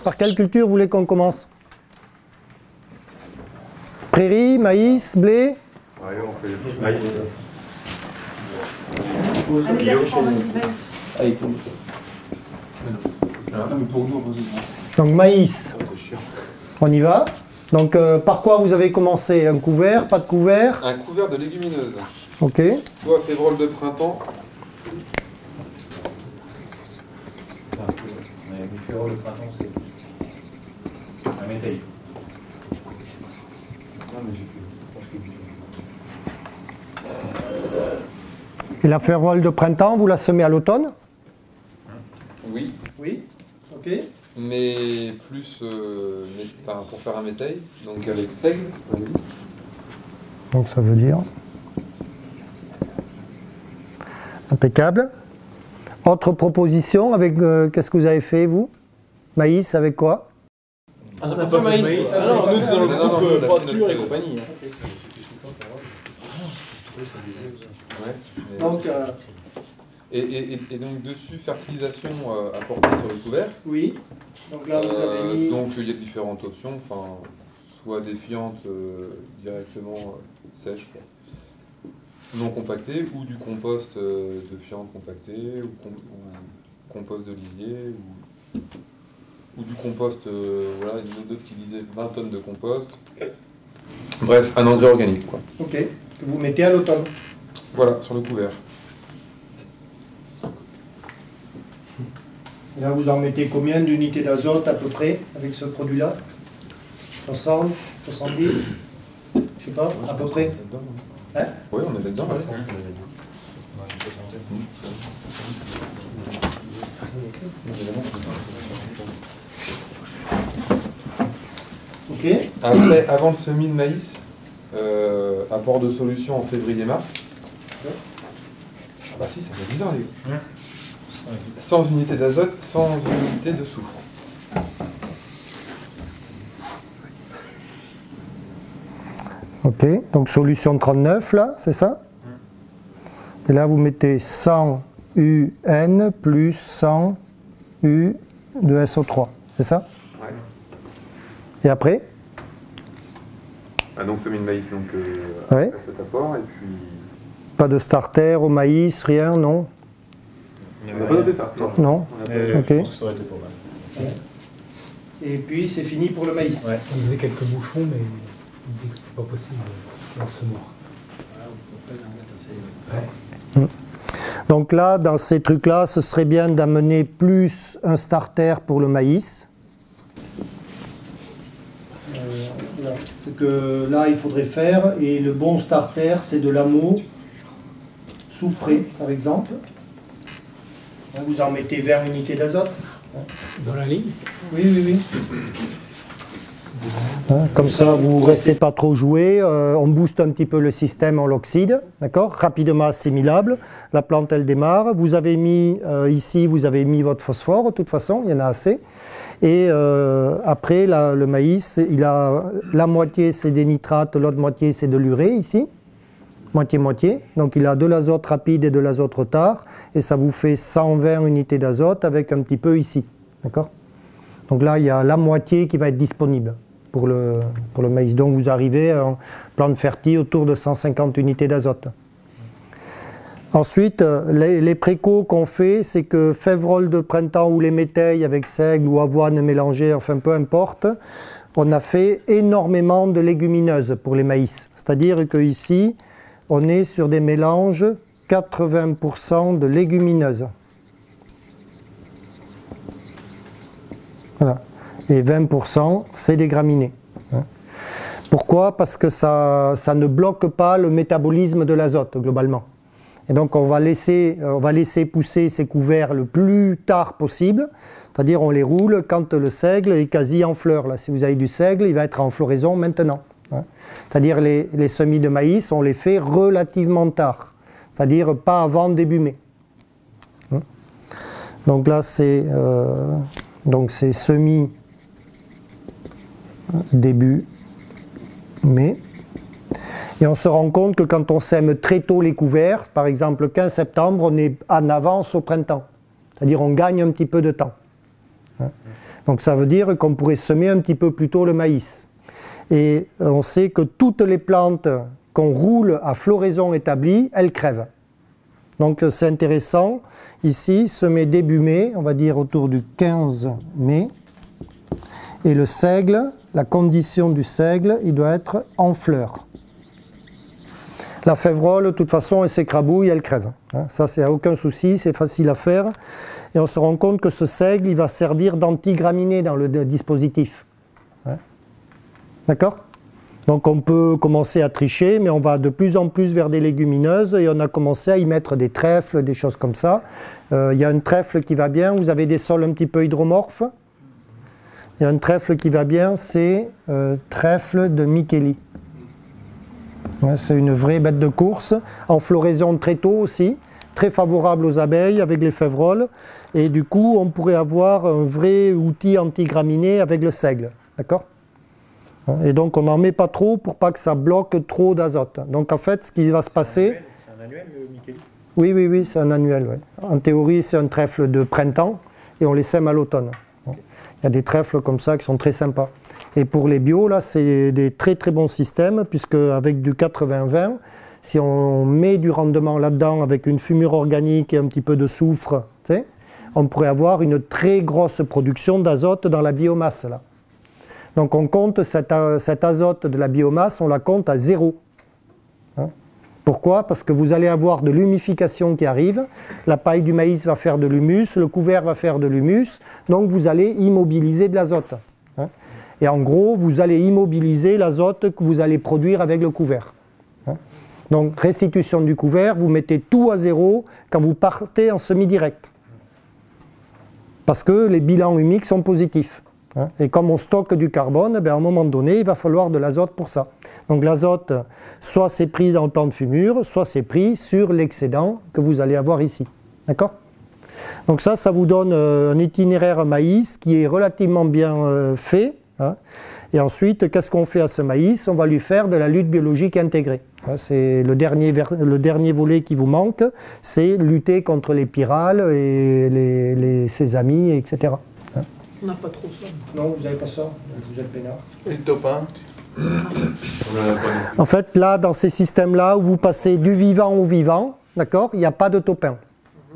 Par quelle culture vous voulez qu'on commence? Prairie, maïs, blé? Ouais, on fait maïs. Donc maïs. On y va. Donc par quoi vous avez commencé? Un couvert, pas de couvert? Un couvert de légumineuses. Ok. Soit févrole de printemps. Les féroles de printemps, c'est un métail. Et la férole de printemps, vous la semez à l'automne? Oui. Oui. Ok. Mais plus pour faire un métail, donc avec seigle. Oui. Donc ça veut dire impeccable. Autre proposition avec qu'est-ce que vous avez fait vous? Maïs avec quoi? On n'a pas fait maïs. Ah non, nous dans le groupe pâture et compagnie. Ouais, Donc et donc dessus, fertilisation apportée sur le couvert. oui. Donc là vous avez mis. Donc il y a différentes options, enfin, soit des fientes directement sèches, quoi, non compactées, ou du compost de fientes compactées, ou compost de lisier, ou du compost, voilà, il y en a d'autres qui disaient 20 tonnes de compost. Bref, un engrais organique, quoi. Ok. Que vous mettez à l'automne. Voilà, sur le couvert. Et là vous en mettez combien d'unités d'azote à peu près avec ce produit-là? 60, 70, je sais pas, à peu près. Hein? Oui, on est là-dedans. Ouais. Ok. Après, avant le semis de maïs, apport de solution en février-mars. Ah bah si, ça fait bizarre les gars. Sans unité d'azote, sans unité de soufre. Ok, donc solution 39 là, c'est ça? Et là vous mettez 100 UN plus 100 U de SO3, c'est ça? Ouais. Et après? Ah donc semis de maïs, donc Ouais. après cet apport, et puis... Pas de starter au maïs, rien, non? On n'a pas noté ça. Non. On a pas- Ok. Je pense que ça aurait été pas mal. Et puis c'est fini pour le maïs. Ouais. Il faisait quelques bouchons, mais il disait que c'était pas possible en semoir. Donc là, dans ces trucs-là, ce serait bien d'amener plus un starter pour le maïs. Ce que là, il faudrait faire, et le bon starter, c'est de l'amont soufré, par exemple. Là, vous en mettez 20 unités d'azote. Dans la ligne? Oui, oui, oui. Comme ça, vous ne restez pas trop joué. On booste un petit peu le système, on l'oxyde, d'accord? Rapidement assimilable. La plante, elle démarre. Vous avez mis ici, vous avez mis votre phosphore, de toute façon, il y en a assez. Et après, le maïs, il a la moitié, c'est des nitrates, l'autre moitié, c'est de l'urée ici. Moitié-moitié. Donc il a de l'azote rapide et de l'azote retard. Et ça vous fait 120 unités d'azote avec un petit peu ici. D'accord? Donc là, il y a la moitié qui va être disponible pour le maïs. Donc vous arrivez en plante fertile autour de 150 unités d'azote. Ensuite, les précaux qu'on fait, c'est que févrole de printemps ou les métailles avec seigle ou avoine mélangée, enfin peu importe, on a fait énormément de légumineuses pour les maïs. C'est-à-dire qu'ici, on est sur des mélanges 80% de légumineuses. Voilà. Et 20% c'est des graminées. Pourquoi? Parce que ça ne bloque pas le métabolisme de l'azote globalement. Et donc on va laisser pousser ces couverts le plus tard possible, c'est-à-dire on les roule quand le seigle est quasi en fleur. Là, si vous avez du seigle, il va être en floraison maintenant. C'est-à-dire les semis de maïs, on les fait relativement tard, c'est-à-dire pas avant début mai. Donc là c'est semis début mai. Et on se rend compte que quand on sème très tôt les couverts, par exemple 15 septembre, on est en avance au printemps. C'est-à-dire on gagne un petit peu de temps. Hein. Donc ça veut dire qu'on pourrait semer un petit peu plus tôt le maïs. Et on sait que toutes les plantes qu'on roule à floraison établie, elles crèvent. Donc c'est intéressant, ici, semer début mai, on va dire autour du 15 mai. Et le seigle, la condition du seigle, il doit être en fleurs. La févrole, de toute façon, elle s'écrabouille, elle crève. Hein. Ça, c'est aucun souci, c'est facile à faire. Et on se rend compte que ce seigle, il va servir d'antigraminé dans le dispositif. Hein. D'accord ? Donc on peut commencer à tricher, mais on va de plus en plus vers des légumineuses et on a commencé à y mettre des trèfles, des choses comme ça. Il y a un trèfle qui va bien, vous avez des sols un petit peu hydromorphes. Il y a un trèfle qui va bien, c'est trèfle de Micheli. Ouais, c'est une vraie bête de course, en floraison très tôt aussi, très favorable aux abeilles avec les févroles. Et du coup, on pourrait avoir un vrai outil antigraminé avec le seigle. D'accord ? Et donc, on n'en met pas trop pour pas que ça bloque trop d'azote. Donc, en fait, ce qui va se passer... C'est un annuel, le Micheli ? Oui, c'est un annuel. Ouais. En théorie, c'est un trèfle de printemps et on les sème à l'automne. Okay. Il y a des trèfles comme ça qui sont très sympas. Et pour les bio, là, c'est des très très bons systèmes, puisque avec du 80-20, si on met du rendement là-dedans avec une fumure organique et un petit peu de soufre, on pourrait avoir une très grosse production d'azote dans la biomasse. Là. Donc on compte cet azote de la biomasse, on la compte à 0. Hein? Pourquoi ? Parce que vous allez avoir de l'humification qui arrive, la paille du maïs va faire de l'humus, le couvert va faire de l'humus, donc vous allez immobiliser de l'azote. Hein? Et en gros, vous allez immobiliser l'azote que vous allez produire avec le couvert. Hein? Donc restitution du couvert, vous mettez tout à 0 quand vous partez en semi-direct. Parce que les bilans humiques sont positifs. Hein? Et comme on stocke du carbone, à un moment donné, il va falloir de l'azote pour ça. Donc l'azote, soit c'est pris dans le plan de fumure, soit c'est pris sur l'excédent que vous allez avoir ici. D'accord ? Donc ça vous donne un itinéraire maïs qui est relativement bien fait. Hein. Et ensuite, qu'est-ce qu'on fait à ce maïs ? On va lui faire de la lutte biologique intégrée. Hein, c'est le dernier volet qui vous manque, c'est lutter contre les pyrales et les sésamies, etc. Hein. On n'a pas trop ça. Non, vous n'avez pas ça, vous êtes peinard. Et le topin ? En fait, là, dans ces systèmes-là, où vous passez du vivant au vivant, d'accord, il n'y a pas de topin. Pourquoi ?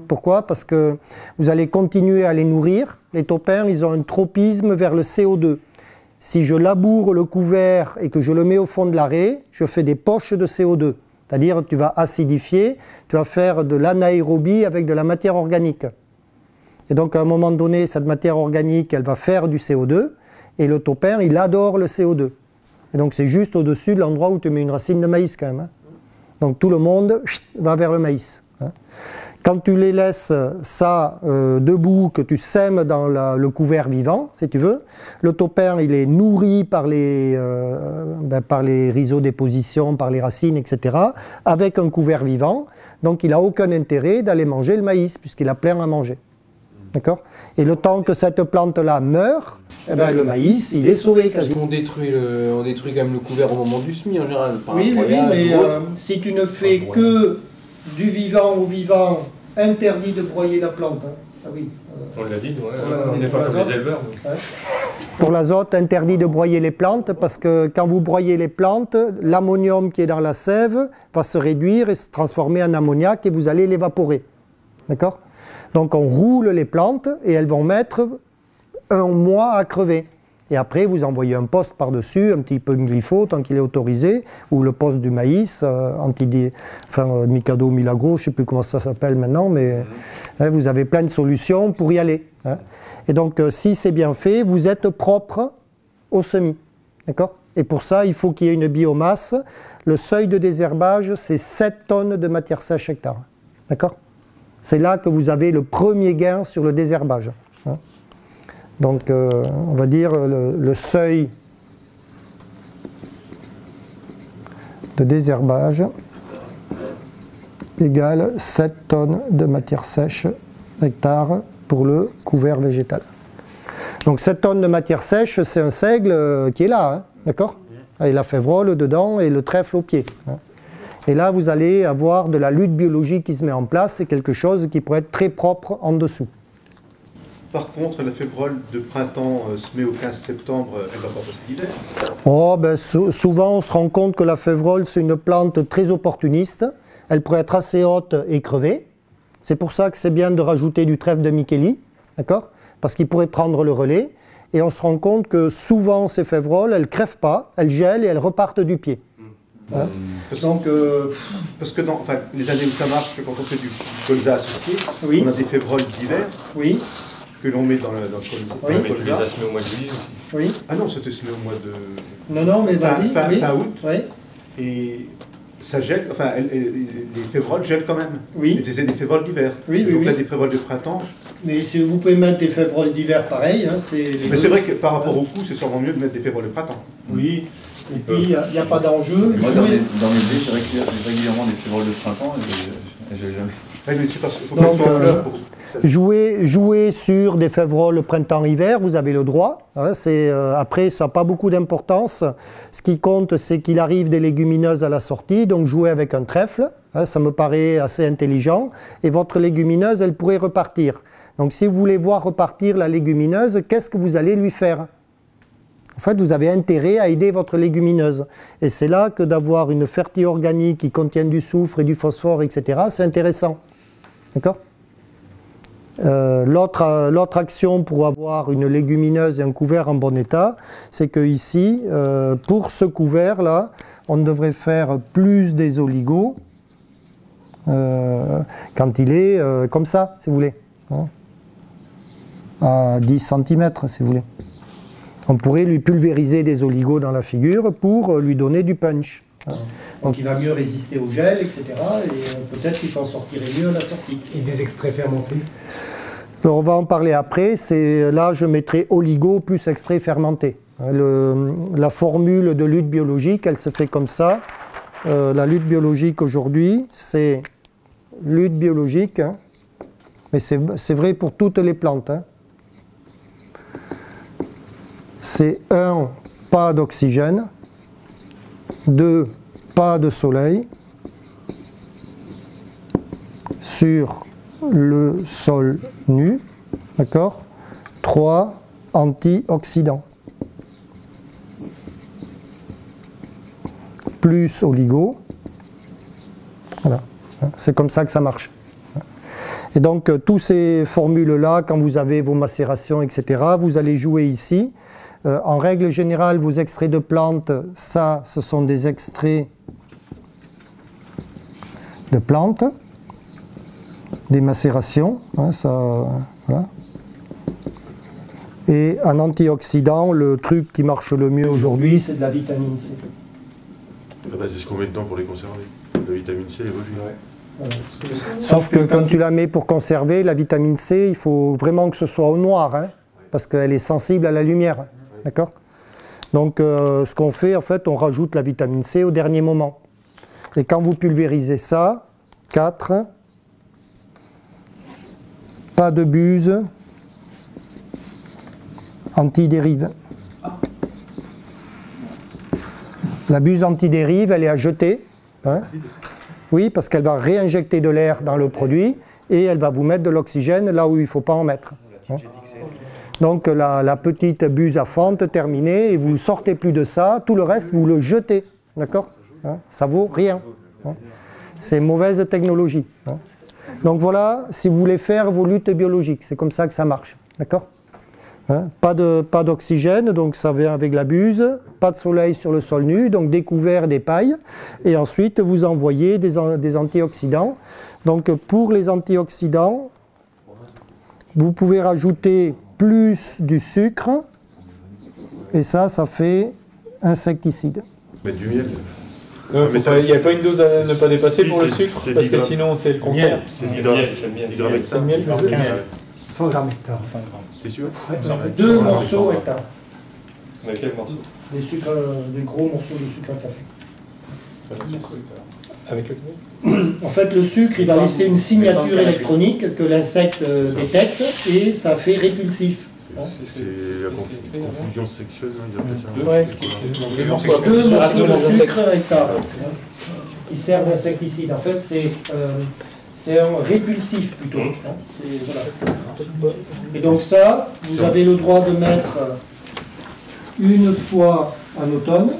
Parce que vous allez continuer à les nourrir. Les topins, ils ont un tropisme vers le CO2. Si je laboure le couvert et que je le mets au fond de la raie, je fais des poches de CO2. C'est-à-dire tu vas acidifier, tu vas faire de l'anaérobie avec de la matière organique. Et donc à un moment donné, cette matière organique, elle va faire du CO2, et le topin, il adore le CO2. Et donc c'est juste au-dessus de l'endroit où tu mets une racine de maïs quand même. Hein. Donc tout le monde va vers le maïs. Hein. Quand tu les laisses ça debout, que tu sèmes dans le couvert vivant, si tu veux, le topin il est nourri par les rhizodépositions, par les racines, etc., avec un couvert vivant, donc il n'a aucun intérêt d'aller manger le maïs, puisqu'il a plein à manger. D'accord ? Et le temps que cette plante-là meurt, eh ben, le maïs, il est sauvé quasi. Parce qu'on détruit quand même le couvert au moment du semis en général. Oui, mais si tu ne fais que du vivant au vivant, interdit de broyer la plante. Hein. Ah oui. On l'a dit, on n'est pas comme les éleveurs. Hein. Pour l'azote, interdit de broyer les plantes parce que quand vous broyez les plantes, l'ammonium qui est dans la sève va se réduire et se transformer en ammoniac et vous allez l'évaporer. D'accord ? Donc on roule les plantes et elles vont mettre 1 mois à crever. Et après, vous envoyez un poste par-dessus, un petit peu de glyphosate tant qu'il est autorisé, ou le poste du maïs, Mikado Milagro, je ne sais plus comment ça s'appelle maintenant, mais hein, vous avez plein de solutions pour y aller. Hein. Et donc, si c'est bien fait, vous êtes propre au semis. D'accord ? Et pour ça, il faut qu'il y ait une biomasse. Le seuil de désherbage, c'est 7 tonnes de matière sèche hectare. D'accord ? C'est là que vous avez le premier gain sur le désherbage. Hein. Donc, on va dire le seuil de désherbage égale 7 tonnes de matière sèche hectare pour le couvert végétal. Donc 7 tonnes de matière sèche, c'est un seigle qui est là, hein, d'accord ? Avec la févrole dedans et le trèfle au pied. Hein. Et là, vous allez avoir de la lutte biologique qui se met en place, c'est quelque chose qui pourrait être très propre en dessous. par contre, la févrole de printemps se met au 15 septembre, elle va pas passer l'hiver? Oh, ben, souvent, on se rend compte que la févrole, c'est une plante très opportuniste. Elle pourrait être assez haute et crever. C'est pour ça que c'est bien de rajouter du trèfle de Micheli, d'accord? Parce qu'il pourrait prendre le relais. Et on se rend compte que souvent, ces févroles, elles ne crèvent pas, elles gèlent et elles repartent du pied. Hein? Parce que dans les années où ça marche, quand on fait du colza associé, oui. On a des févroles d'hiver oui. que l'on met dans le colza. Oui, mais tu les as semés au mois de juillet aussi. Oui. Ah non, c'était semé au mois de... Non, mais vas-y. Fin août. Oui. Et ça gèle, enfin, les févroles gèlent quand même. Oui. Et c'est des févroles d'hiver. Oui, donc là, oui. des févroles de printemps. Mais si vous pouvez mettre des févroles d'hiver pareil. Hein, mais c'est vrai que par rapport au coût, c'est sûrement mieux de mettre des févroles de printemps. Oui. Et puis, il n'y a pas d'enjeu. Moi, dans mes blés, j'ai régulièrement des févroles de printemps et je n'ai jamais. Oui, mais c'est parce qu'il faut que ça soit en fleurs pour... Jouer sur des févroles printemps-hiver, vous avez le droit. Hein, après, ça n'a pas beaucoup d'importance. Ce qui compte, c'est qu'il arrive des légumineuses à la sortie, donc jouer avec un trèfle, hein, ça me paraît assez intelligent. Et votre légumineuse, elle pourrait repartir. Donc si vous voulez voir repartir la légumineuse, qu'est-ce que vous allez lui faire ? En fait, vous avez intérêt à aider votre légumineuse. Et c'est là que d'avoir une fertile organique qui contienne du soufre et du phosphore, etc., c'est intéressant. D'accord ? L'autre action pour avoir une légumineuse et un couvert en bon état, c'est que ici, pour ce couvert-là, on devrait faire plus des oligos quand il est comme ça, si vous voulez, hein, à 10 cm, si vous voulez. On pourrait lui pulvériser des oligos dans la figure pour lui donner du punch. Hein. Donc il va mieux résister au gel, etc. Et peut-être qu'il s'en sortirait mieux à la sortie. Et des extraits fermentés? Alors on va en parler après. Là, je mettrai oligo plus extrait fermenté. La formule de lutte biologique, elle se fait comme ça. La lutte biologique aujourd'hui, c'est lutte biologique, hein, mais c'est vrai pour toutes les plantes. Hein. C'est 1, pas d'oxygène, 2, pas de soleil, sur le sol nu, d'accord, 3, antioxydants, plus oligo, voilà, c'est comme ça que ça marche. Et donc, tous ces formules-là, quand vous avez vos macérations, etc., vous allez jouer ici. En règle générale, vos extraits de plantes, ça, ce sont des extraits de plantes, des macérations. Hein, ça, voilà. Et en antioxydant, le truc qui marche le mieux aujourd'hui, c'est de la vitamine C. Ah bah, c'est ce qu'on met dedans pour les conserver. La vitamine C, les logique. Ouais. Sauf que quand tu la mets pour conserver, la vitamine C, il faut vraiment que ce soit au noir, hein, parce qu'elle est sensible à la lumière. D'accord ? Donc ce qu'on fait, en fait, on rajoute la vitamine C au dernier moment. Et quand vous pulvérisez ça, 4, pas de buse, antidérive. La buse antidérive, elle est à jeter. Hein ? Oui, parce qu'elle va réinjecter de l'air dans le produit et elle va vous mettre de l'oxygène là où il ne faut pas en mettre. Hein ? Donc la petite buse à fente terminée et vous ne sortez plus de ça, tout le reste vous le jetez, d'accord, hein, ça vaut rien, hein. C'est mauvaise technologie, hein. Donc voilà, si vous voulez faire vos luttes biologiques, c'est comme ça que ça marche, d'accord, hein, pas d'oxygène, donc ça vient avec la buse, pas de soleil sur le sol nu, donc des couverts, des pailles, et ensuite vous envoyez des antioxydants. Donc pour les antioxydants, vous pouvez rajouter plus du sucre, et ça fait insecticide. Mettre du miel. Il n'y a pas une dose à ne pas dépasser pour le sucre, parce que sinon c'est le contraire. C'est l'hydramectane. 100 grammes hectare. T'es sûr? 2 morceaux hectare. Mais quel morceau? Des gros morceaux de sucre à café. Avec le En fait, le sucre, il va laisser une signature électronique que l'insecte détecte et ça fait répulsif. C'est la confusion sexuelle, il appelle ça. Ouais. 2 morceaux de sucre hectare qui sert d'insecticide. En fait, c'est un répulsif plutôt. Hein, voilà. Et donc ça, vous avez le droit de mettre une fois en automne.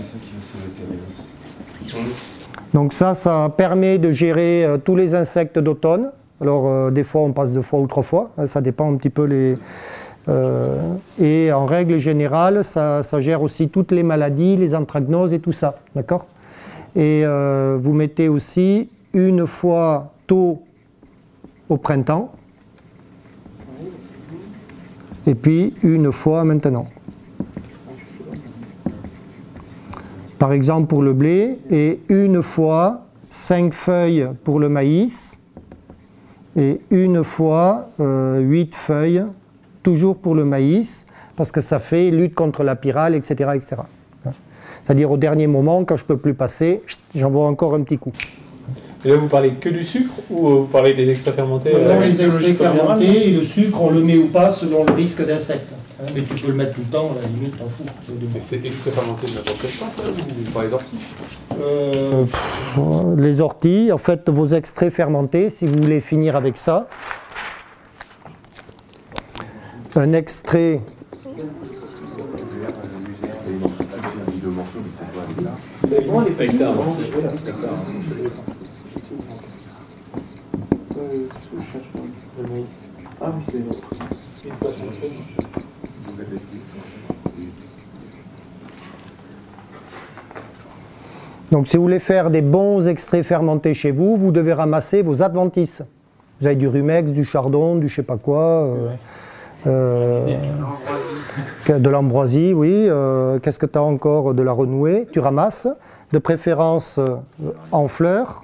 Donc ça permet de gérer tous les insectes d'automne. Alors des fois on passe 2 fois ou 3 fois, ça dépend un petit peu les... et en règle générale, ça gère aussi toutes les maladies, les anthracnoses et tout ça, d'accord? Et vous mettez aussi une fois tôt au printemps, et puis une fois maintenant. Par exemple pour le blé, et une fois 5 feuilles pour le maïs, et une fois 8 feuilles, toujours pour le maïs, parce que ça fait lutte contre la pyrale, etc. etc. C'est-à-dire au dernier moment, quand je ne peux plus passer, j'envoie encore un petit coup. Et là, vous parlez que du sucre ou vous parlez des extraits fermentés? Non, les extraits fermentés et le sucre, on le met ou pas selon le risque d'insectes. Mais tu peux le mettre tout le temps, à la limite, t'en fous. Mais c'est extrait fermenté de n'importe quelle plante, ou vous parlez d'ortie? Les orties, en fait, vos extraits fermentés, si vous voulez finir avec ça, un extrait... Donc si vous voulez faire des bons extraits fermentés chez vous, vous devez ramasser vos adventices. Vous avez du rumex, du chardon, du je sais pas quoi, de l'ambroisie, oui. Qu'est-ce que tu as encore? De la renouée. Tu ramasses, de préférence en fleurs,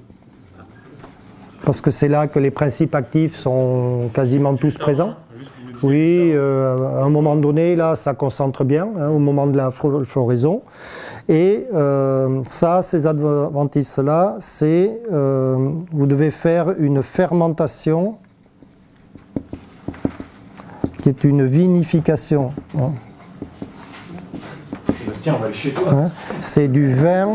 parce que c'est là que les principes actifs sont quasiment tous présents. Oui, à un moment donné, là, ça concentre bien, hein, au moment de la floraison. Et ça, ces adventices-là, c'est, vous devez faire une fermentation qui est une vinification. Hein. Bastien, on va aller chez toi. Hein, c'est du vin.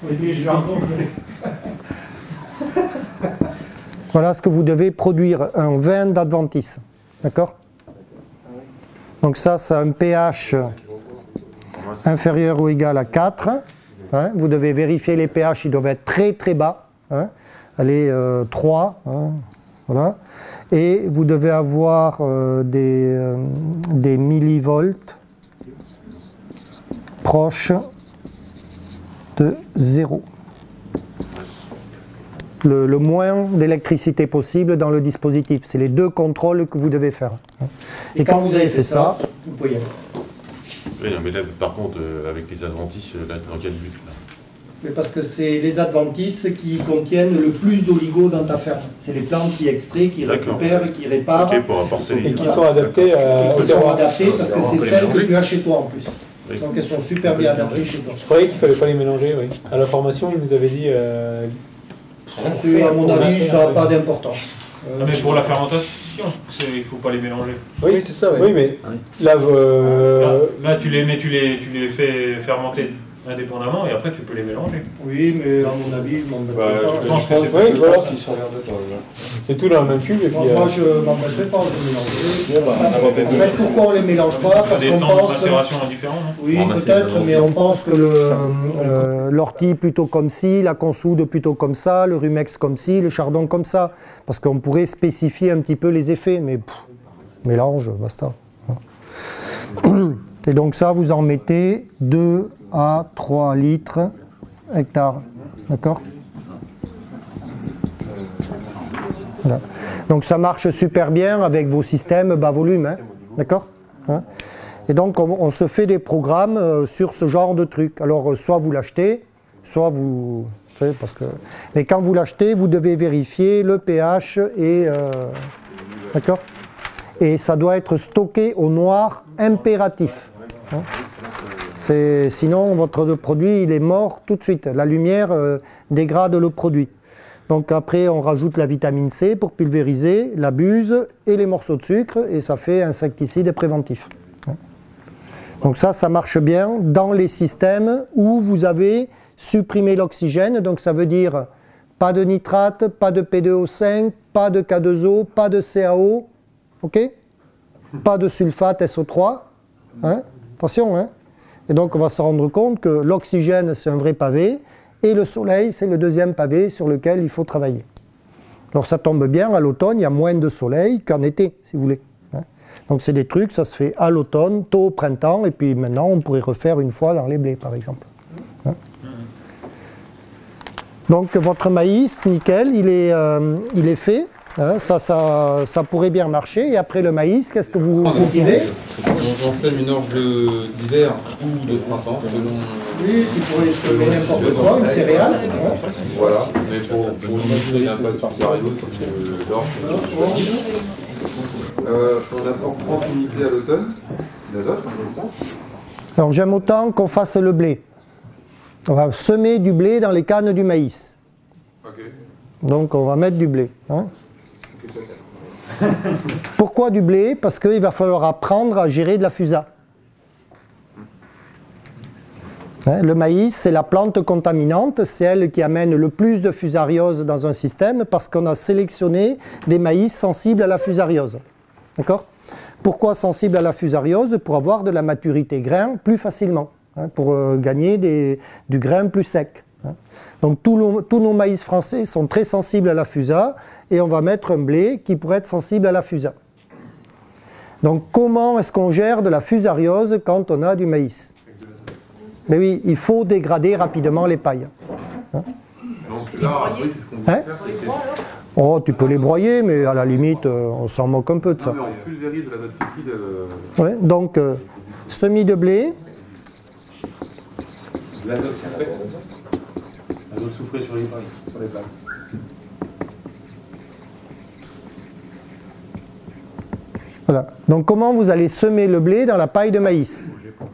Voilà ce que vous devez produire, un vin d'adventice. D'accord? Donc ça a un pH inférieur ou égal à 4. Hein. Vous devez vérifier les pH, ils doivent être très très bas. Hein. Allez, 3. Hein. Voilà. Et vous devez avoir des millivolts proches de 0. Le moins d'électricité possible dans le dispositif. C'est les 2 contrôles que vous devez faire. Et quand vous avez fait ça, vous pouvez y aller. Oui, non, mais là, par contre, avec les adventices, là, dans quel but là? Mais parce que c'est les adventices qui contiennent le plus d'oligo dans ta ferme. C'est les plantes qui extraient, qui récupèrent, qui réparent. Okay, pour apporter les... Et qui sont adaptées parce que c'est celles que tu as chez toi en plus. Oui. Donc elles sont super bien adaptées chez toi. Je croyais qu'il ne fallait pas les mélanger, oui. À la formation, il nous avait dit... à mon avis, ça n'a pas d'importance. Non, mais pour la fermentation, il ne faut pas les mélanger. Oui, c'est ça. Oui, mais là, là, tu les fais fermenter indépendamment et après tu peux les mélanger. Oui, mais à mon avis, je m'en bats pas. Je pense que c'est oui, voilà. Qui sont l'air de pas. C'est tout dans le même cube. Et puis, moi, je m'en bats pas de mélanger. En fait, pourquoi on ne les mélange pas? Parce qu'on pense... macération différents, non? Oui, peut-être, mais on pense que l'ortie plutôt comme ci, la consoude plutôt comme ça, le rumex comme ci, le chardon comme ça. Parce qu'on pourrait spécifier un petit peu les effets, mais mélange, basta. Et donc ça, vous en mettez 2 à 3 litres hectare. D'accord? Voilà. Donc ça marche super bien avec vos systèmes bas volume. Hein? D'accord? Hein? Et donc on se fait des programmes sur ce genre de truc. Alors soit vous l'achetez, soit vous... Parce que... Mais quand vous l'achetez, vous devez vérifier le pH et... D'accord? Et ça doit être stocké au noir impératif. Hein? Sinon, votre produit, il est mort tout de suite. La lumière dégrade le produit. Donc après, on rajoute la vitamine C pour pulvériser, la buse et les morceaux de sucre, et ça fait insecticide et préventif. Donc ça marche bien dans les systèmes où vous avez supprimé l'oxygène. Donc ça veut dire Pas de nitrate, pas de P2O5, pas de K2O, pas de CaO, ok? Pas de sulfate SO3, hein? Attention, hein? Et donc on va se rendre compte que l'oxygène c'est un vrai pavé, et le soleil c'est le deuxième pavé sur lequel il faut travailler. Alors ça tombe bien, à l'automne il y a moins de soleil qu'en été, si vous voulez. Hein? Donc c'est des trucs, ça se fait à l'automne, tôt au printemps, et puis maintenant on pourrait refaire une fois dans les blés par exemple. Hein? Donc votre maïs, nickel, il est fait. Hein, ça pourrait bien marcher. Et après le maïs, qu'est-ce que vous cultivez? On sème une orge d'hiver ou de printemps, selon... Oui, tu pourrais semer n'importe quoi, une céréale. Hein. Voilà, mais pour limiter l'impact sur Sario, c'est l'orge. On apporte 30 unités à l'automne d'azote. Alors j'aime autant qu'on fasse le blé. On va semer du blé dans les cannes du maïs. Okay. Donc on va mettre du blé. Hein. Pourquoi du blé? Parce qu'il va falloir apprendre à gérer de la fusa. Hein, le maïs, c'est la plante contaminante, c'est elle qui amène le plus de fusariose dans un système parce qu'on a sélectionné des maïs sensibles à la fusariose. D'accord? Pourquoi sensibles à la fusariose? Pour avoir de la maturité grain plus facilement. Hein, pour gagner du grain plus sec. Hein. Donc tous nos maïs français sont très sensibles à la fusa et on va mettre un blé qui pourrait être sensible à la fusa. Donc comment est-ce qu'on gère de la fusariose quand on a du maïs? Mais oui, il faut dégrader rapidement les pailles. Hein. Donc là, oui, c'est ce qu'on peut faire. Oh, tu peux les broyer, mais à la limite, on s'en moque un peu de ça. Non, mais on pulvérise l'azote liquide. Ouais, donc semis de blé. L'azote soufré. L'azote soufré sur les plaques. Voilà. Donc comment vous allez semer le blé dans la paille de maïs?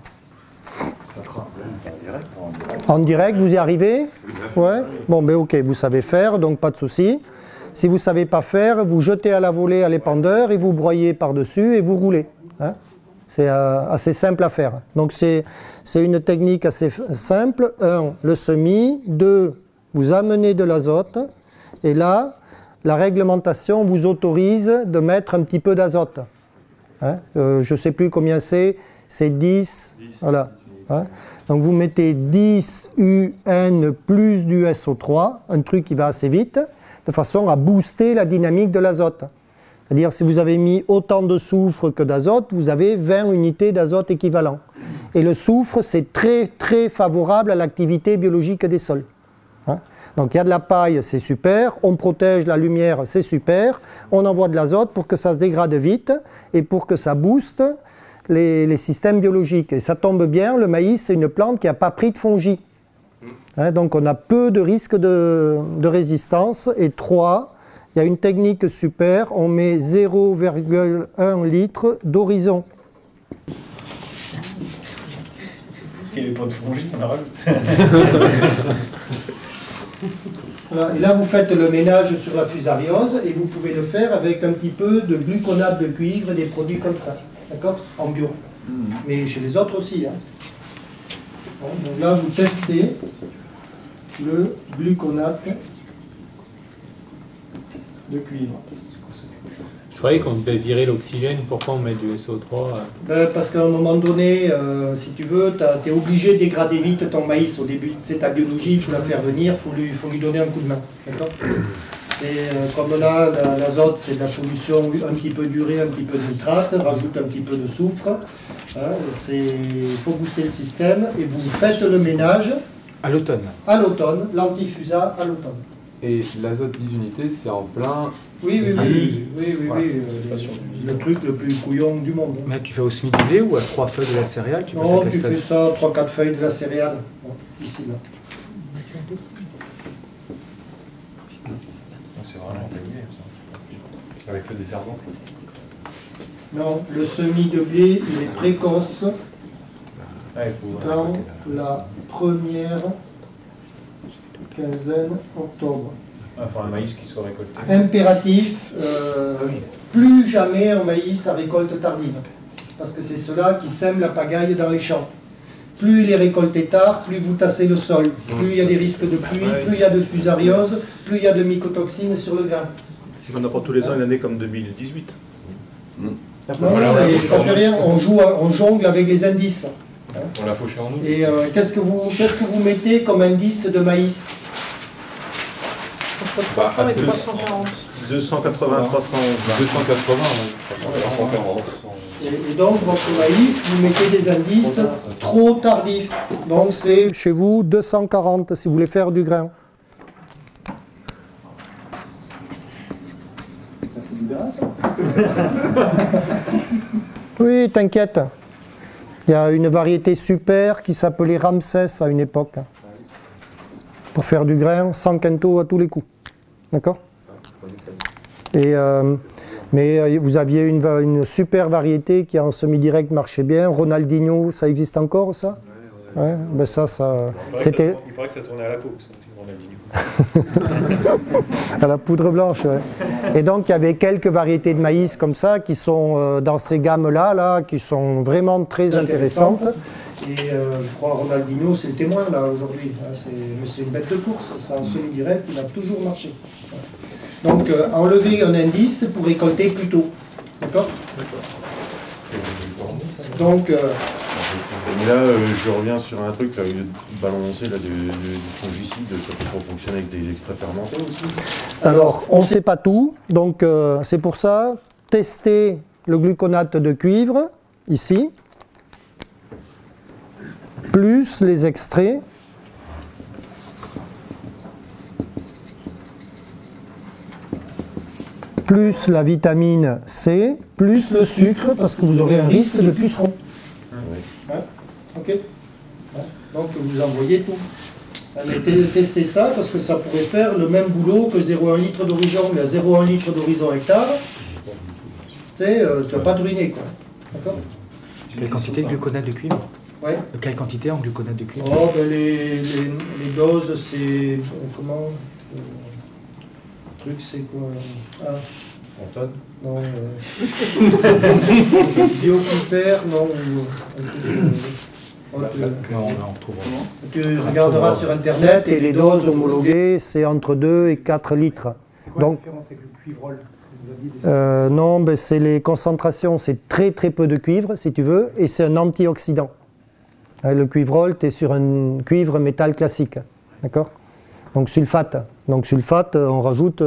En direct, vous y arrivez? Ouais. Bon, ben ok, vous savez faire, donc pas de souci. Si vous ne savez pas faire, vous jetez à la volée à l'épandeur et vous broyez par-dessus et vous roulez. Hein? C'est assez simple à faire. Donc c'est une technique assez simple. 1, le semis. 2, vous amenez de l'azote. Et là, la réglementation vous autorise de mettre un petit peu d'azote. Hein? Je ne sais plus combien c'est 10. Voilà. Hein? Donc vous mettez 10 UN plus du SO3, un truc qui va assez vite, de façon à booster la dynamique de l'azote. C'est-à-dire, si vous avez mis autant de soufre que d'azote, vous avez 20 unités d'azote équivalent. Et le soufre, c'est très, très favorable à l'activité biologique des sols. Hein? Donc, il y a de la paille, c'est super. On protège la lumière, c'est super. On envoie de l'azote pour que ça se dégrade vite et pour que ça booste les systèmes biologiques. Et ça tombe bien, le maïs, c'est une plante qui n'a pas pris de fongies. Hein? Donc, on a peu de risque de résistance. Et 3, il y a une technique super, on met 0,1 litre d'horizon. Il n'y avait pas de fongies, on en rajoute. Voilà, et là, vous faites le ménage sur la fusariose et vous pouvez le faire avec un petit peu de gluconate de cuivre et des produits comme ça, d'accord? En bio. Mais chez les autres aussi. Hein. Bon, donc là, vous testez le gluconate de cuivre. Je croyais qu'on devait virer l'oxygène, pourquoi on met du SO3 Parce qu'à un moment donné, si tu veux, tu es obligé de dégrader vite ton maïs au début. C'est ta biologie, il faut la faire venir, il faut lui donner un coup de main. D'accord? Comme là, l'azote, c'est de la solution, un petit peu d'urée, un petit peu de nitrate, rajoute un petit peu de soufre. Hein, il faut booster le système et vous faites le ménage. À l'automne. À l'automne, l'antifusa à l'automne. Et l'azote 10 unités, c'est en plein... Oui. Le truc le plus couillon du monde. Mais tu fais au semis du blé ou à 3 feuilles de la céréale? Non, tu fais ça, 3-4 feuilles de la céréale. Bon, ici, là. C'est vraiment régulier, ça. Avec le desservant. Non, le semis de blé, il est précoce dans la première quinzaine octobre. Enfin, un maïs qui soit récolté. Impératif, plus jamais un maïs à récolte tardive. Parce que c'est ceux-là qui sèment la pagaille dans les champs. plus il est récolté tard, plus vous tassez le sol, plus il y a des risques de pluie, plus il y a de fusariose, plus il y a de mycotoxines sur le grain. On n'a pas tous les ans une année comme 2018. Non, mais ça fait rien, on jongle avec les indices. On l'a fauché en nous. Et qu'est-ce que vous mettez comme indice de maïs? 280, 311. 280, Et donc votre maïs, vous mettez des indices trop tardifs. Donc c'est chez vous 240 si vous voulez faire du grain. Oui, t'inquiète. Il y a une variété super qui s'appelait Ramsès à une époque. Pour faire du grain, 100 quintaux à tous les coups. D'accord? Et, mais vous aviez une super variété qui en semi-direct marchait bien. Ronaldinho, ça existe encore ça? Ouais, ben ça c'était... Il paraît que ça tournait à la coke, ça, Ronaldinho. À la poudre blanche, ouais. Et donc il y avait quelques variétés de maïs comme ça qui sont dans ces gammes-là, qui sont vraiment très intéressantes. Et je crois Ronaldinho, c'est le témoin là aujourd'hui. Mais c'est une bête de course, c'est en semi-direct, il a toujours marché. Donc enlever un indice pour récolter plus tôt. D'accord? Donc Et là, je reviens sur un truc, là, de balancer là, du fongicide, ça peut fonctionner avec des extra fermentés aussi. alors, on ne sait pas tout, donc c'est pour ça, tester le gluconate de cuivre, ici, plus les extraits, plus la vitamine C, plus le sucre, parce que vous aurez un risque de puceron. Hein? Ok. Hein? Donc vous envoyez tout. Mais testez ça, parce que ça pourrait faire le même boulot que 0,1 litre d'horizon. Mais à 0,1 litre d'horizon hectare, tu n'as pas de ruiner, quoi. D'accord? Quelle quantité de gluconate de cuivre? Ouais. Quelle quantité en gluconate de cuivre? Oh, ben les doses, c'est... comment le truc, c'est quoi? Ah. Antoine? Non. Bioculpère, non. Tu regarderas sur Internet et les doses homologuées, c'est entre 2 et 4 litres. C'est quoi la différence avec le cuivrol? Non, ben c'est les concentrations, c'est très très peu de cuivre, si tu veux, et c'est un antioxydant. Le cuivrol, tu es sur un cuivre métal classique. D'accord? Donc sulfate. Donc sulfate, on rajoute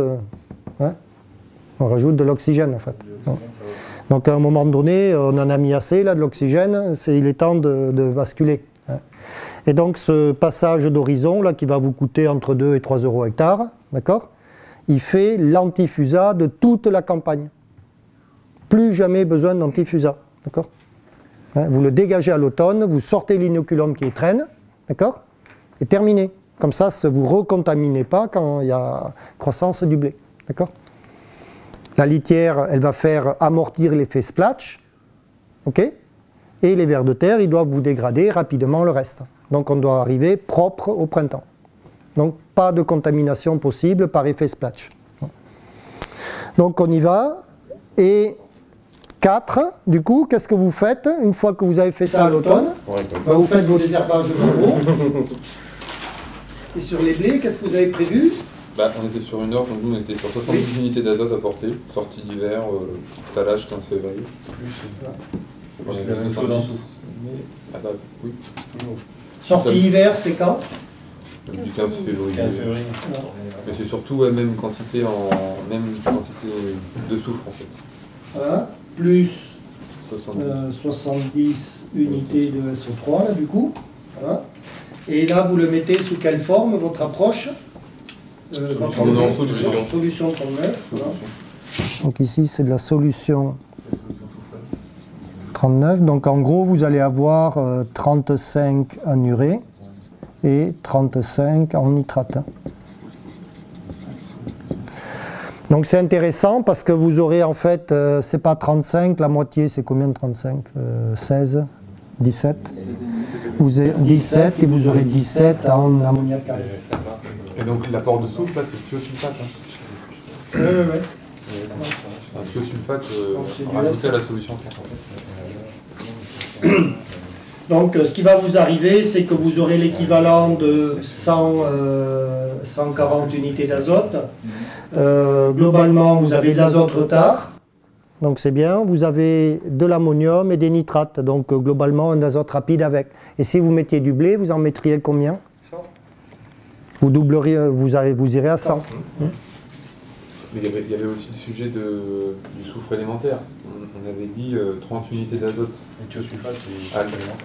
de l'oxygène en fait. Donc à un moment donné, on en a mis assez là de l'oxygène, il est temps de basculer. Et donc ce passage d'horizon là qui va vous coûter entre 2 et 3 euros hectare, d'accord? Il fait l'antifusa de toute la campagne. Plus jamais besoin d'antifusa, d'accord? Vous le dégagez à l'automne, vous sortez l'inoculum qui traîne, d'accord? Et terminé. Comme ça, vous ne recontaminez pas quand il y a croissance du blé, d'accord? La litière, elle va faire amortir l'effet splash, ok? Et les vers de terre, ils doivent vous dégrader rapidement le reste. Donc on doit arriver propre au printemps. Donc pas de contamination possible par effet splash. Donc on y va. Et 4, du coup, qu'est-ce que vous faites une fois que vous avez fait ça à l'automne? Vous faites vos désherbages de coraux. Et sur les blés, qu'est-ce que vous avez prévu? On était sur une heure, donc nous on était sur 70 unités d'azote apportées, sortie d'hiver, talage 15 février. Parce qu'il y a la même chose en dessous. Oui. Sortie hiver, c'est quand? Du 15 février. 15 février. Mais c'est surtout même quantité de soufre en fait. Voilà. Plus 70 unités de SO3 là du coup. Voilà. Et là vous le mettez sous quelle forme votre approche? Solution 39. Voilà. Donc ici c'est de la solution 39. Donc en gros vous allez avoir 35 en urée et 35 en nitrate. Donc c'est intéressant parce que vous aurez en fait, c'est pas 35, la moitié c'est combien de 35? 16, 17. Vous avez 17 et vous aurez 17 en ammoniac. Et donc l'apport de soufre là c'est thiosulfate. Oui. C'est un thiosulfate rajouté à la solution 30 en fait. Donc ce qui va vous arriver, c'est que vous aurez l'équivalent de 140 unités d'azote. Globalement, vous avez de l'azote retard, donc c'est bien. Vous avez de l'ammonium et des nitrates, donc globalement un azote rapide avec. Et si vous mettiez du blé, vous en mettriez combien? 100. Vous doubleriez, vous irez à 100. Mais il y avait aussi le sujet du soufre élémentaire. On avait dit 30 unités d'azote. Et thiosulfate, c'est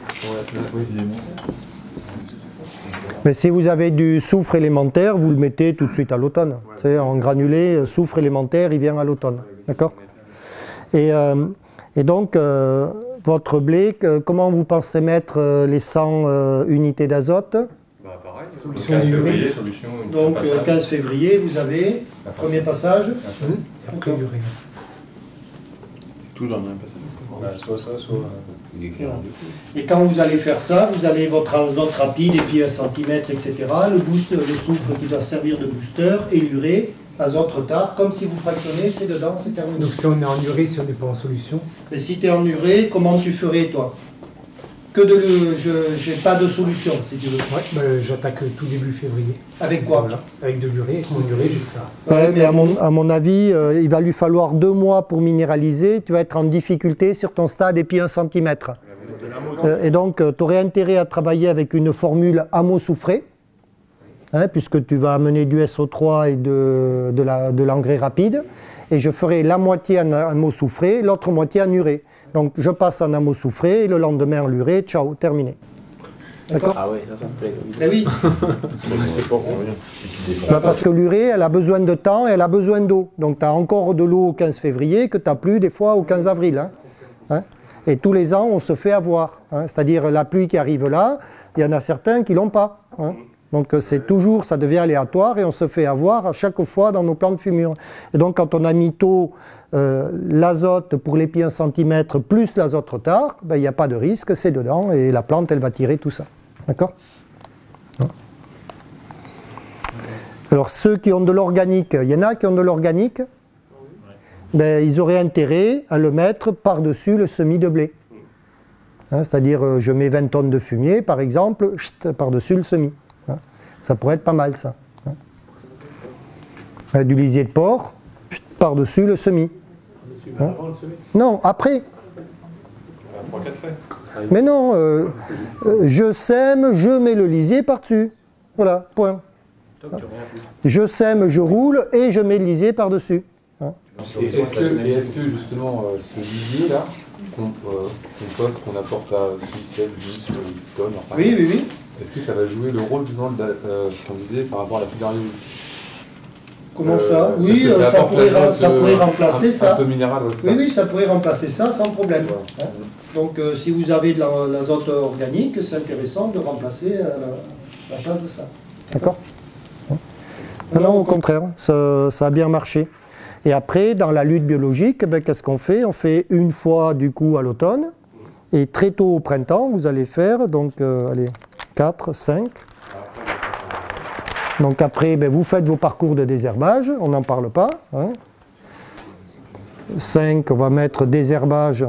Mais si vous avez du soufre élémentaire, vous le mettez tout de suite à l'automne. Ouais. En granulé, soufre élémentaire, il vient à l'automne. D'accord. Et donc, votre blé, comment vous pensez mettre les 100 unités d'azote? Pareil. Solution d'urée. Donc, 15 février, vous avez premier passage. Après l'urée. Tout dans le même passage. Soit ça, soit. Et quand vous allez faire ça, vous allez votre azote rapide et puis 1 cm, etc. Le soufre qui doit servir de booster et l'urée, azote retard. Comme si vous fractionnez, c'est dedans, c'est terminé. Donc si on est en urée, si on n'est pas en solution. Mais si tu es en urée, comment tu ferais toi? Je n'ai pas de solution, si tu veux. Ouais, j'attaque tout début février. Avec quoi? Voilà. Avec de l'urée, avec mon urée, j'ai ça. Ouais, mais à mon avis, il va lui falloir 2 mois pour minéraliser. Tu vas être en difficulté sur ton stade et puis 1 cm. Et donc, tu aurais intérêt à travailler avec une formule amo-soufrée, puisque tu vas amener du SO3 et de l'engrais rapide. Et je ferai la moitié en amo-soufré, l'autre moitié en urée. Donc je passe en amo-soufré et le lendemain en l'urée, ciao, terminé. D'accord? Ah ouais, ça me plaît. Eh oui. C'est pas pour rien. Parce que l'urée, elle a besoin de temps et elle a besoin d'eau. Donc tu as encore de l'eau au 15 février que tu n'as plus des fois au 15 avril. Et tous les ans, on se fait avoir. C'est-à-dire la pluie qui arrive là, il y en a certains qui ne l'ont pas. Donc c'est toujours, ça devient aléatoire et on se fait avoir à chaque fois dans nos plants de fumure. Et donc quand on a mis tôt l'azote pour l'épi 1 cm plus l'azote retard, il n'y a pas de risque, c'est dedans et la plante elle va tirer tout ça. D'accord? Alors ceux qui ont de l'organique, il y en a qui ont de l'organique, ils auraient intérêt à le mettre par-dessus le semis de blé. C'est-à-dire je mets 20 tonnes de fumier par exemple, par-dessus le semis. Ça pourrait être pas mal, ça. Du lisier de porc, par-dessus le semis. Avant le semis? Non, après. 3-4 frais. Mais non, je sème, je mets le lisier par-dessus. Voilà, point. Je sème, je roule et je mets le lisier par-dessus. Et est-ce que justement ce lisier-là, compost qu'on apporte à 6, 7, 10 tonnes, enfin, Oui. Est-ce que ça va jouer le rôle justement de ce qu'on disait par rapport à la filariose? Comment ça? Oui, ça pourrait remplacer ça. Un peu minéral, oui, ça pourrait remplacer ça sans problème. Donc si vous avez de l'azote organique, c'est intéressant de remplacer la place de ça. D'accord? Non, au contraire, ça a bien marché. Et après, dans la lutte biologique, qu'est-ce qu'on fait? On fait une fois du coup à l'automne, et très tôt au printemps, vous allez faire, donc allez, 4, 5. Donc après, vous faites vos parcours de désherbage, on n'en parle pas. 5, on va mettre désherbage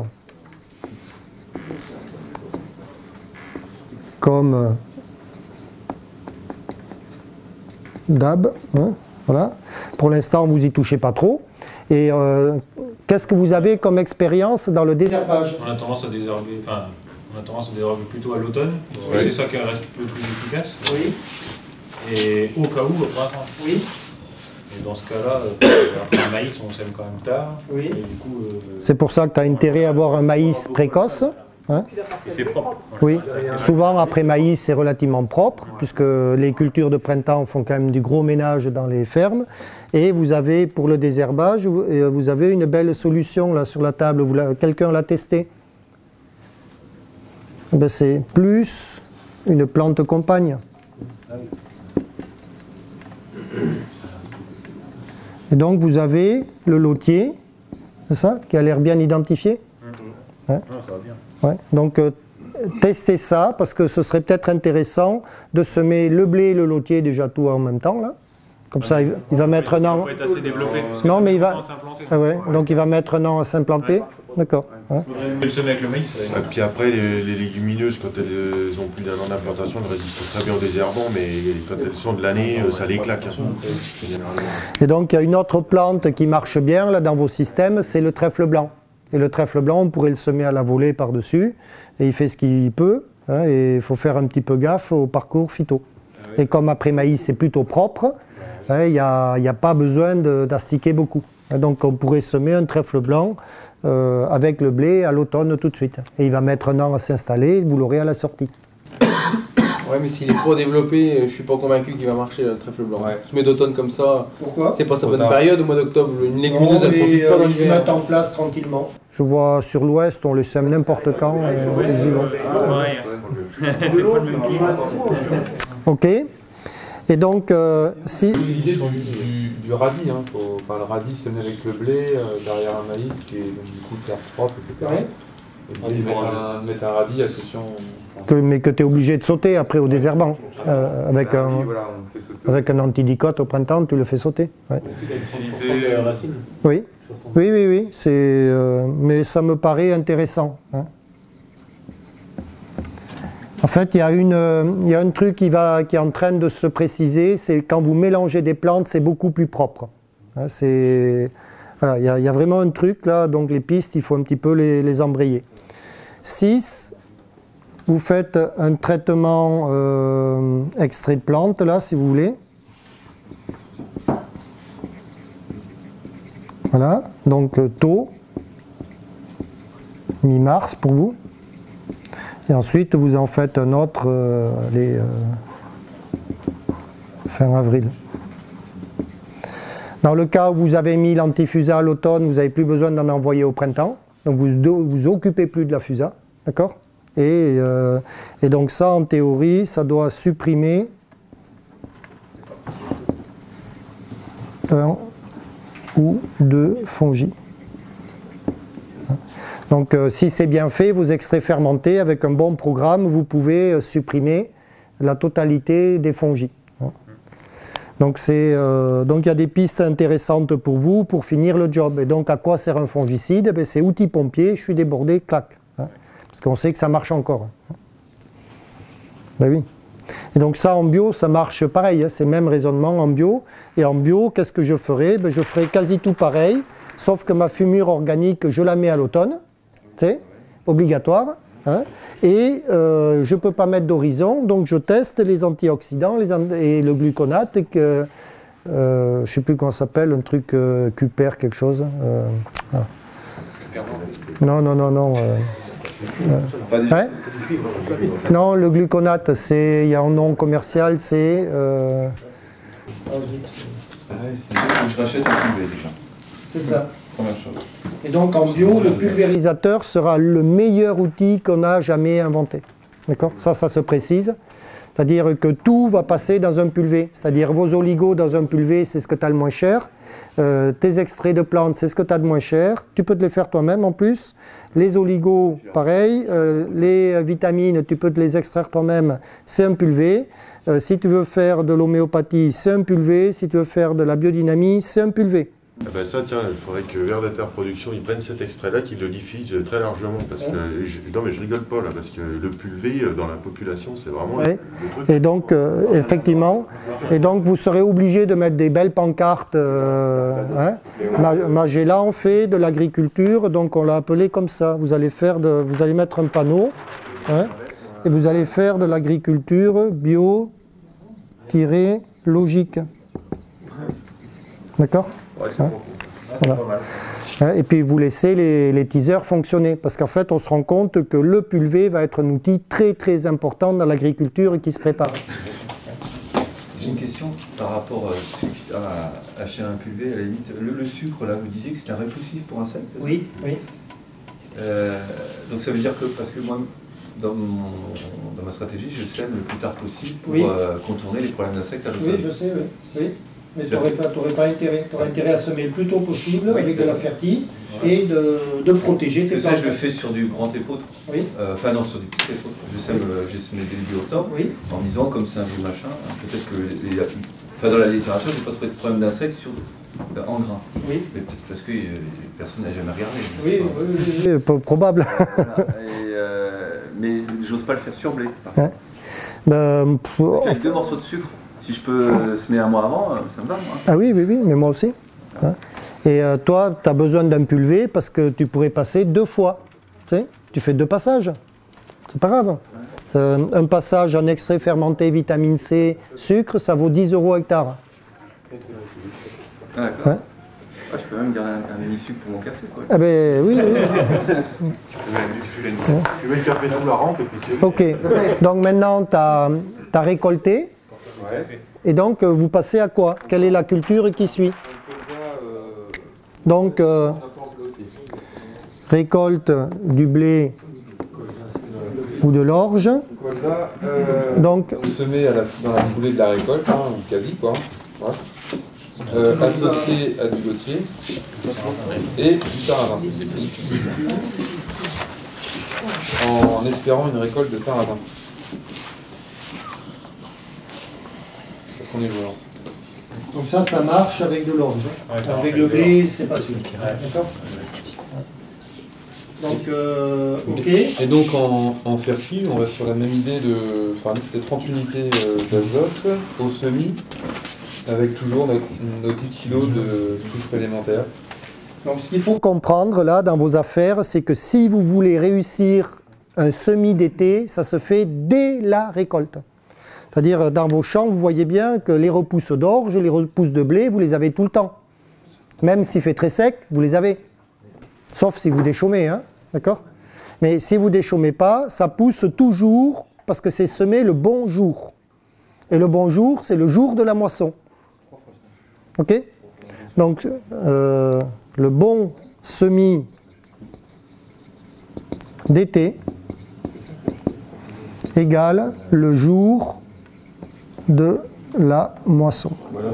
comme d'hab. Voilà. Pour l'instant, vous n'y touchez pas trop. Et qu'est-ce que vous avez comme expérience dans le désherbage? On a tendance à désherber, plutôt à l'automne. C'est ça qui reste le plus efficace. Oui. Et au cas où, au printemps. Oui. Et dans ce cas-là, après un maïs, on sème quand même tard. Oui. Et du coup, c'est pour ça que tu as intérêt à avoir un maïs précoce. Et c'est propre. Oui, souvent après maïs c'est relativement propre, puisque les cultures de printemps font quand même du gros ménage dans les fermes. Et vous avez pour le désherbage, vous avez une belle solution là sur la table. Quelqu'un l'a testé? C'est plus une plante compagne. Et donc vous avez le lotier, c'est ça, qui a l'air bien identifié. Ça va bien. Ouais. Donc testez ça parce que ce serait peut-être intéressant de semer le blé et le lotier déjà tout en même temps là. Comme ça, il va mettre un an. Ça peut être assez développé. Non, mais il va. s'implanter. Ah ouais, donc il va mettre un an à s'implanter. D'accord. Hein. Le semer avec le maïs. Et puis après, les légumineuses, quand elles ont plus d'un an d'implantation, elles résistent très bien au désherbant, mais quand elles sont de l'année, ça les claque. Généralement. Et donc il y a une autre plante qui marche bien là dans vos systèmes, c'est le trèfle blanc. Et le trèfle blanc, on pourrait le semer à la volée par-dessus, et il fait ce qu'il peut, hein, et il faut faire un petit peu gaffe au parcours phyto. Et comme après maïs, c'est plutôt propre, hein, il n'y a pas besoin d'astiquer beaucoup. Donc on pourrait semer un trèfle blanc avec le blé à l'automne tout de suite. Et il va mettre un an à s'installer, vous l'aurez à la sortie. Ouais, mais s'il est trop développé, je suis pas convaincu qu'il va marcher le trèfle blanc. Se met d'automne comme ça. Pourquoi? C'est pas sa bonne période au mois d'octobre. Une légumineuse, elle profite pas dans ils se l'hiver. mettent en place tranquillement. Je vois sur l'ouest, on les sème n'importe quand. Ils y vont. Ok. Et donc, si... C'est l'idée du radis, hein. Enfin, le radis semé avec le blé, derrière un maïs qui est donc, du coup terre propre, etc. Ouais. Et puis mettre un radis associant... mais que tu es obligé de sauter après au désherbant. Avec un antidicote au printemps, tu le fais sauter. Ouais. Oui, oui. Mais ça me paraît intéressant. Hein. En fait, il y a un truc qui est en train de se préciser, c'est quand vous mélangez des plantes, c'est beaucoup plus propre. Hein, voilà, il y a vraiment un truc là, donc les pistes, il faut un petit peu les embrayer. 6, vous faites un traitement extrait de plante, là, si vous voulez. Voilà, donc tôt, mi-mars pour vous. Et ensuite, vous en faites un autre fin avril. Dans le cas où vous avez mis l'antifusa à l'automne, vous n'avez plus besoin d'en envoyer au printemps. Donc vous ne vous occupez plus de la fusa, d'accord ? Et donc ça, en théorie, ça doit supprimer un ou deux fongies. Donc si c'est bien fait, vos extraits fermentés, avec un bon programme, vous pouvez supprimer la totalité des fongies. Donc il y a des pistes intéressantes pour vous pour finir le job. Et donc à quoi sert un fongicide? C'est outil pompier, je suis débordé, clac. Parce qu'on sait que ça marche encore. Ben oui. Et donc ça en bio, ça marche pareil, c'est le même raisonnement en bio. Et en bio, qu'est-ce que je ferai? Je ferai quasi tout pareil, sauf que ma fumure organique, je la mets à l'automne, c'est obligatoire. Hein, et je ne peux pas mettre d'horizon, donc je teste les antioxydants et le gluconate, je ne sais plus comment ça s'appelle, un truc Cuper quelque chose. Voilà. Non. Hein? Non, le gluconate, il y a un nom commercial, c'est... Je rachète un pulvé déjà. C'est ça. Première chose. Et donc en bio, le pulvérisateur sera le meilleur outil qu'on a jamais inventé. D'accord ? Ça se précise. C'est-à-dire que tout va passer dans un pulvé. C'est-à-dire vos oligos dans un pulvé, c'est ce que tu as le moins cher. Tes extraits de plantes, c'est ce que tu as de moins cher. Tu peux te les faire toi-même en plus. Les oligos, pareil. Les vitamines, tu peux te les extraire toi-même. C'est un pulvé. Si tu veux faire de l'homéopathie, c'est un pulvé. Si tu veux faire de la biodynamie, c'est un pulvé. Ah ben ça, tiens, il faudrait que Vers de Terre Production, ils prennent cet extrait-là, qu'ils le diffusent très largement, parce que, non mais je rigole pas là, parce que le pulvé dans la population, c'est vraiment le truc. Et donc, effectivement, et donc vous serez obligé de mettre des belles pancartes. Magellan fait de l'agriculture, donc on l'a appelé comme ça. Vous allez mettre un panneau, et vous allez faire de l'agriculture bio-logique. D'accord ? Ouais, c'est voilà. pas mal. Et puis vous laissez les teasers fonctionner, parce qu'en fait on se rend compte que le pulvé va être un outil très très important dans l'agriculture qui se prépare. J'ai une question par rapport à ceux qui acheté un pulvé, à la limite. Le sucre, là, vous disiez que c'était un répulsif pour insectes, c'est ça? Oui. Donc ça veut dire que, parce que moi, dans ma stratégie, je sème le plus tard possible pour contourner les problèmes d'insectes à l'automne. Oui, je sais, oui. Mais tu n'aurais pas intérêt. Tu aurais intérêt à semer le plus tôt possible avec de la fertile et de protéger tes plantes. Ça, je le fais sur du grand épeautre. Oui. Enfin, non, sur du petit épeautre. J'ai semé début octobre en me disant, comme c'est un vieux machin, peut-être que Enfin, dans la littérature, j'ai pas trouvé de problème d'insectes en grain. Oui. Mais peut-être parce que personne n'a jamais regardé. Oui, oui, oui. Probable. Voilà. Mais j'ose pas le faire sur blé. Ouais. Avec 2 morceaux de sucre, si je peux semer un mois avant, ça me va, moi. Ah oui, oui, oui, mais moi aussi. Hein. Et toi, tu as besoin d'un pulvé parce que tu pourrais passer 2 fois. Tu sais, tu fais 2 passages. C'est pas grave. Un passage en extrait fermenté, vitamine C, sucre, ça vaut 10 € hectare. Ah, d'accord. Ouais. Ah, je peux même garder un mini-sucre pour mon café, quoi. Ah ben oui, oui. Tu mets le café sous la rampe et puis c'est... Ok. Donc maintenant, tu as récolté. Ouais. Et donc, vous passez à quoi? Quelle est la culture qui suit? Donc, récolte du blé ou de l'orge. Donc, semer dans la foulée de la récolte, hein, ou quasi quoi. Ouais. Associé à du lotier et du sarrasin. En espérant une récolte de sarrasin. Parce qu'on est volant. Donc ça marche avec de l'orge. Ouais, avec le blé, c'est pas sûr. D'accord. Donc, ok. Et donc en fertile, on reste sur la même idée de... Enfin, c'était 30 unités d'azote au semis, avec toujours nos 10 kilos de soufre élémentaire. Donc ce qu'il faut comprendre là dans vos affaires, c'est que si vous voulez réussir un semis d'été, ça se fait dès la récolte. C'est-à-dire dans vos champs, vous voyez bien que les repousses d'orge, les repousses de blé, vous les avez tout le temps. Même s'il fait très sec, vous les avez. Sauf si vous déchaumez, hein, d'accord? Mais si vous ne déchaumez pas, ça pousse toujours parce que c'est semé le bon jour. Et le bon jour, c'est le jour de la moisson. Ok? Donc, le bon semis d'été égale le jour de la moisson.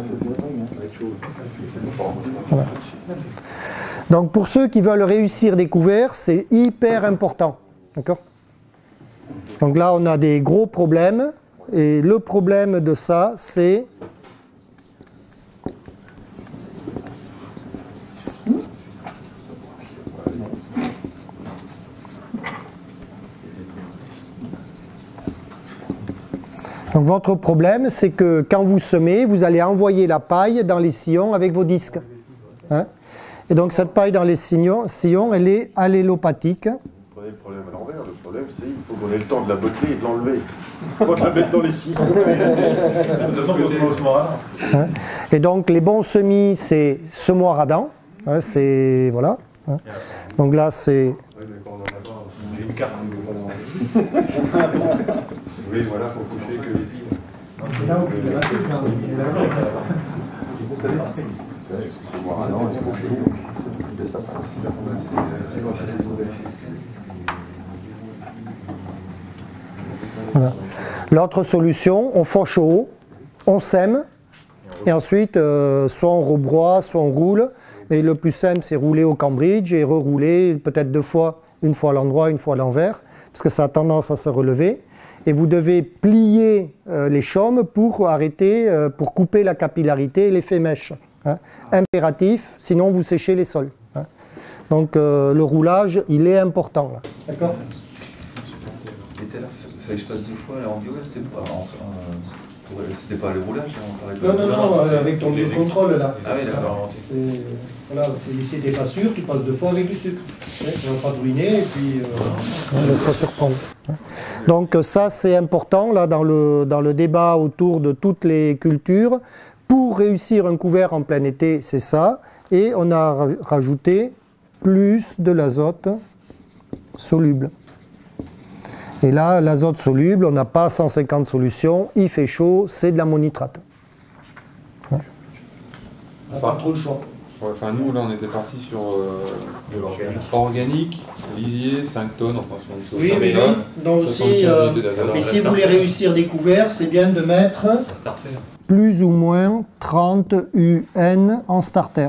Voilà. Donc, pour ceux qui veulent réussir des couverts, c'est hyper important. D'accord? Donc là, on a des gros problèmes. Et le problème de ça, c'est donc votre problème, c'est que quand vous semez, vous allez envoyer la paille dans les sillons avec vos disques. Hein? Et donc cette paille dans les sillons, elle est allélopathique. Vous prenez le problème à l'envers. Le problème, c'est qu'il faut qu'on ait le temps de la botter et de l'enlever. On va la mettre dans les sillons. De toute façon, il faut semer au semoir. Hein? Et donc les bons semis, c'est semoir à dents. Hein, c'est voilà. Hein? Donc là, c'est... J'ai une carte. Oui, voilà, faut coucher que les fibres. Voilà. L'autre solution, on fauche au haut, on sème, et ensuite, soit on rebroie, soit on roule. Mais le plus simple, c'est rouler au Cambridge et rerouler peut-être 2 fois, une fois à l'endroit, une fois à l'envers, parce que ça a tendance à se relever. Et vous devez plier les chaumes pour arrêter, pour couper la capillarité et l'effet mèche. Hein. Impératif, sinon vous séchez les sols. Hein. Donc le roulage, il est important. D'accord. Et là, fallait que je passe 2 fois là en bio, c'était pas le roulage, Non, avec ton contrôle là. Ah oui, d'accord. Voilà, si t'es pas sûr, tu passes 2 fois avec du sucre. Ça va pas te ruiner et puis on ne laisse pas surprendre. Donc ça c'est important là dans le débat autour de toutes les cultures. Pour réussir un couvert en plein été, c'est ça. Et on a rajouté plus de l'azote soluble. Et là, l'azote soluble, on n'a pas 150 solutions, il fait chaud, c'est de l'ammonitrate. On n'a pas trop le choix. Ouais, enfin, nous, là, on était parti sur organique, lisier, 5 tonnes, enfin, oui, mais donc aussi, mais si vous voulez réussir des couverts, c'est bien de mettre plus ou moins 30 UN en starter.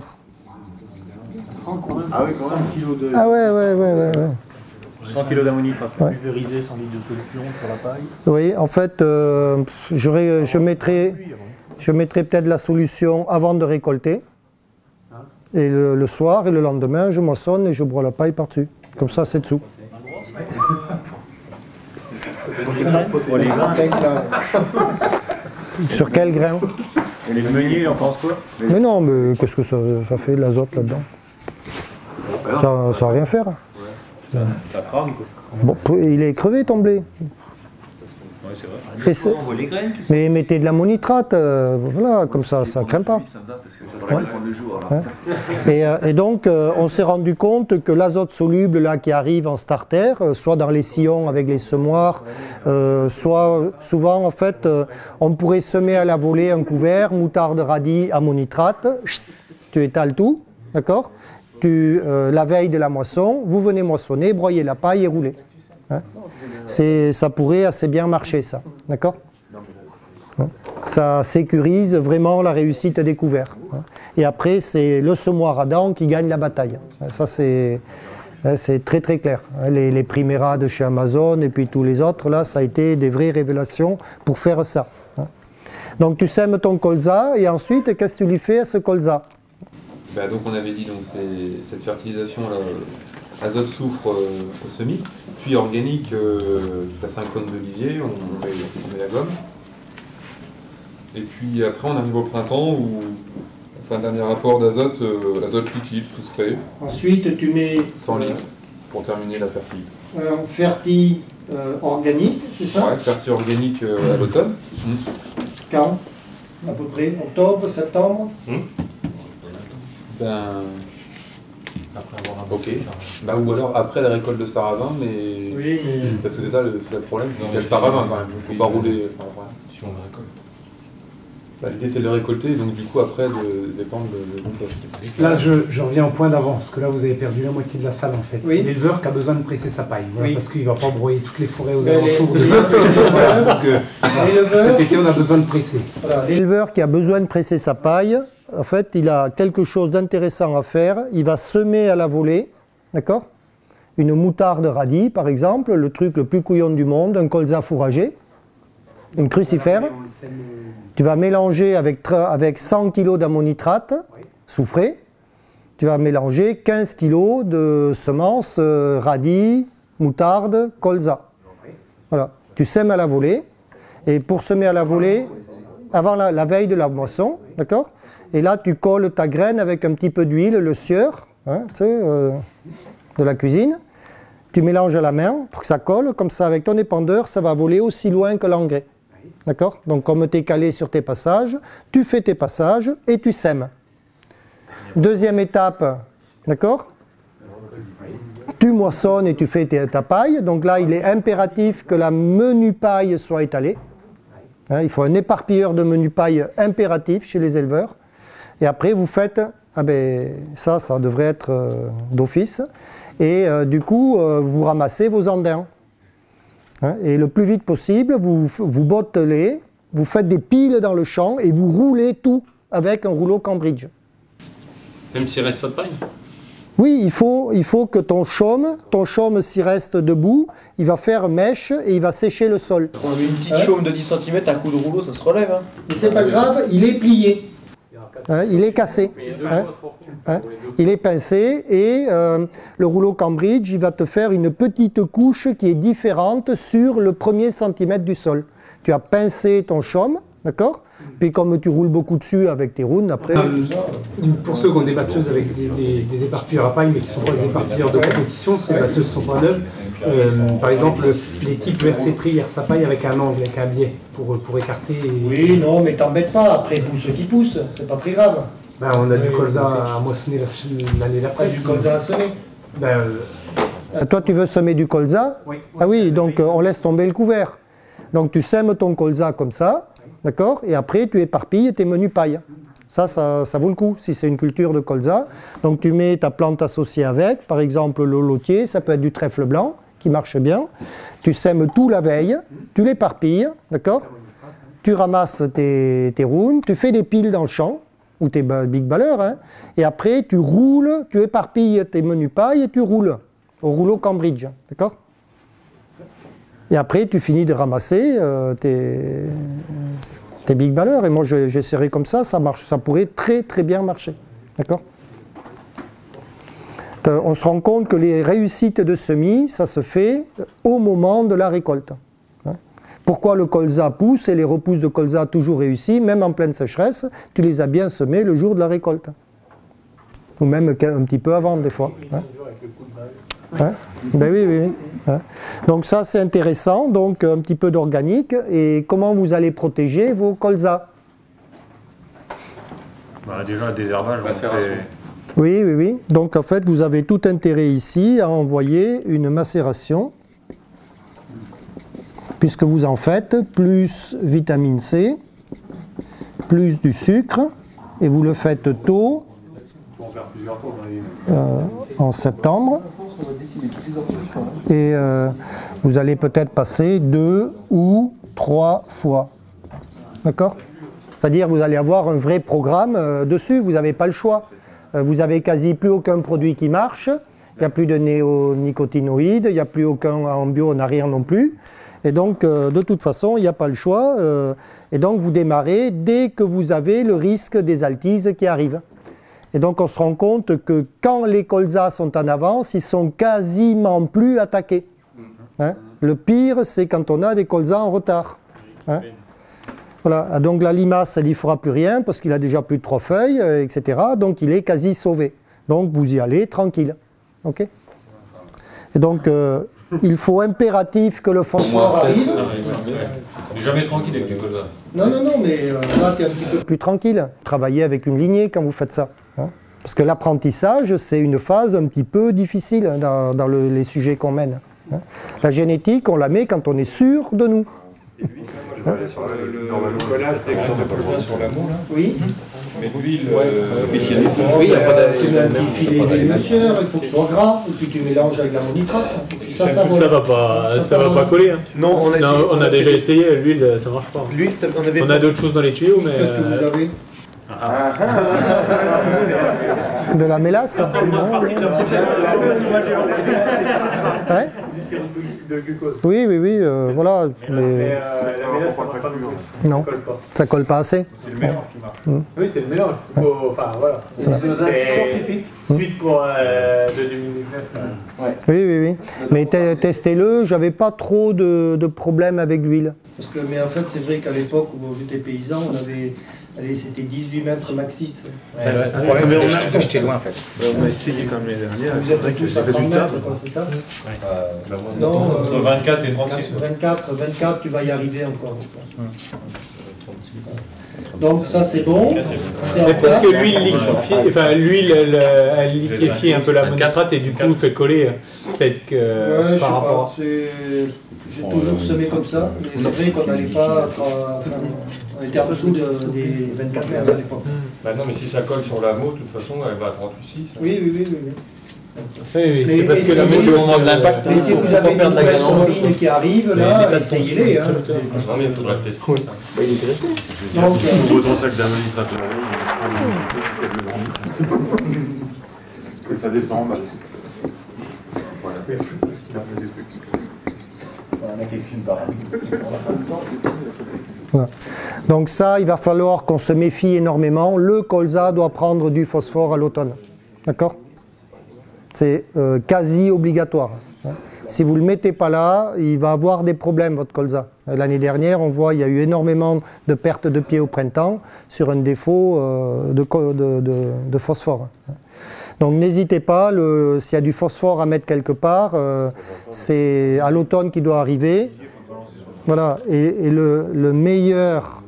Ah oui, quand même. Ah ouais. 100 kg d'ammonitrate pulvérisé, 100 litres de solution sur la paille. Oui, en fait, je mettrais Je mettrai peut-être la solution avant de récolter. Et le soir et le lendemain, je moissonne et je broie la paille par-dessus. Comme ça, c'est dessous. Pour les grains. Sur quel grain? Et les meuniers, on pense quoi? Mais non, mais qu'est-ce que ça fait de l'azote là-dedans? Ça va rien faire. Ça crame quoi. Bon, il est crevé ton blé. Ouais, c'est vrai. Et On voit les graines qui sont. mais mettez de l'ammonitrate, voilà, comme ça ne crème pas. Ça me va parce que ça va prendre le jour. Alors. Et donc, on s'est rendu compte que l'azote soluble là, qui arrive en starter, soit dans les sillons avec les semoirs, soit souvent, en fait, on pourrait semer à la volée un couvert, moutarde, radis, ammonitrate, tu étales tout, d'accord? La veille de la moisson, vous venez moissonner, broyer la paille et rouler. Hein? Ça pourrait assez bien marcher, ça, d'accord? Ça sécurise vraiment la réussite des couverts. Et après, c'est le semoir à dents qui gagne la bataille. Ça, c'est très très clair. Les Primera de chez Amazon et puis tous les autres, là, ça a été des vraies révélations pour faire ça. Donc tu sèmes ton colza et ensuite, qu'est-ce que tu lui fais à ce colza? Donc on avait dit donc cette fertilisation là, azote, soufre au semis, puis organique, tu as 5 tonnes de lisier, on met la gomme. Et puis après on arrive au printemps où on fait un dernier rapport d'azote, azote liquide, soufré. Ensuite tu mets 100 litres pour terminer la fertile. Fertile organique, c'est ça? Ouais, fertile organique à l'automne. Quand? À peu près octobre, septembre? Après avoir ok. Ou alors après la récolte de sarrasin, mais. Oui, mais. Parce que c'est ça le problème, c'est qu'il y a le sarrasin quand même. Il ne faut pas rouler. Si on le récolte. L'idée c'est de le récolter, donc du coup après de dépendre de compost. Là, je reviens au point d'avant, parce que là, vous avez perdu la moitié de la salle en fait. Oui. L'éleveur qui a besoin de presser sa paille, voilà, Oui. parce qu'il ne va pas broyer toutes les forêts aux Mais alentours de l'éleveur, cet été, on a besoin de presser. voilà, l'éleveur qui a besoin de presser sa paille, en fait, il a quelque chose d'intéressant à faire. Il va semer à la volée, d'accord? Une moutarde radis, par exemple, le truc le plus couillon du monde, un colza fourragé, une crucifère. Tu vas mélanger avec 100 kg d'ammonitrate soufré. Tu vas mélanger 15 kg de semences, radis, moutarde, colza. Voilà. Tu sèmes à la volée. Et pour semer à la volée, avant la veille de la moisson, d'accord? Et là, tu colles ta graine avec un petit peu d'huile, le sieur, hein, tu sais, de la cuisine. Tu mélanges à la main pour que ça colle. Comme ça, avec ton épandeur, ça va voler aussi loin que l'engrais. D'accord? Donc, comme tu es calé sur tes passages, tu fais tes passages et tu sèmes. Deuxième étape, d'accord? Tu moissonnes et tu fais ta paille. Donc là, il est impératif que la menu paille soit étalée. Hein, il faut un éparpilleur de menu paille impératif chez les éleveurs. Et après, vous faites, ça devrait être d'office. Et du coup, vous ramassez vos andins. Hein, et le plus vite possible, vous bottelez, vous faites des piles dans le champ et vous roulez tout avec un rouleau Cambridge. Même s'il reste pas de paille? Oui, il faut que ton chaume s'y reste debout, il va faire mèche et il va sécher le sol. On met une petite chaume de 10 cm, un coup de rouleau, ça se relève. Hein. Mais c'est pas grave, il est plié. Hein, il est cassé. Hein, hein, il est pincé et le rouleau Cambridge, il va te faire une petite couche qui est différente sur le premier centimètre du sol. Tu as pincé ton chaume, d'accord? Puis comme tu roules beaucoup dessus avec tes rounes, après... Pour ceux qui ont des batteuses avec des éparpilleurs à paille, mais qui ne sont pas des éparpilleurs de compétition, parce que les batteuses ne sont pas neuves, par exemple, les types RC-Tri, RSA paille avec un angle, avec un biais, pour écarter... Oui, non, mais t'embête pas, après pousse qui pousse, c'est pas très grave. Ben, on a du colza à moissonner l'année d'après. Du colza à semer. Ben, toi, tu veux semer du colza? Oui. Ah oui, donc on laisse tomber le couvert. Donc tu sèmes ton colza comme ça, d'accord? Et après, tu éparpilles tes menus pailles. Ça vaut le coup, si c'est une culture de colza. Donc tu mets ta plante associée avec, par exemple le lotier, ça peut être du trèfle blanc, qui marche bien. Tu sèmes tout la veille, tu l'éparpilles, d'accord? Tu ramasses tes rounes, tu fais des piles dans le champ, ou tes big balleurs, hein, et après tu roules, tu éparpilles tes menus pailles et tu roules au rouleau Cambridge, d'accord? Et après tu finis de ramasser des big balers. Et moi, j'essaierai comme ça marche, ça pourrait très très bien marcher. D'accord? On se rend compte que les réussites de semis, ça se fait au moment de la récolte. Pourquoi le colza pousse et les repousses de colza toujours réussies, même en pleine sécheresse, tu les as bien semés le jour de la récolte. Ou même un petit peu avant, des fois. Ben oui. Donc ça, c'est intéressant. Donc un petit peu d'organique. Et comment vous allez protéger vos colzas? Déjà, des herbages, on fait... Oui. Donc en fait, vous avez tout intérêt ici à envoyer une macération, puisque vous en faites plus vitamine C, plus du sucre, et vous le faites tôt, en septembre, et vous allez peut-être passer 2 ou 3 fois. D'accord? C'est-à-dire vous allez avoir un vrai programme dessus, vous n'avez pas le choix. Vous n'avez quasi plus aucun produit qui marche, il n'y a plus de néonicotinoïdes, il n'y a plus aucun en bio, en arrière non plus. Et donc, de toute façon, il n'y a pas le choix. Et donc, vous démarrez dès que vous avez le risque des altises qui arrivent. Et donc, on se rend compte que quand les colzas sont en avance, ils sont quasiment plus attaqués. Le pire, c'est quand on a des colzas en retard. Voilà. Donc la limace, elle n'y fera plus rien parce qu'il a déjà plus de 3 feuilles, etc. Donc il est quasi sauvé. Donc vous y allez tranquille. Okay. Et donc il faut impératif que le phosphore arrive. On n'est jamais tranquille avec du colza. Non, mais là tu es un petit peu plus tranquille. Travaillez avec une lignée quand vous faites ça. Parce que l'apprentissage, c'est une phase un petit peu difficile dans les sujets qu'on mène. La génétique, on la met quand on est sûr de nous. Sur le collage des graines de colza sur l'amont, là. Oui. Mais l'huile officielle. Oui, tu mets un petit filet d'émulsionneur, il faut que ce soit gras, et puis tu mélanges avec l'ammonitrate. Ça va pas coller. Hein. Non, on a déjà essayé, l'huile ça marche pas. L'huile, on a d'autres choses dans les tuyaux, mais. Qu'est-ce que vous avez? De la mélasse? Oui, voilà. Mais la mélasse, ça marche pas. Non, ça colle pas assez. C'est le mélange qui marche. Oui, c'est le mélange. Enfin, voilà. Il y a des dosages scientifiques. Suite pour 2019. Oui. Mais testez-le, j'avais pas trop de problèmes avec l'huile. Mais en fait, c'est vrai qu'à l'époque où j'étais paysan, on avait. Allez, c'était 18 mètres maxi. Le problème, c'est que j'étais loin en fait. On a essayé comme l'année dernière. Vous êtes tous à 30 mètres, c'est ça? Non, entre 24 et 36. 24, tu vas y arriver encore, je pense. Donc ça c'est bon. Peut-être que l'huile elle liquéfie un peu l'ammonitrate et du coup fait coller. Peut-être que par rapport. J'ai toujours semé comme ça, mais c'est vrai qu'on n'allait pas. On était en dessous des 24 mètres à l'époque. Non, mais si ça colle sur l'amont, de toute façon, elle va à 38,6. Oui. C'est parce que c'est le moment de l'impact. Mais si vous avez une nouvelle combine qui arrive, là, essayez-les. Non, mais il faudra le tester. Il est testé. Donc, ton sac d'ammonitrate. Ça descend. Voilà. Donc ça, il va falloir qu'on se méfie énormément. Le colza doit prendre du phosphore à l'automne. D'accord? C'est quasi obligatoire. Si vous ne le mettez pas là, il va avoir des problèmes, votre colza. L'année dernière, on voit il y a eu énormément de pertes de pieds au printemps sur un défaut de phosphore. Donc n'hésitez pas, s'il y a du phosphore à mettre quelque part, c'est à l'automne qu'il doit arriver. Voilà, et le meilleur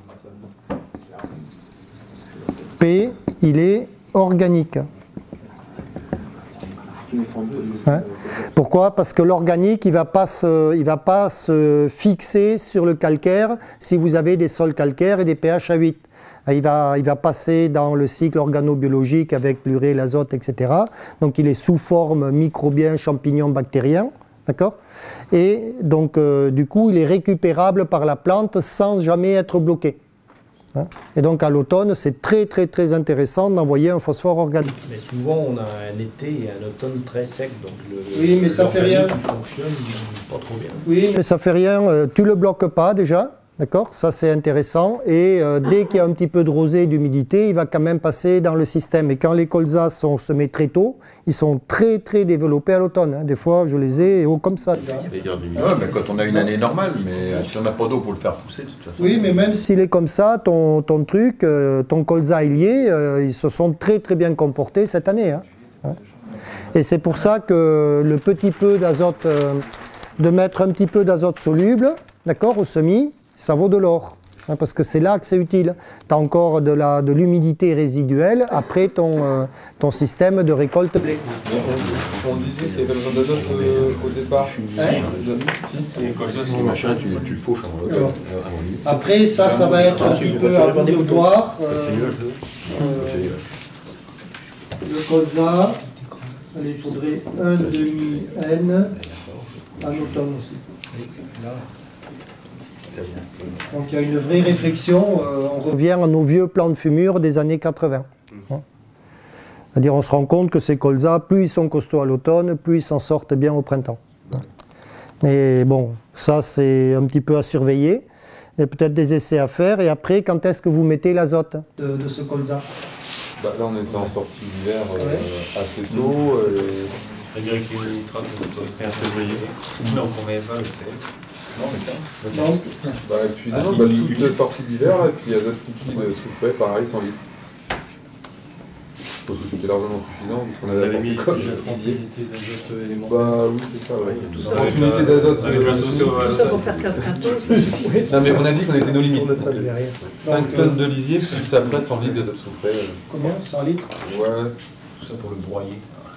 P, il est organique. Pourquoi? Parce que l'organique, il va pas se fixer sur le calcaire si vous avez des sols calcaires et des pH à 8. Il va passer dans le cycle organobiologique avec l'urée, l'azote, etc. Donc il est sous forme microbien, champignon, bactérien. D'accord? Et donc du coup, il est récupérable par la plante sans jamais être bloqué. Et donc à l'automne, c'est très intéressant d'envoyer un phosphore organique. Mais souvent, on a un été et un automne très sec, donc oui, mais ça fait rien. Fonctionne pas trop bien. Oui, mais ça fait rien. Tu le bloques pas déjà. d'accord? Ça c'est intéressant, et dès qu'il y a un petit peu de rosée et d'humidité, il va quand même passer dans le système. Et quand les colzas sont semés très tôt, ils sont très très développés à l'automne, hein. Des fois je les ai comme ça. Ouais, mais quand on a une année normale, mais si on n'a pas d'eau pour le faire pousser, de toute façon. Oui, mais même s'il est comme ça, ton truc, ton colza ailier, ils se sont très très bien comportés cette année, hein. Et c'est pour ça que le petit peu d'azote, de mettre un petit peu d'azote soluble, d'accord, au semis, ça vaut de l'or, hein, parce que c'est là que c'est utile. Tu as encore de l'humidité résiduelle après ton système de récolte blé. On disait qu'il y avait besoin d'azote au départ. Si machin, tu le fauches en Alors, après, ça va être un petit peu à vous de voir. Le colza, il faudrait un demi-N en automne aussi. Donc il y a une vraie réflexion, on revient à nos vieux plans de fumure des années 80. C'est-à-dire on se rend compte que ces colzas, plus ils sont costauds à l'automne, plus ils s'en sortent bien au printemps. Mais bon, ça c'est un petit peu à surveiller. Il y a peut-être des essais à faire. Et après, quand est-ce que vous mettez l'azote de ce colza? Là on était en sortie d'hiver assez tôt. La directive nitrate de 15 février. Donc on met ça, je sais. Non, et puis toute sortie d'hiver, et puis azote liquide soufflé, pareil, 100 litres. Je pense que c'était largement suffisant, parce qu'on avait mis comme quantité d'azote élémentaire. Bah oui, c'est ça, ouais. Toute unité d'azote. Ça pour faire 15 quintaux. Non, mais on a dit qu'on était nos limites. 5 tonnes de lisier, puis juste après 100 litres d'azote soufré. Combien? 100 litres? Ouais. Tout ça pour le broyer.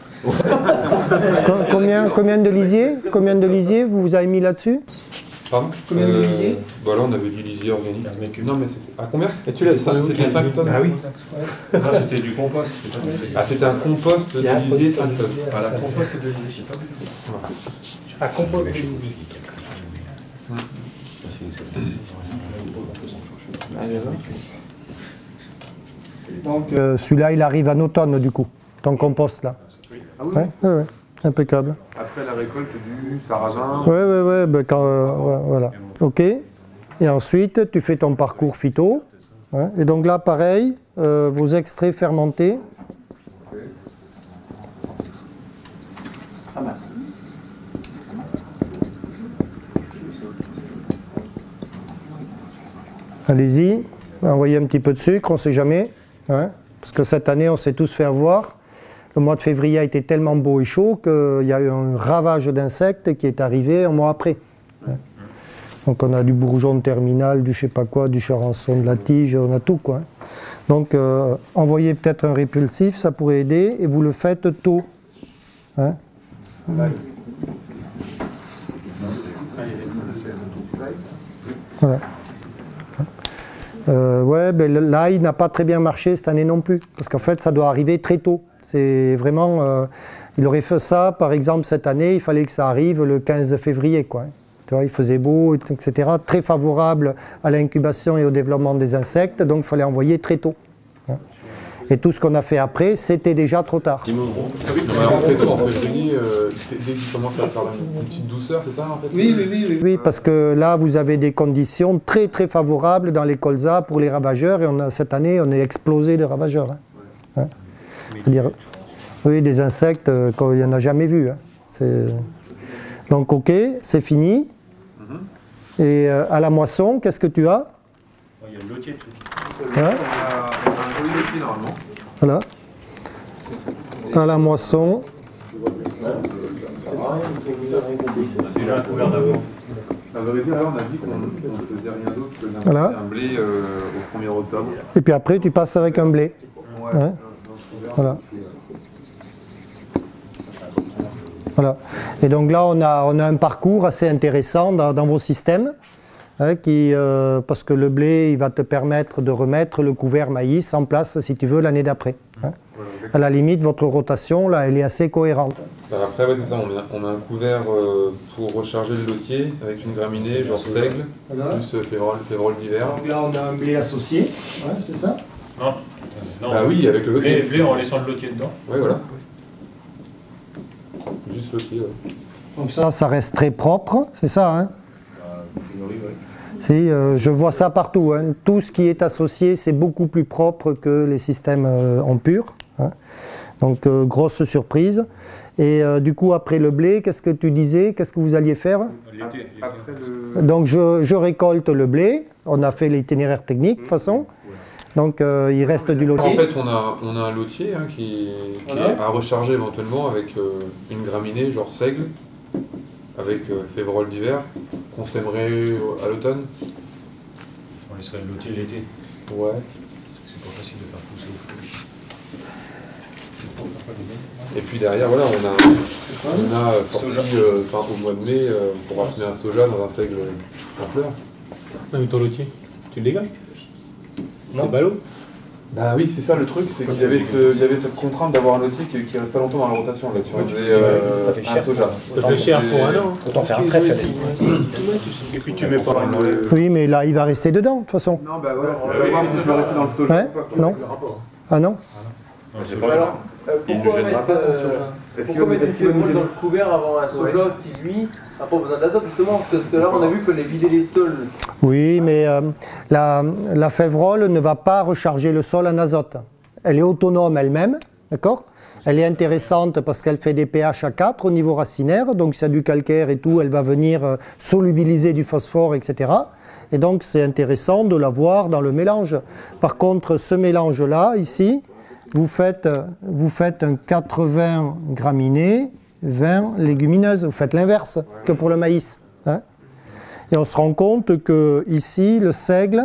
Combien de lisier vous avez mis là-dessus? Pardon? Combien de lisier? Bah là on avait du lisier organique. Non mais c'était... À combien? C'était 5 tonnes. Ah oui. Non, c'était du compost. Ah c'était un compost de lisier 5 tonnes. Voilà, compost de lisier. Un compost de lisier. Donc celui-là il arrive en automne du coup, ton compost là. Ah oui. Ouais, impeccable. Après la récolte du sarrasin. Ouais, ben voilà. Ok. Et ensuite, tu fais ton parcours phyto. Ouais. Et donc là, pareil, vos extraits fermentés. Allez-y, envoyez un petit peu de sucre, on ne sait jamais. Hein, parce que cette année, on s'est tous fait avoir. Le mois de février a été tellement beau et chaud qu'il y a eu un ravage d'insectes qui est arrivé un mois après. Donc on a du bourgeon terminal, du je sais pas quoi, du charançon, de la tige, on a tout quoi. Donc envoyez peut-être un répulsif, ça pourrait aider, et vous le faites tôt. Hein? Voilà. Ouais, ben, l'ail n'a pas très bien marché cette année non plus, parce qu'en fait ça doit arriver très tôt. C'est vraiment, il aurait fait ça, par exemple cette année, il fallait que ça arrive le 15 février, quoi. Tu vois, il faisait beau, etc. Très favorable à l'incubation et au développement des insectes, donc il fallait envoyer très tôt. Et tout ce qu'on a fait après, c'était déjà trop tard. Alors, en février, dès qu'il commence à faire une petite douceur, c'est ça en fait? Oui, parce que là, vous avez des conditions très très favorables dans les colzas pour les ravageurs, et cette année, on est explosé de ravageurs. Hein. C'est-à-dire, oui, des insectes qu'il n'y en a jamais vu. Hein. Donc, ok, c'est fini. Et à la moisson, qu'est-ce que tu as? Il y a le lotier. On a un joli lotier normalement. Voilà. À la moisson. Déjà un couvert d'avant. La vérité, là, on a dit qu'on ne faisait rien d'autre que Voilà. un blé au 1er octobre. Et puis après, tu passes avec un blé. Ouais. Voilà. Voilà. Et donc là, on a un parcours assez intéressant dans vos systèmes, hein, parce que le blé, il va te permettre de remettre le couvert maïs en place, si tu veux, l'année d'après. Hein. À la limite, votre rotation, là, elle est assez cohérente. Après, ouais, c'est ça, on a un couvert pour recharger le lotier avec une graminée, genre seigle, voilà. Plus févrole d'hiver. Donc là, on a un blé associé, ouais, c'est ça? Non. Ah oui, avec le lotier. Blé en laissant le lotier dedans. Oui, voilà. Juste lotier, ouais. Donc ça reste très propre, c'est ça, hein? Je vois ça partout, hein. Tout ce qui est associé, c'est beaucoup plus propre que les systèmes en pur. Hein. Donc, grosse surprise. Et du coup, après le blé, qu'est-ce que tu disais? Qu'est-ce que vous alliez faire? Donc, je récolte le blé. On a fait l'itinéraire technique, de toute façon. Donc, il reste du lotier. En fait, on a un lotier hein, qui est à recharger éventuellement avec une graminée, genre seigle, avec févrole d'hiver, qu'on sèmerait à l'automne. On laisserait le lotier l'été. Ouais. C'est pas facile de faire pousser au feu. Et puis derrière, voilà, on a sorti au mois de mai, on pourra semer un soja dans un seigle en fleurs. Non, mais ton lotier, tu le dégages? C'est ballot. Bah oui, c'est ça le truc, c'est qu'il y avait cette contrainte d'avoir un lotier qui reste pas longtemps dans la rotation, là, si on faisait un soja. Ça fait cher pour un an. Autant faire un trèfle. Et puis tu mets pas Oui, mais là, il va rester dedans, de toute façon. Non, bah voilà, c'est savoir si tu peux rester dans le soja. Ouais, non. Ah non. Alors, pourquoi mettre une févrole dans le couvert avant un soja qui, lui, n'a pas besoin d'azote, justement? Parce que tout à l'heure, on a vu qu'il fallait vider les sols. Oui, mais la févrole ne va pas recharger le sol en azote. Elle est autonome elle-même, d'accord? Elle est intéressante parce qu'elle fait des pH à 4 au niveau racinaire, donc s'il y a du calcaire et tout, elle va venir solubiliser du phosphore, etc. Et donc c'est intéressant de l'avoir dans le mélange. Par contre, ce mélange-là, ici, vous faites un 80 graminées, 20 légumineuses. Vous faites l'inverse que pour le maïs. Hein. Et on se rend compte que ici, le seigle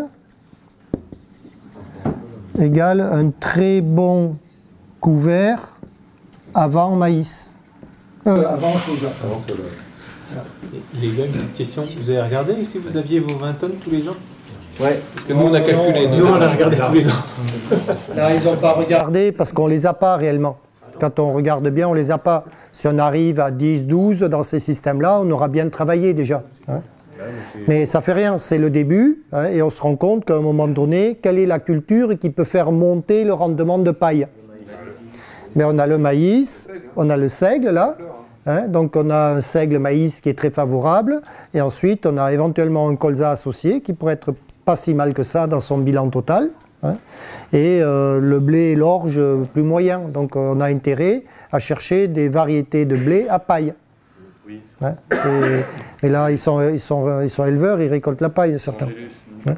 égale un très bon couvert avant maïs. Avant soja. Les gars, une petite question. Vous avez regardé si vous aviez vos 20 tonnes tous les ans? Ouais, parce que nous on a calculé. Nous on a regardé tous les ans. Là, ils n'ont pas regardé parce qu'on ne les a pas réellement. Quand on regarde bien, on ne les a pas. Si on arrive à 10, 12 dans ces systèmes-là, on aura bien travaillé déjà. Hein. Mais ça ne fait rien, c'est le début. Hein, et on se rend compte qu'à un moment donné, quelle est la culture qui peut faire monter le rendement de paille? Mais on a le maïs, on a le seigle là. Hein, donc on a un seigle maïs qui est très favorable. Et ensuite, on a éventuellement un colza associé qui pourrait être pas si mal que ça dans son bilan total. Hein. Et le blé et l'orge plus moyen. Donc on a intérêt à chercher des variétés de blé à paille. Oui. Hein. Et là, ils sont éleveurs, ils récoltent la paille, certains. Hein.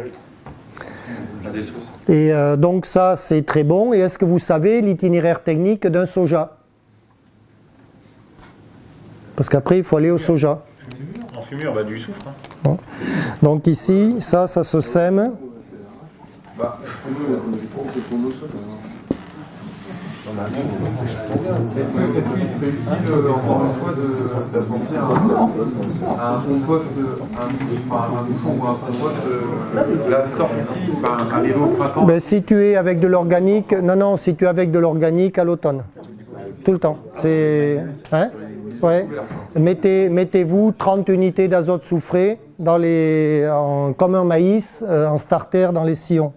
Et donc ça, c'est très bon. Et est-ce que vous savez l'itinéraire technique d'un soja? Parce qu'après, il faut aller au soja. En fumure, bah, du soufre. Hein. Donc ici, ça se sème. Un compost, un bouchon ou un compost, la sortie, arrivé au printemps. Ben, si tu es avec de l'organique, non, si tu es avec de l'organique à l'automne. Tout le temps. C'est. Hein? Ouais. Mettez-vous 30 unités d'azote soufré comme un maïs en starter dans les sillons.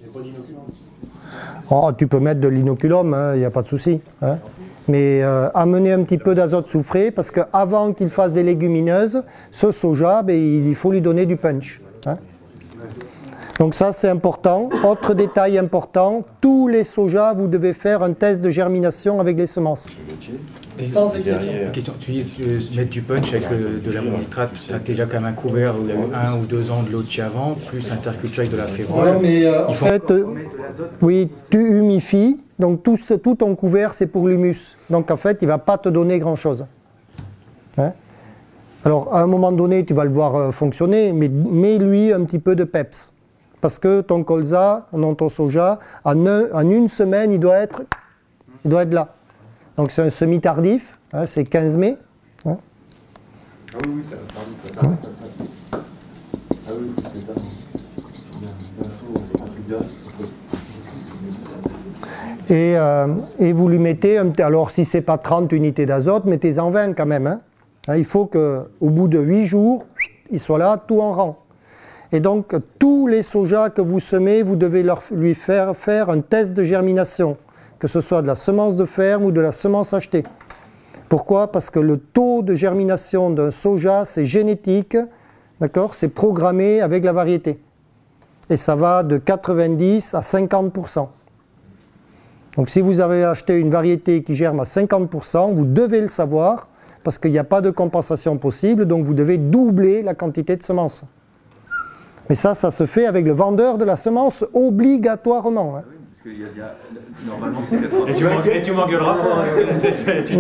Oh, tu peux mettre de l'inoculum, il n'y a pas de souci. Hein. Mais amenez un petit peu d'azote soufré parce qu'avant qu'il fasse des légumineuses, ce soja, ben, il faut lui donner du punch. Hein. Donc ça c'est important. Autre détail important, tous les sojas, vous devez faire un test de germination avec les semences. Sans exception. Question, tu mets du punch avec de l'ammonitrate, tu as déjà quand même un couvert où il y a eu 1 ou 2 ans de lotier avant, plus interculture avec de la févrole. Ouais, mais en fait, oui, tu humifies, donc tout ton couvert c'est pour l'humus. Donc en fait, il ne va pas te donner grand-chose. Hein? Alors à un moment donné, tu vas le voir fonctionner, mais mets-lui un petit peu de peps. Parce que ton colza, non ton soja, en une semaine, il doit être là. Donc c'est un semi-tardif, hein, c'est 15 mai. Hein. Ah oui, c'est un tardif. Ah oui, c'est tardif. Et vous lui mettez, alors si ce n'est pas 30 unités d'azote, mettez-en 20 quand même. Hein. Il faut qu'au bout de 8 jours, il soit là, tout en rang. Et donc tous les sojas que vous semez, vous devez lui faire un test de germination. Que ce soit de la semence de ferme ou de la semence achetée. Pourquoi? Parce que le taux de germination d'un soja, c'est génétique, d'accord, c'est programmé avec la variété. Et ça va de 90 à 50%. Donc si vous avez acheté une variété qui germe à 50%, vous devez le savoir, parce qu'il n'y a pas de compensation possible, donc vous devez doubler la quantité de semences. Mais ça se fait avec le vendeur de la semence obligatoirement. Hein. Parce qu'il y a normalement c'est 80%. Et tu m'engueuleras pas.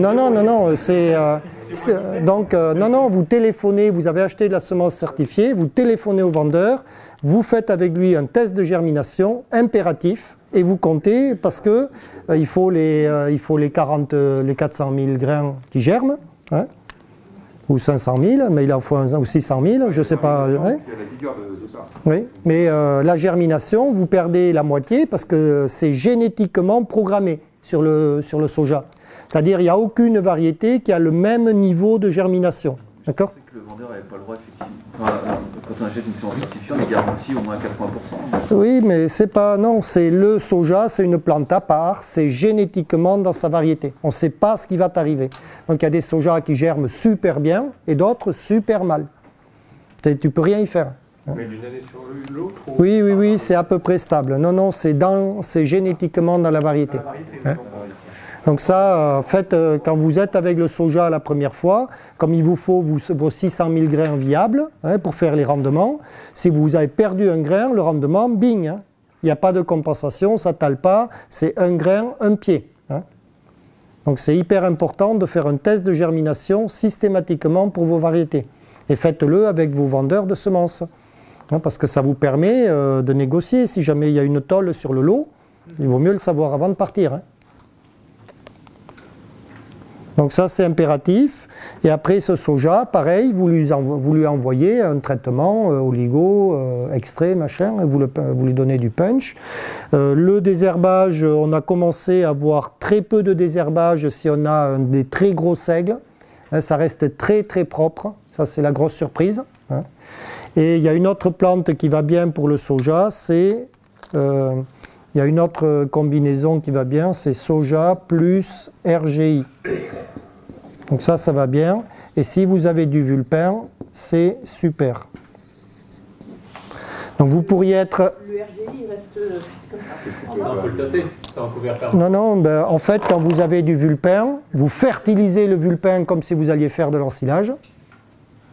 Non, vous téléphonez, vous avez acheté de la semence certifiée, vous téléphonez au vendeur, vous faites avec lui un test de germination impératif et vous comptez parce que il faut les 400 000 grains qui germent, hein, ou 500 000, mais il en faut ou 600 000, je ne sais pas. Hein. Oui, mais la germination, vous perdez la moitié parce que c'est génétiquement programmé sur le soja. C'est-à-dire qu'il n'y a aucune variété qui a le même niveau de germination. D'accord ? Je sais que le vendeur n'avait pas le droit, effectivement. Enfin, quand on achète une semence certifiée, on est garanti au moins 80%. Oui, mais c'est pas... Non, c'est le soja, c'est une plante à part, c'est génétiquement dans sa variété. On ne sait pas ce qui va t'arriver. Donc il y a des sojas qui germent super bien et d'autres super mal. Tu ne peux rien y faire. Mais d'une année sur l'autre Oui, c'est à peu près stable. Non, c'est génétiquement dans la variété. Hein? Donc ça, en fait, quand vous êtes avec le soja la première fois, comme il vous faut vos 600 000 grains viables, hein, pour faire les rendements, si vous avez perdu un grain, le rendement, bing, hein, il n'y a pas de compensation, ça ne tale pas, c'est un grain, un pied. Hein. Donc c'est hyper important de faire un test de germination systématiquement pour vos variétés. Et faites-le avec vos vendeurs de semences. Hein, parce que ça vous permet de négocier. Si jamais il y a une tôle sur le lot, il vaut mieux le savoir avant de partir. Hein. Donc ça c'est impératif. Et après ce soja, pareil, vous lui envoyez un traitement oligo, extrait, machin, et vous lui donnez du punch. Le désherbage, on a commencé à avoir très peu de désherbage si on a des très gros seigles. Hein, ça reste très très propre. Ça c'est la grosse surprise. Hein. Et il y a une autre plante qui va bien pour le soja, c'est... il y a une autre combinaison qui va bien, c'est soja plus RGI. Donc ça va bien. Et si vous avez du vulpin, c'est super. Donc vous pourriez être... Le RGI reste comme ça. Il faut le tasser, c'est en couvert permanent. Non, en fait, quand vous avez du vulpin, vous fertilisez le vulpin comme si vous alliez faire de l'ensilage. D'accord ?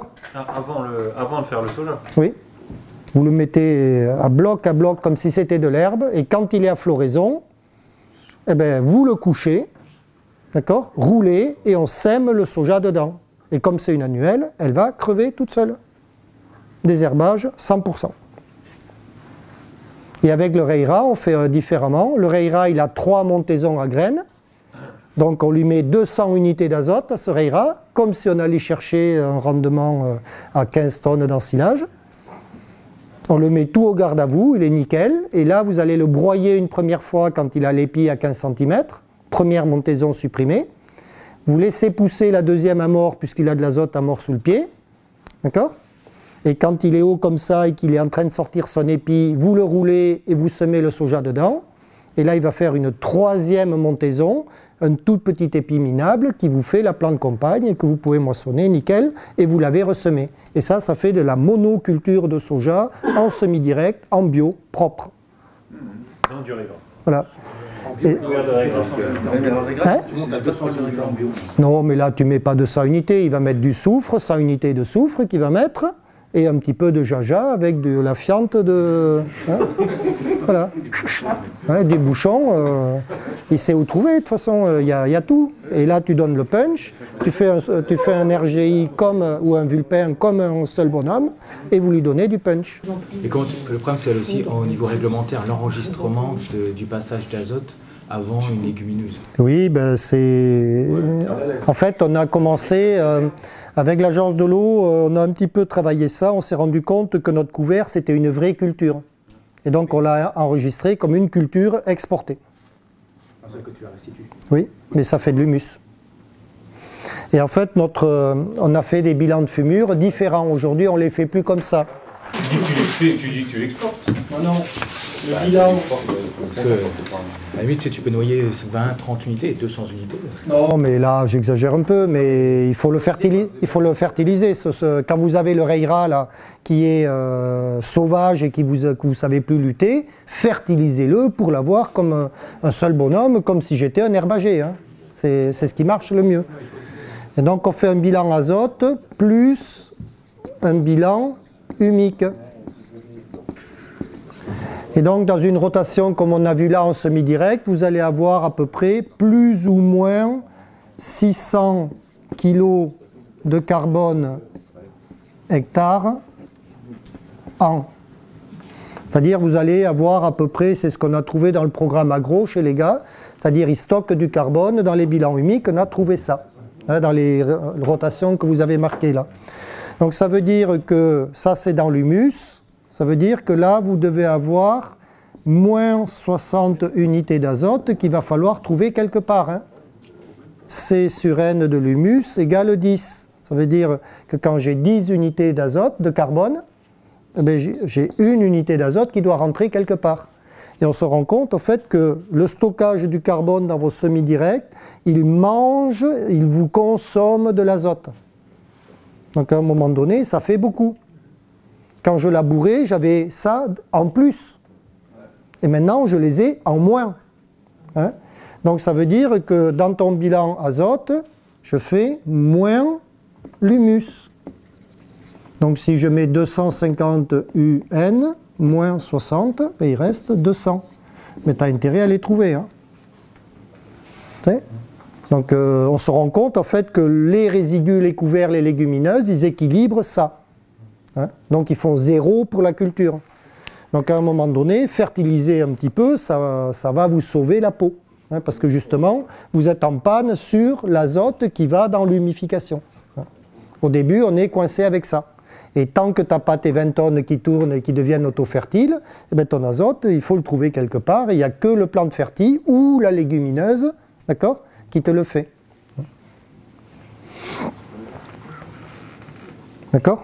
Avant de faire le soja. Oui. Vous le mettez à bloc comme si c'était de l'herbe, et quand il est à floraison, eh ben, vous le couchez, d'accord, roulez, et on sème le soja dedans. Et comme c'est une annuelle, elle va crever toute seule. Désherbage 100%. Et avec le Reira, on fait différemment. Le Reira, il a 3 montaisons à graines. Donc on lui met 200 unités d'azote à ce Reira, comme si on allait chercher un rendement à 15 tonnes d'ensilage. On le met tout au garde à vous, il est nickel. Et là, vous allez le broyer une première fois quand il a l'épi à 15 cm. Première montaison supprimée. Vous laissez pousser la deuxième à mort, puisqu'il a de l'azote à mort sous le pied. D'accord ? Et quand il est haut comme ça et qu'il est en train de sortir son épi, vous le roulez et vous semez le soja dedans. Et là, il va faire une 3e montaison, un tout petit épi minable qui vous fait la plante compagne et que vous pouvez moissonner, nickel, et vous l'avez ressemé. Et ça fait de la monoculture de soja en semi-direct, en bio, propre. Non, du Reira. Voilà. Et... Hein? Tu montes à 200 unités en bio. Non, mais là, tu ne mets pas 200 unités. Il va mettre du soufre, 100 unités de soufre qu'il va mettre, et un petit peu de jaja avec de la fiente de... Hein, voilà. Hein, des bouchons, il sait où trouver, de toute façon, il y a tout. Et là, tu donnes le punch, tu fais un RGI ou un vulpin comme un seul bonhomme, et vous lui donnez du punch. Et quand, le problème, c'est aussi au niveau réglementaire, l'enregistrement du passage d'azote avant une légumineuse. Oui, ben c'est... En fait, on a commencé, avec l'agence de l'eau, on a un petit peu travaillé ça, on s'est rendu compte que notre couvert, c'était une vraie culture. Et donc, on l'a enregistré comme une culture exportée. C'est que tu la restitues. Oui, mais ça fait de l'humus. Et en fait, on a fait des bilans de fumure différents. Aujourd'hui, on ne les fait plus comme ça. Tu dis que tu l'exportes. Non. Le bilan. Parce que, à la limite, tu peux noyer 20, 30 unités et 200 unités. Non, mais là, j'exagère un peu, mais il faut le fertiliser. Quand vous avez le Reira, là, qui est sauvage et que vous ne savez plus lutter, fertilisez-le pour l'avoir comme un seul bonhomme, comme si j'étais un herbager. Hein. C'est ce qui marche le mieux. Et donc, on fait un bilan azote plus un bilan humique. Et donc, dans une rotation comme on a vu là en semi-direct, vous allez avoir à peu près plus ou moins 600 kg de carbone hectare an. C'est-à-dire vous allez avoir à peu près, c'est ce qu'on a trouvé dans le programme agro chez les gars, c'est-à-dire ils stockent du carbone dans les bilans humiques, on a trouvé ça, hein, dans les rotations que vous avez marquées là. Donc ça veut dire que ça c'est dans l'humus. Ça veut dire que là, vous devez avoir moins 60 unités d'azote qu'il va falloir trouver quelque part. Hein. C sur N de l'humus égale 10. Ça veut dire que quand j'ai 10 unités d'azote, de carbone, eh bien, j'ai une unité d'azote qui doit rentrer quelque part. Et on se rend compte en fait que le stockage du carbone dans vos semi-directs, il mange, il vous consomme de l'azote. Donc à un moment donné, ça fait beaucoup. Quand je labourais, j'avais ça en plus. Et maintenant, je les ai en moins. Hein? Donc ça veut dire que dans ton bilan azote, je fais moins l'humus. Donc si je mets 250 UN, moins 60, ben il reste 200. Mais tu as intérêt à les trouver. Hein? Donc on se rend compte en fait que les résidus, les couverts, les légumineuses, ils équilibrent ça. Hein? Donc ils font 0 pour la culture. Donc à un moment donné, fertiliser un petit peu, ça va vous sauver la peau. Hein? Parce que justement, vous êtes en panne sur l'azote qui va dans l'humification. Hein? Au début, on est coincé avec ça. Et tant que tu n'as pas tes 20 tonnes qui tournent et qui deviennent auto-fertiles, eh bien, ton azote, il faut le trouver quelque part. Il n'y a que le plant fertile ou la légumineuse, d'accord, qui te le fait. D'accord ?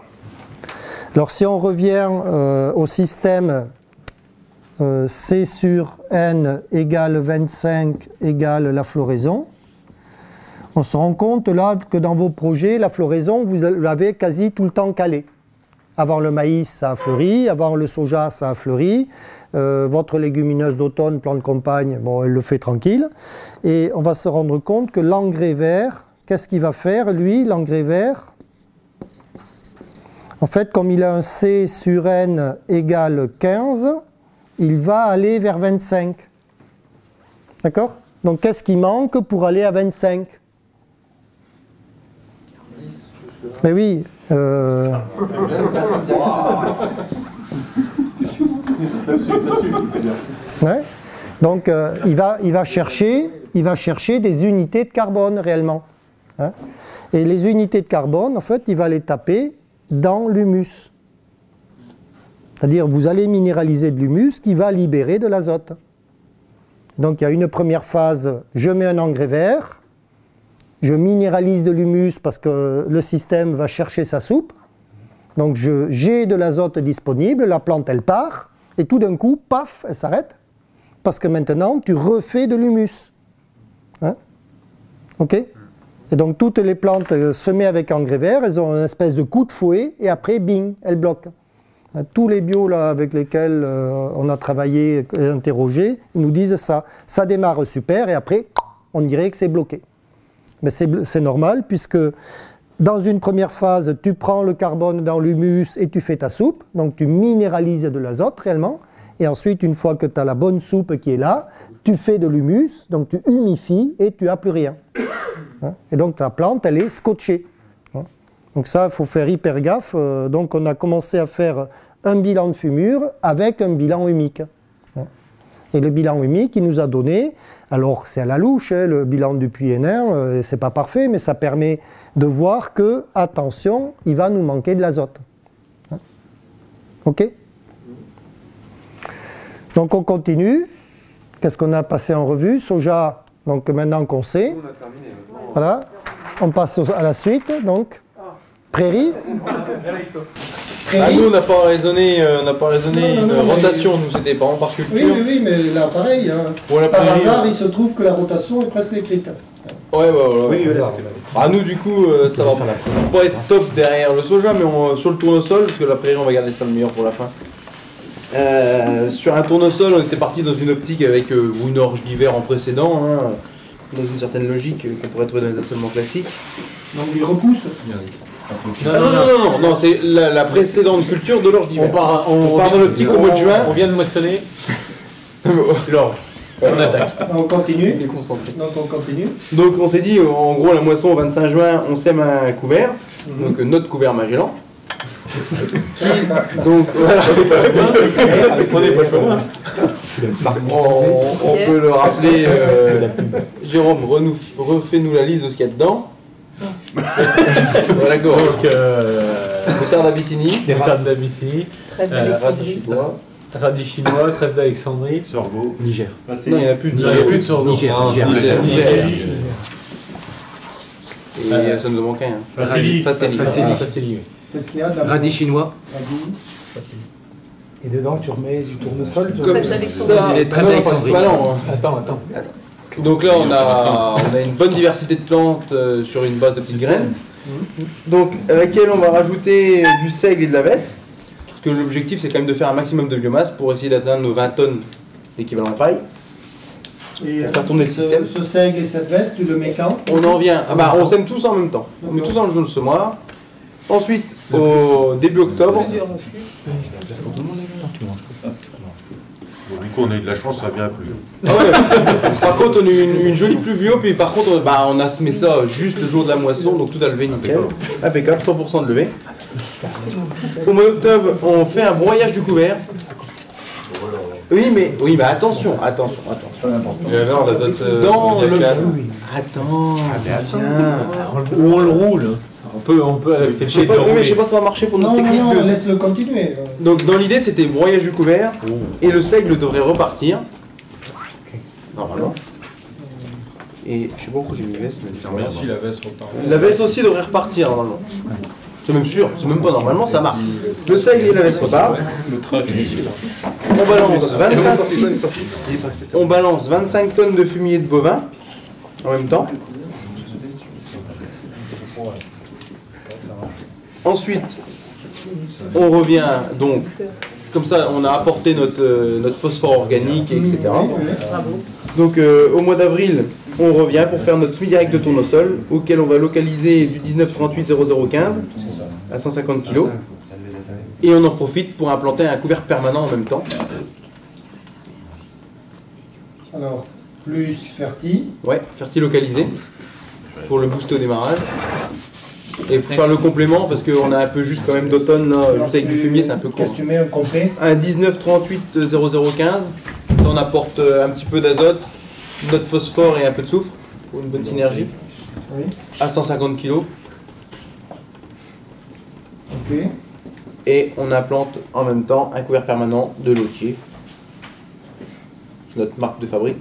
Alors si on revient au système C sur N égale 25 égale la floraison, on se rend compte là que dans vos projets, la floraison, vous l'avez quasi tout le temps calée. Avant le maïs, ça a fleuri, avant le soja, ça a fleuri, votre légumineuse d'automne, plante de campagne, bon, elle le fait tranquille. Et on va se rendre compte que l'engrais vert, qu'est-ce qu'il va faire, lui, l'engrais vert ? En fait, comme il a un C sur N égale 15, il va aller vers 25. D'accord? Donc, qu'est-ce qui manque pour aller à 25? Mais oui. Ouais. Donc, il va chercher des unités de carbone réellement. Hein? Et les unités de carbone, en fait, il va les taper dans l'humus. C'est-à-dire vous allez minéraliser de l'humus qui va libérer de l'azote. Donc il y a une première phase, je mets un engrais vert, je minéralise de l'humus parce que le système va chercher sa soupe. Donc j'ai de l'azote disponible, la plante elle part, et tout d'un coup, paf, elle s'arrête. Parce que maintenant, tu refais de l'humus. Hein? Ok ? Et donc toutes les plantes semées avec engrais vert, elles ont une espèce de coup de fouet et après, bing, elles bloquent. Tous les bios là, avec lesquels on a travaillé et interrogé, ils nous disent ça. Ça démarre super et après, on dirait que c'est bloqué. Mais c'est normal puisque dans une première phase, tu prends le carbone dans l'humus et tu fais ta soupe. Donc tu minéralises de l'azote réellement. Et ensuite, une fois que tu as la bonne soupe qui est là, tu fais de l'humus, donc tu humifies et tu n'as plus rien. Et donc ta plante, elle est scotchée. Donc ça, il faut faire hyper gaffe. Donc on a commencé à faire un bilan de fumure avec un bilan humique. Et le bilan humique, il nous a donné, alors c'est à la louche, hein, le bilan du Puy-Hénin, c'est pas parfait, mais ça permet de voir que, attention, il va nous manquer de l'azote. Ok ? Donc on continue. Qu'est-ce qu'on a passé en revue? Soja, donc maintenant qu'on sait. Voilà. On passe à la suite, donc. Prairie. Ah, nous, on n'a pas raisonné, une rotation, nous, c'était pas en par culture. Oui, mais là, pareil. Hein. Pour la Par prairie, hasard, il se trouve que la rotation est presque écrite. Ouais. Ah, nous, du coup, ça va pas être top derrière le soja, mais sur le tournesol, parce que la prairie, on va garder ça le meilleur pour la fin. Sur un tournesol, on était parti dans une optique avec une orge d'hiver en précédent, hein, dans une certaine logique qu'on pourrait trouver dans les assolements classiques. Donc il repousse. Non, c'est la précédente culture de l'orge d'hiver. On part dans l'optique au mois de juin. On vient de moissonner l'orge. On attaque. On continue. Déconcentré. Donc on continue. Donc on s'est dit, en gros, la moisson au 25 juin, on sème un couvert, donc notre couvert Magellan. Donc voilà, on n'est pas chemin. On peut le rappeler, Jérôme, refais-nous la liste de ce qu'il y a dedans. Voilà, go. Donc, moutarde d'Abyssinie. Moutarde d'Abyssinie. Radis chinois, crève d'Alexandrie. Sorgho. Niger. Non, il n'y en a plus de Il n'y a plus de sorgho. Niger. Et ça nous en manque un. Facili. Qu'est-ce qu'il y a d'abord? Radis chinois. Et dedans, tu remets du tournesol. Comme ça. Les trèves d'Alexandrie. Attends. Donc là, on a une bonne diversité de plantes sur une base de petites graines. Donc, à laquelle on va rajouter du seigle et de la vesse. Parce que l'objectif, c'est quand même de faire un maximum de biomasse pour essayer d'atteindre nos 20 tonnes d'équivalent à paille. Et pour faire tourner le système. Ce seigle et cette veste, tu le mets quand? On en vient. On sème tous en même temps. On met tous dans le semoir. Ensuite, au début octobre. Du coup, on a eu de la chance, ça vient plus. Ah ouais. Par contre, on a eu une jolie pluvio, puis par contre, on a semé ça juste le jour de la moisson, donc tout a levé nickel. Impeccable, 100% de levé. Au mois d'octobre, on fait un broyage du couvert. Oui, mais attention. Et alors, l'azote dans le... Attends, Où on le roule. On peut accepter. Mais je sais pas si ça va marcher pour notre technique. Non, laisse-le continuer. Donc dans l'idée, c'était broyage du couvert et le seigle devrait repartir. Normalement. Et je sais pas pourquoi j'ai mis veste. Mais si la veste repart. La veste aussi devrait repartir normalement. C'est même sûr, c'est même pas normalement, ça marche. Le seigle et la veste repartent. On balance 25 tonnes de fumier de bovin en même temps. Ensuite, on revient donc, comme ça on a apporté notre phosphore organique, etc. Donc au mois d'avril, on revient pour faire notre semi-direct de tournesol, auquel on va localiser du 1938-0015 à 150 kg. Et on en profite pour implanter un couvert permanent en même temps. Alors, plus fertile. Ouais, fertile localisé, pour le booster au démarrage. Et pour faire le complément, parce qu'on a un peu juste quand même d'automne, juste avec du fumier, c'est un peu court. Qu'est-ce que tu mets en complet? Un 1938-0015, on apporte un petit peu d'azote, notre phosphore et un peu de soufre, pour une bonne synergie, oui. À 150 kg. Ok. Et on implante en même temps un couvert permanent de lotier. C'est notre marque de fabrique.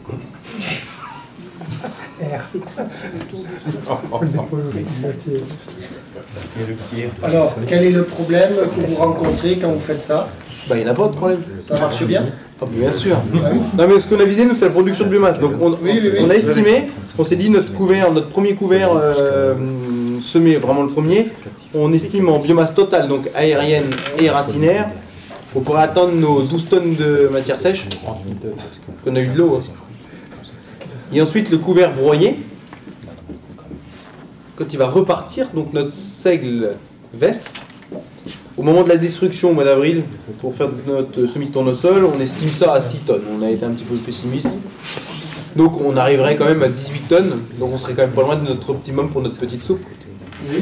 Alors, quel est le problème que vous rencontrez quand vous faites ça? Il n'y en a pas de problème. Ça marche bien? Bien sûr. Non mais ce qu'on a visé nous c'est la production de biomasse. Donc on a estimé, on s'est dit notre premier couvert semé, vraiment le premier, on estime en biomasse totale, donc aérienne et racinaire, on pourrait atteindre nos 12 tonnes de matière sèche. On a eu de l'eau aussi. Et ensuite le couvert broyé, quand il va repartir, donc notre seigle vesse, au moment de la destruction au mois d'avril, pour faire notre semi-tournesol, on estime ça à 6 tonnes. On a été un petit peu pessimiste. Donc on arriverait quand même à 18 tonnes, donc on serait quand même pas loin de notre optimum pour notre petite soupe. Oui.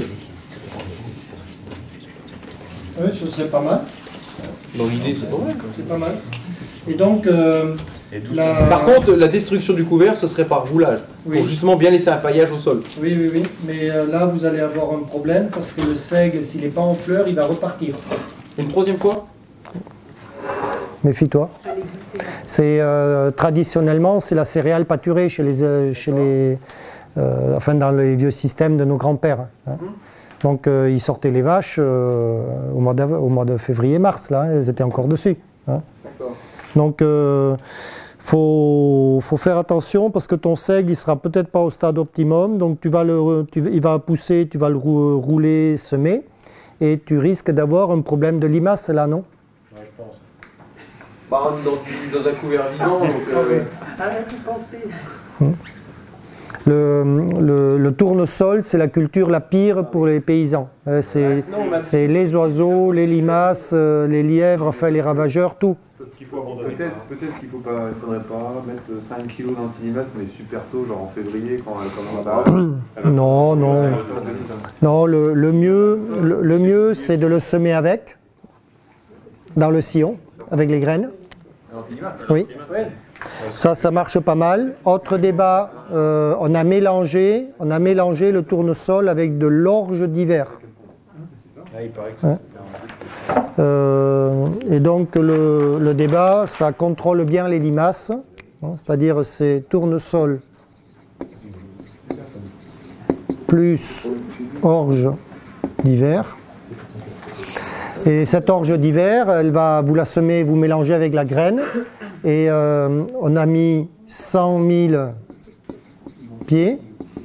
Oui, ce serait pas mal. Dans l'idée, c'est pas mal. C'est pas mal. Et donc, Par contre, la destruction du couvert, ce serait par roulage, oui. pour justement bien laisser un paillage au sol. Oui. Mais là, vous allez avoir un problème parce que le seigle, s'il n'est pas en fleurs, il va repartir. Une troisième fois? Méfie-toi. C'est traditionnellement, c'est la céréale pâturée dans les vieux systèmes de nos grands-pères. Hein. Donc ils sortaient les vaches au mois de février-mars, là, elles étaient encore dessus. Hein. Donc faut faire attention parce que ton seigle il sera peut-être pas au stade optimum, donc il va pousser, tu vas le rouler, semer, et tu risques d'avoir un problème de limace là, non? Ouais, je pense. Bah, dans un couvert vivant, donc... Arrête de penser. Le tournesol, c'est la culture la pire pour les paysans. C'est les oiseaux, les limaces, les lièvres, enfin les ravageurs, tout. Peut-être qu'il ne faudrait pas mettre 5 kg d'antilimace, mais super tôt, genre en février, quand on va barrer. Non, non. Non, le mieux, c'est de le semer avec, dans le sillon, avec les graines. Oui. Ça marche pas mal. Autre débat, on a mélangé le tournesol avec de l'orge d'hiver. Et donc le débat, ça contrôle bien les limaces, hein, c'est-à-dire c'est tournesol plus orge d'hiver. Et cette orge d'hiver, vous la semez, vous mélangez avec la graine. Et on a mis 100 000 pieds,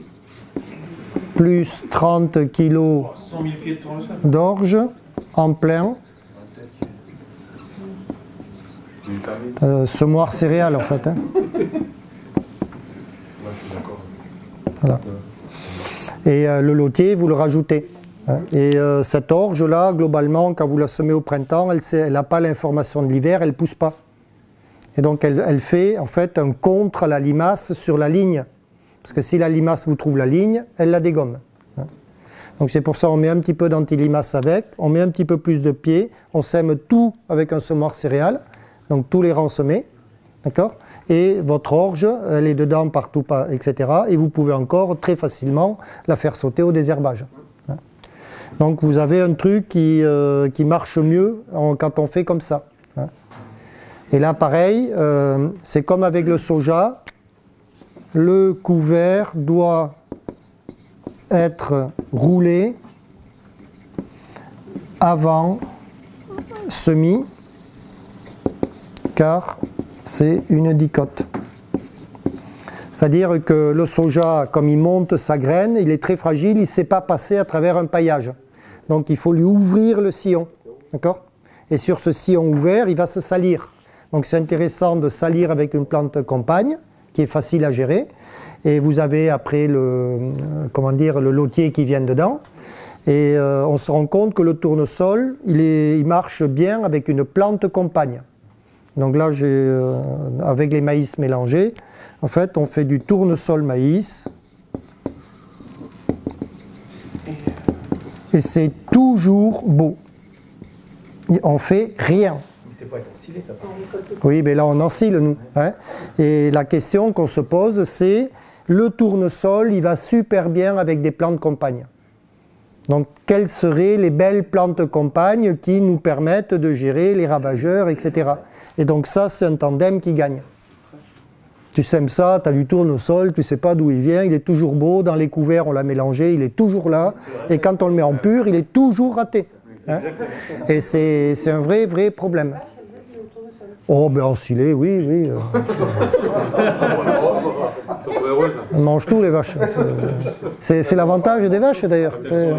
plus 30 kg d'orge en plein. Semoir céréales en fait. Hein. Voilà. Et le lotier, vous le rajoutez. Et cette orge-là, globalement, quand vous la semez au printemps, elle n'a pas l'information de l'hiver, elle ne pousse pas. Et donc elle fait en fait un contre à la limace sur la ligne. Parce que si la limace vous trouve la ligne, elle la dégomme. Donc c'est pour ça qu'on met un petit peu d'antilimace avec, on met un petit peu plus de pieds, on sème tout avec un semoir céréales, donc tous les rangs semés, d'accord? Et votre orge, elle est dedans partout, etc. Et vous pouvez encore très facilement la faire sauter au désherbage. Donc vous avez un truc qui marche mieux quand on fait comme ça. Et là pareil, c'est comme avec le soja, le couvert doit être roulé avant semis, car c'est une dicote. C'est-à-dire que le soja, comme il monte sa graine, il est très fragile, il ne sait pas passer à travers un paillage. Donc il faut lui ouvrir le sillon, d'accord? Et sur ce sillon ouvert, il va se salir. Donc c'est intéressant de salir avec une plante compagne, qui est facile à gérer. Et vous avez après le lotier qui vient dedans. Et on se rend compte que le tournesol, il marche bien avec une plante compagne. Donc là, avec les maïs mélangés, en fait, on fait du tournesol maïs. Et c'est toujours beau. On fait rien. C'est pour être ensilé, ça. Oui, mais là on ensile nous. Hein. Et la question qu'on se pose, c'est le tournesol, il va super bien avec des plantes compagnes. Donc quelles seraient les belles plantes compagnes qui nous permettent de gérer les ravageurs, etc. Et donc ça, c'est un tandem qui gagne. Tu sèmes ça, tu as du tournesol, tu ne sais pas d'où il vient, il est toujours beau, dans les couverts on l'a mélangé, il est toujours là, et quand on le met en pur, il est toujours raté. Hein. Et c'est un vrai problème. Oh, ben ensilé, oui. On mange tout les vaches. C'est l'avantage des vaches d'ailleurs.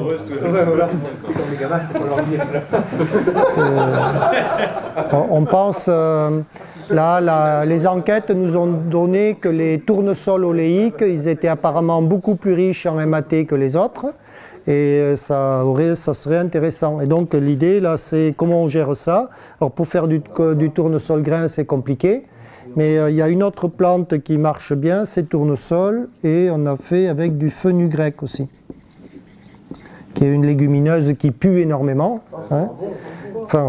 On pense, là, les enquêtes nous ont donné que les tournesols oléiques, ils étaient apparemment beaucoup plus riches en MAT que les autres. Et ça serait intéressant. Et donc l'idée là, c'est comment on gère ça. Alors pour faire du tournesol grain, c'est compliqué. Mais il y a une autre plante qui marche bien, c'est tournesol. Et on a fait avec du fenugrec aussi. Qui est une légumineuse qui pue énormément. Hein. Enfin,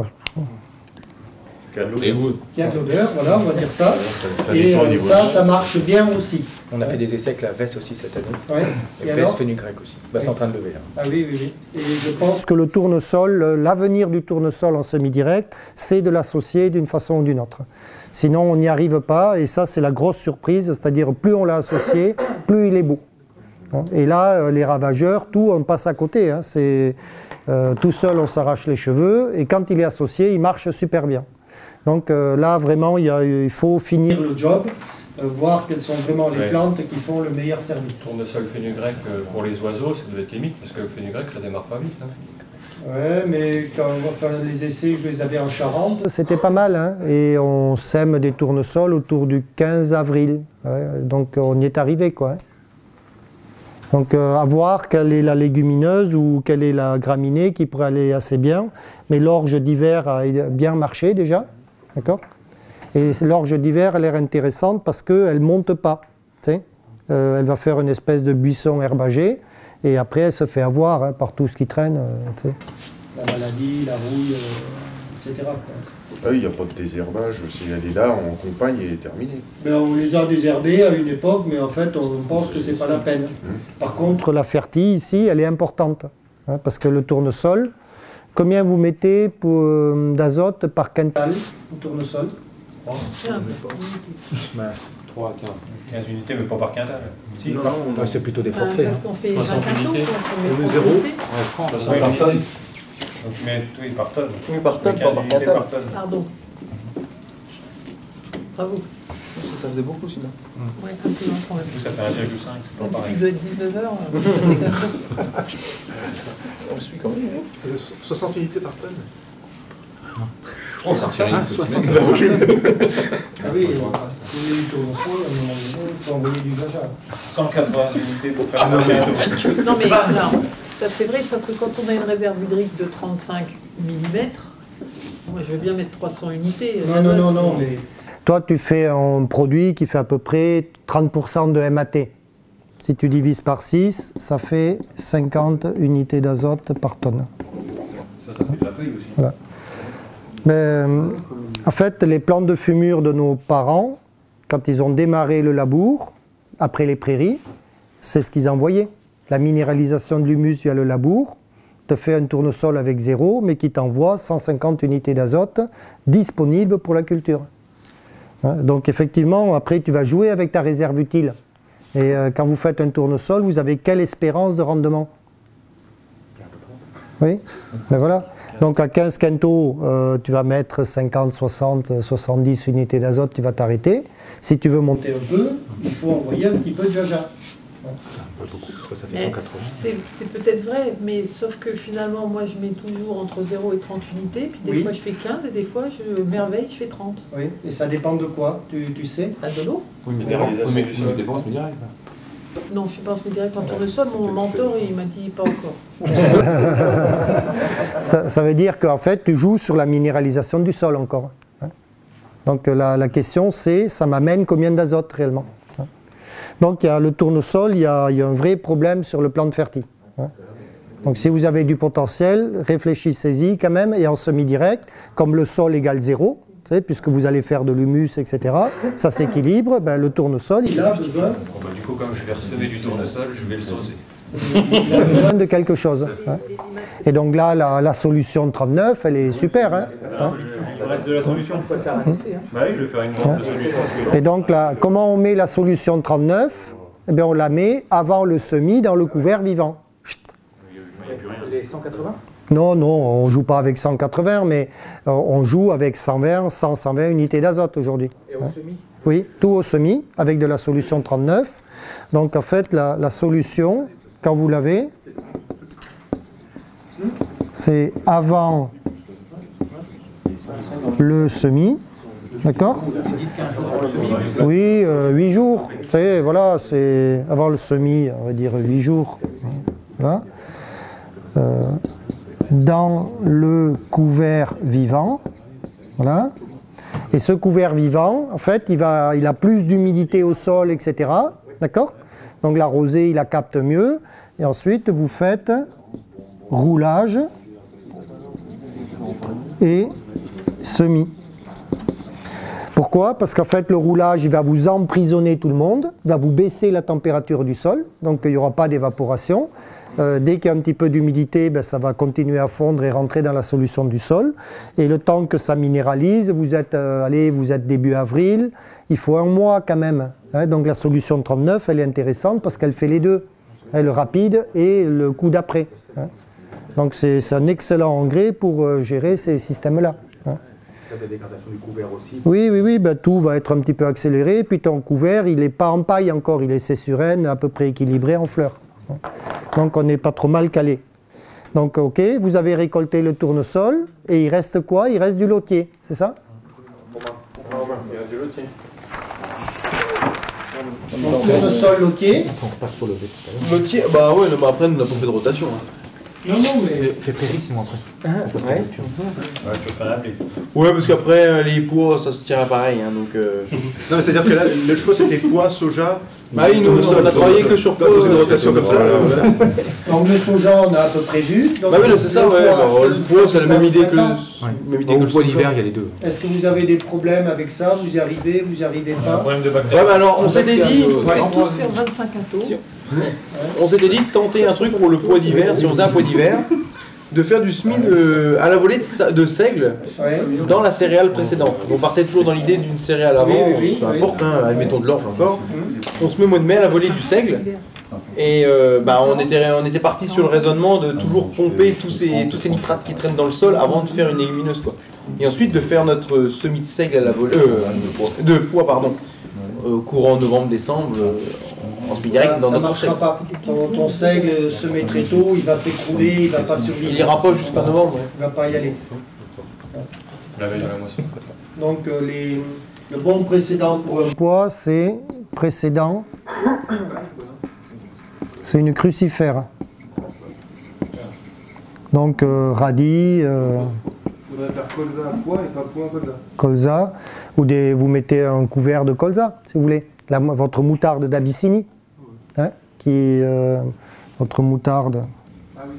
il y a de l'odeur, voilà, on va dire ça. Et ça marche bien aussi. On a fait des essais avec la veste aussi cette année. Ouais. Et veste fenugrec aussi. Bah, c'est en train de lever là. Ah oui. Et je pense que le tournesol, l'avenir du tournesol en semi-direct, c'est de l'associer d'une façon ou d'une autre. Sinon, on n'y arrive pas. Et ça, c'est la grosse surprise. C'est-à-dire, plus on l'a associé, plus il est beau. hein. Et là, les ravageurs, tout, on passe à côté. Hein. Tout seul, on s'arrache les cheveux. Et quand il est associé, il marche super bien. Donc là, vraiment, il faut finir le job, voir quelles sont vraiment les plantes qui font le meilleur service. Tournesol fenugrec pour les oiseaux, ça doit être limite, parce que le fenugrec, ça démarre pas vite. Hein. Ouais, mais quand les essais, je les avais en Charente, c'était pas mal. Hein, et on sème des tournesols autour du 15 avril. Ouais, donc on y est arrivé, quoi. Hein. Donc à voir quelle est la légumineuse ou quelle est la graminée qui pourrait aller assez bien. Mais l'orge d'hiver a bien marché déjà. D'accord ? Et l'orge d'hiver a l'air intéressante parce qu'elle ne monte pas. Elle va faire une espèce de buisson herbagé et après elle se fait avoir par tout ce qui traîne. La maladie, la rouille, etc. Quoi. Ah oui, il n'y a pas de désherbage, si elle est là, en campagne et terminée. Ben, on les a désherbés à une époque, mais en fait on pense que c'est pas la peine. Par contre, la fertille ici, elle est importante. Hein, parce que le tournesol, combien vous mettez d'azote par quintal au tournesol? 3 à 15. 15 unités, mais pas par quintal. Si, non, c'est plutôt des forfaits. Parce qu'on fait 60 unités. On met 0. Ouais, 60 unités. Donc tu mets oui, par tonne. Oui, par tonne, pas par quintal. Pardon. Bravo. Ça faisait beaucoup sinon. Ouais, un peu longtemps. Ça fait 1,5, c'est pas pareil. Il doit être 19h. On suit quand même. 60 unités par tonne. On sortirait une 60 Ah oui, si vous voulez du tournesol, à un moment donné, il faut envoyer du jaja. 180 unités pour faire un Non mais alors, ça c'est vrai, sauf que quand on a une réverbe hydrique de 35 mm, moi je veux bien mettre 300 unités. Non, mais... Toi, tu fais un produit qui fait à peu près 30% de MAT. Si tu divises par 6, ça fait 50 unités d'azote par tonne. Ça fait de la feuille aussi. Voilà. Mais, en fait, les plantes de fumure de nos parents, quand ils ont démarré le labour, après les prairies, c'est ce qu'ils envoyaient. La minéralisation de l'humus via le labour te fait un tournesol avec 0, mais qui t'envoie 150 unités d'azote disponibles pour la culture. Donc effectivement, après tu vas jouer avec ta réserve utile. Et quand vous faites un tournesol, vous avez quelle espérance de rendement? 15 à 30. Oui, ben voilà. Donc à 15 quintaux, tu vas mettre 50, 60, 70 unités d'azote, tu vas t'arrêter. Si tu veux monter un peu, il faut envoyer un petit peu de jaja. C'est peut-être vrai, mais sauf que finalement, moi je mets toujours entre 0 et 30 unités, puis des fois je fais 15 et des fois, merveille, je fais 30. Oui, et ça dépend de quoi, tu sais? De l'eau. Oui, mais tu dépenses direct. Non, je pense que direct en tournesol, mon mentor, il m'a dit pas encore. Ça veut dire qu'en fait, tu joues sur la minéralisation du sol encore. Hein. Donc la question c'est, ça m'amène combien d'azote réellement? Hein. Donc il y a le tournesol, il y a un vrai problème sur le plan de fertile. Hein. Donc si vous avez du potentiel, réfléchissez-y quand même, et en semi-direct, comme le sol égale 0, puisque vous allez faire de l'humus, etc., ça s'équilibre, ben, le tournesol, il a besoin... Du coup, comme je vais ressemer du tournesol, je vais le saucer. Il a besoin de quelque chose. Hein. Et donc là, la solution 39, elle est super. Hein. Il reste de la solution. Il faut faire un essai. Bah oui, je vais faire une grande solution. Et donc là, comment on met la solution 39? Eh bien, on la met avant le semis dans le couvert vivant. Les 180? Non, on ne joue pas avec 180, mais on joue avec 120, 100, 120 unités d'azote aujourd'hui. Et au semis? Oui, tout au semis, avec de la solution 39. Donc en fait, la solution, quand vous l'avez, c'est avant le semis. D'accord? Oui, 8 jours. Vous savez, voilà, c'est avant le semis, on va dire 8 jours. Voilà. Dans le couvert vivant, voilà. Et ce couvert vivant, en fait, il a plus d'humidité au sol, etc. D'accord? Donc la rosée, il la capte mieux. Et ensuite, vous faites roulage et semis. Pourquoi? Parce qu'en fait, le roulage, il va vous emprisonner tout le monde, il va vous baisser la température du sol, donc il n'y aura pas d'évaporation. Dès qu'il y a un petit peu d'humidité, ben, ça va continuer à fondre et rentrer dans la solution du sol. Et le temps que ça minéralise, vous êtes début avril, il faut un mois quand même. Hein. Donc la solution 39, elle est intéressante parce qu'elle fait les deux. hein, le rapide et le coup d'après. Hein. Donc c'est un excellent engrais pour gérer ces systèmes-là. Hein. Ça, la dégradation du couvert aussi. Oui, ben, tout va être un petit peu accéléré, puis ton couvert, il n'est pas en paille encore, il est céssurène, à peu près équilibré en fleurs. Hein. Donc on n'est pas trop mal calé. Donc ok, vous avez récolté le tournesol, et il reste quoi? Il reste du lotier, c'est ça? Il reste du lotier. Donc tournesol, lotier. On repart sur le Lotier, bah ouais, mais après, nous n'avons pas fait de rotation. Hein. Non, mais... Fais péri, sinon après. Ouais. Ouais, tu refais un blé. Ouais, parce qu'après, les pois, ça se tient pareil. Hein, donc, Non, mais c'est-à-dire que là, le choix c'était pois, soja. Bah oui, nous, on a travaillé que sur pois. Une rotation comme ça. Donc le soja, on a à peu près vu. Donc, bah oui, c'est ça, ouais. Le pois, c'est la même idée que le pois d'hiver, il y a les deux. Est-ce que vous avez des problèmes avec ça? Vous y arrivez? Vous y arrivez pas? Un problème de bactéries. Ouais, bah alors, on s'était dit. On va tous faire 25 quintaux. On s'était dit de tenter un truc pour le pois d'hiver, si on faisait un pois d'hiver, de faire du semis à la volée de seigle dans la céréale précédente. On partait toujours dans l'idée d'une céréale avant, peu importe, hein, admettons de l'orge encore. On se met au mois de mai à la volée du seigle. Et bah, on était parti sur le raisonnement de toujours pomper tous ces nitrates qui traînent dans le sol avant de faire une légumineuse, quoi. Et ensuite de faire notre semis de seigle à la volée, de pois, pardon, courant novembre-décembre. On se met direct dans notre marchera pas. Ton seigle se met très tôt, il va s'écrouler, il va pas survivre. Il ira pas jusqu'en novembre. Ouais. Il va pas y aller. La veille de la moisson. Donc le bon précédent pour un pois, c'est précédent. C'est une crucifère. Donc radis. Il faudrait faire colza à pois et pas pois à colza. Colza. Ou vous mettez un couvert de colza, si vous voulez. Votre moutarde d'Abyssinie. Hein, votre moutarde. Ah oui,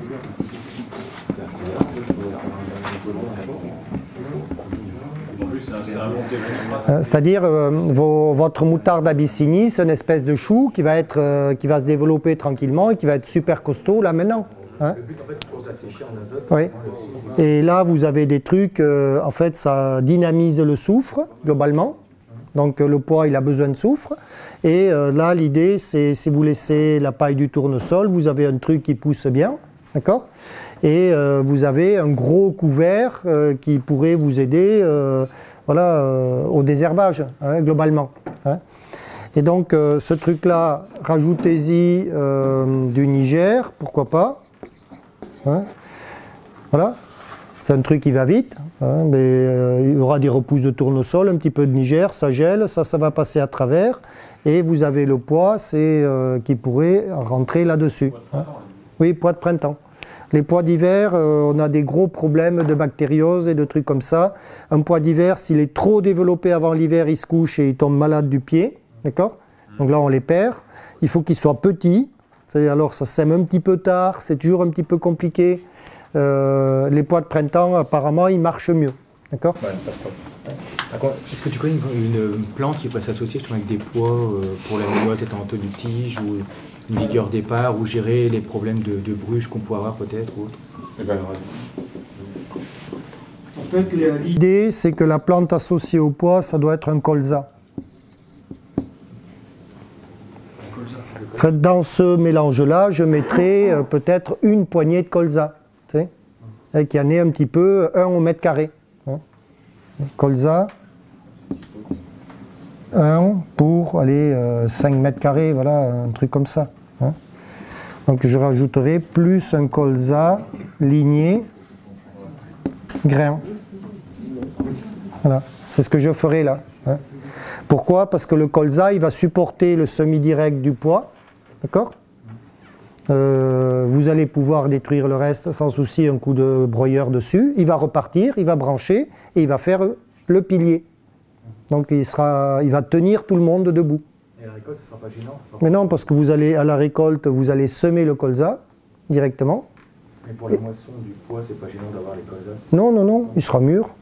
C'est-à-dire, votre moutarde d'Abyssinie, c'est une espèce de chou qui va se développer tranquillement et qui va être super costaud là maintenant. Hein? Le but, en fait, c'est pour l'assécher en azote. Oui. Et là, vous avez des trucs, en fait, ça dynamise le soufre, globalement. Donc le pois, il a besoin de soufre. Et là, l'idée, c'est si vous laissez la paille du tournesol, vous avez un truc qui pousse bien, d'accord? Et vous avez un gros couvert qui pourrait vous aider au désherbage, hein, globalement. Hein. Et donc, ce truc-là, rajoutez-y du Niger, pourquoi pas. Hein. Voilà. C'est un truc qui va vite, hein, mais il y aura des repousses de tournesol, un petit peu de Niger, ça gèle, ça va passer à travers, et vous avez le pois qui pourrait rentrer là-dessus. Hein. Oui, pois de printemps. Les pois d'hiver, on a des gros problèmes de bactériose et de trucs comme ça. Un pois d'hiver, s'il est trop développé avant l'hiver, il se couche et il tombe malade du pied, d'accord? Donc là, on les perd. Il faut qu'il soit petit, alors ça sème un petit peu tard, c'est toujours un petit peu compliqué. Les pois de printemps, apparemment, ils marchent mieux. D'accord? Est-ce que tu connais une plante qui pourrait s'associer avec des pois pour la méliote étant en tenue de tige ou une vigueur départ ou gérer les problèmes de bruges qu'on pourrait avoir peut-être ou autre? En fait, l'idée, c'est que la plante associée au pois, ça doit être un colza. En fait, dans ce mélange-là, je mettrai peut-être une poignée de colza. Et qu'il y en ait un petit peu, 1 au mètre carré. Hein. Colza, 1 pour 5 mètres carrés, voilà, un truc comme ça. Hein. Donc je rajouterai plus un colza ligné grain. Voilà, c'est ce que je ferai là. Hein. Pourquoi? Parce que le colza, il va supporter le semi-direct du pois, d'accord? Vous allez pouvoir détruire le reste sans souci, un coup de broyeur dessus. Il va repartir, il va brancher et il va faire le pilier. Donc il va tenir tout le monde debout. Et la récolte, ce ne sera pas gênant? Mais non, parce que vous allez à la récolte, vous allez semer le colza directement. Mais pour la moisson du pois, c'est pas gênant d'avoir les colzas? Non, non, non, il sera mûr.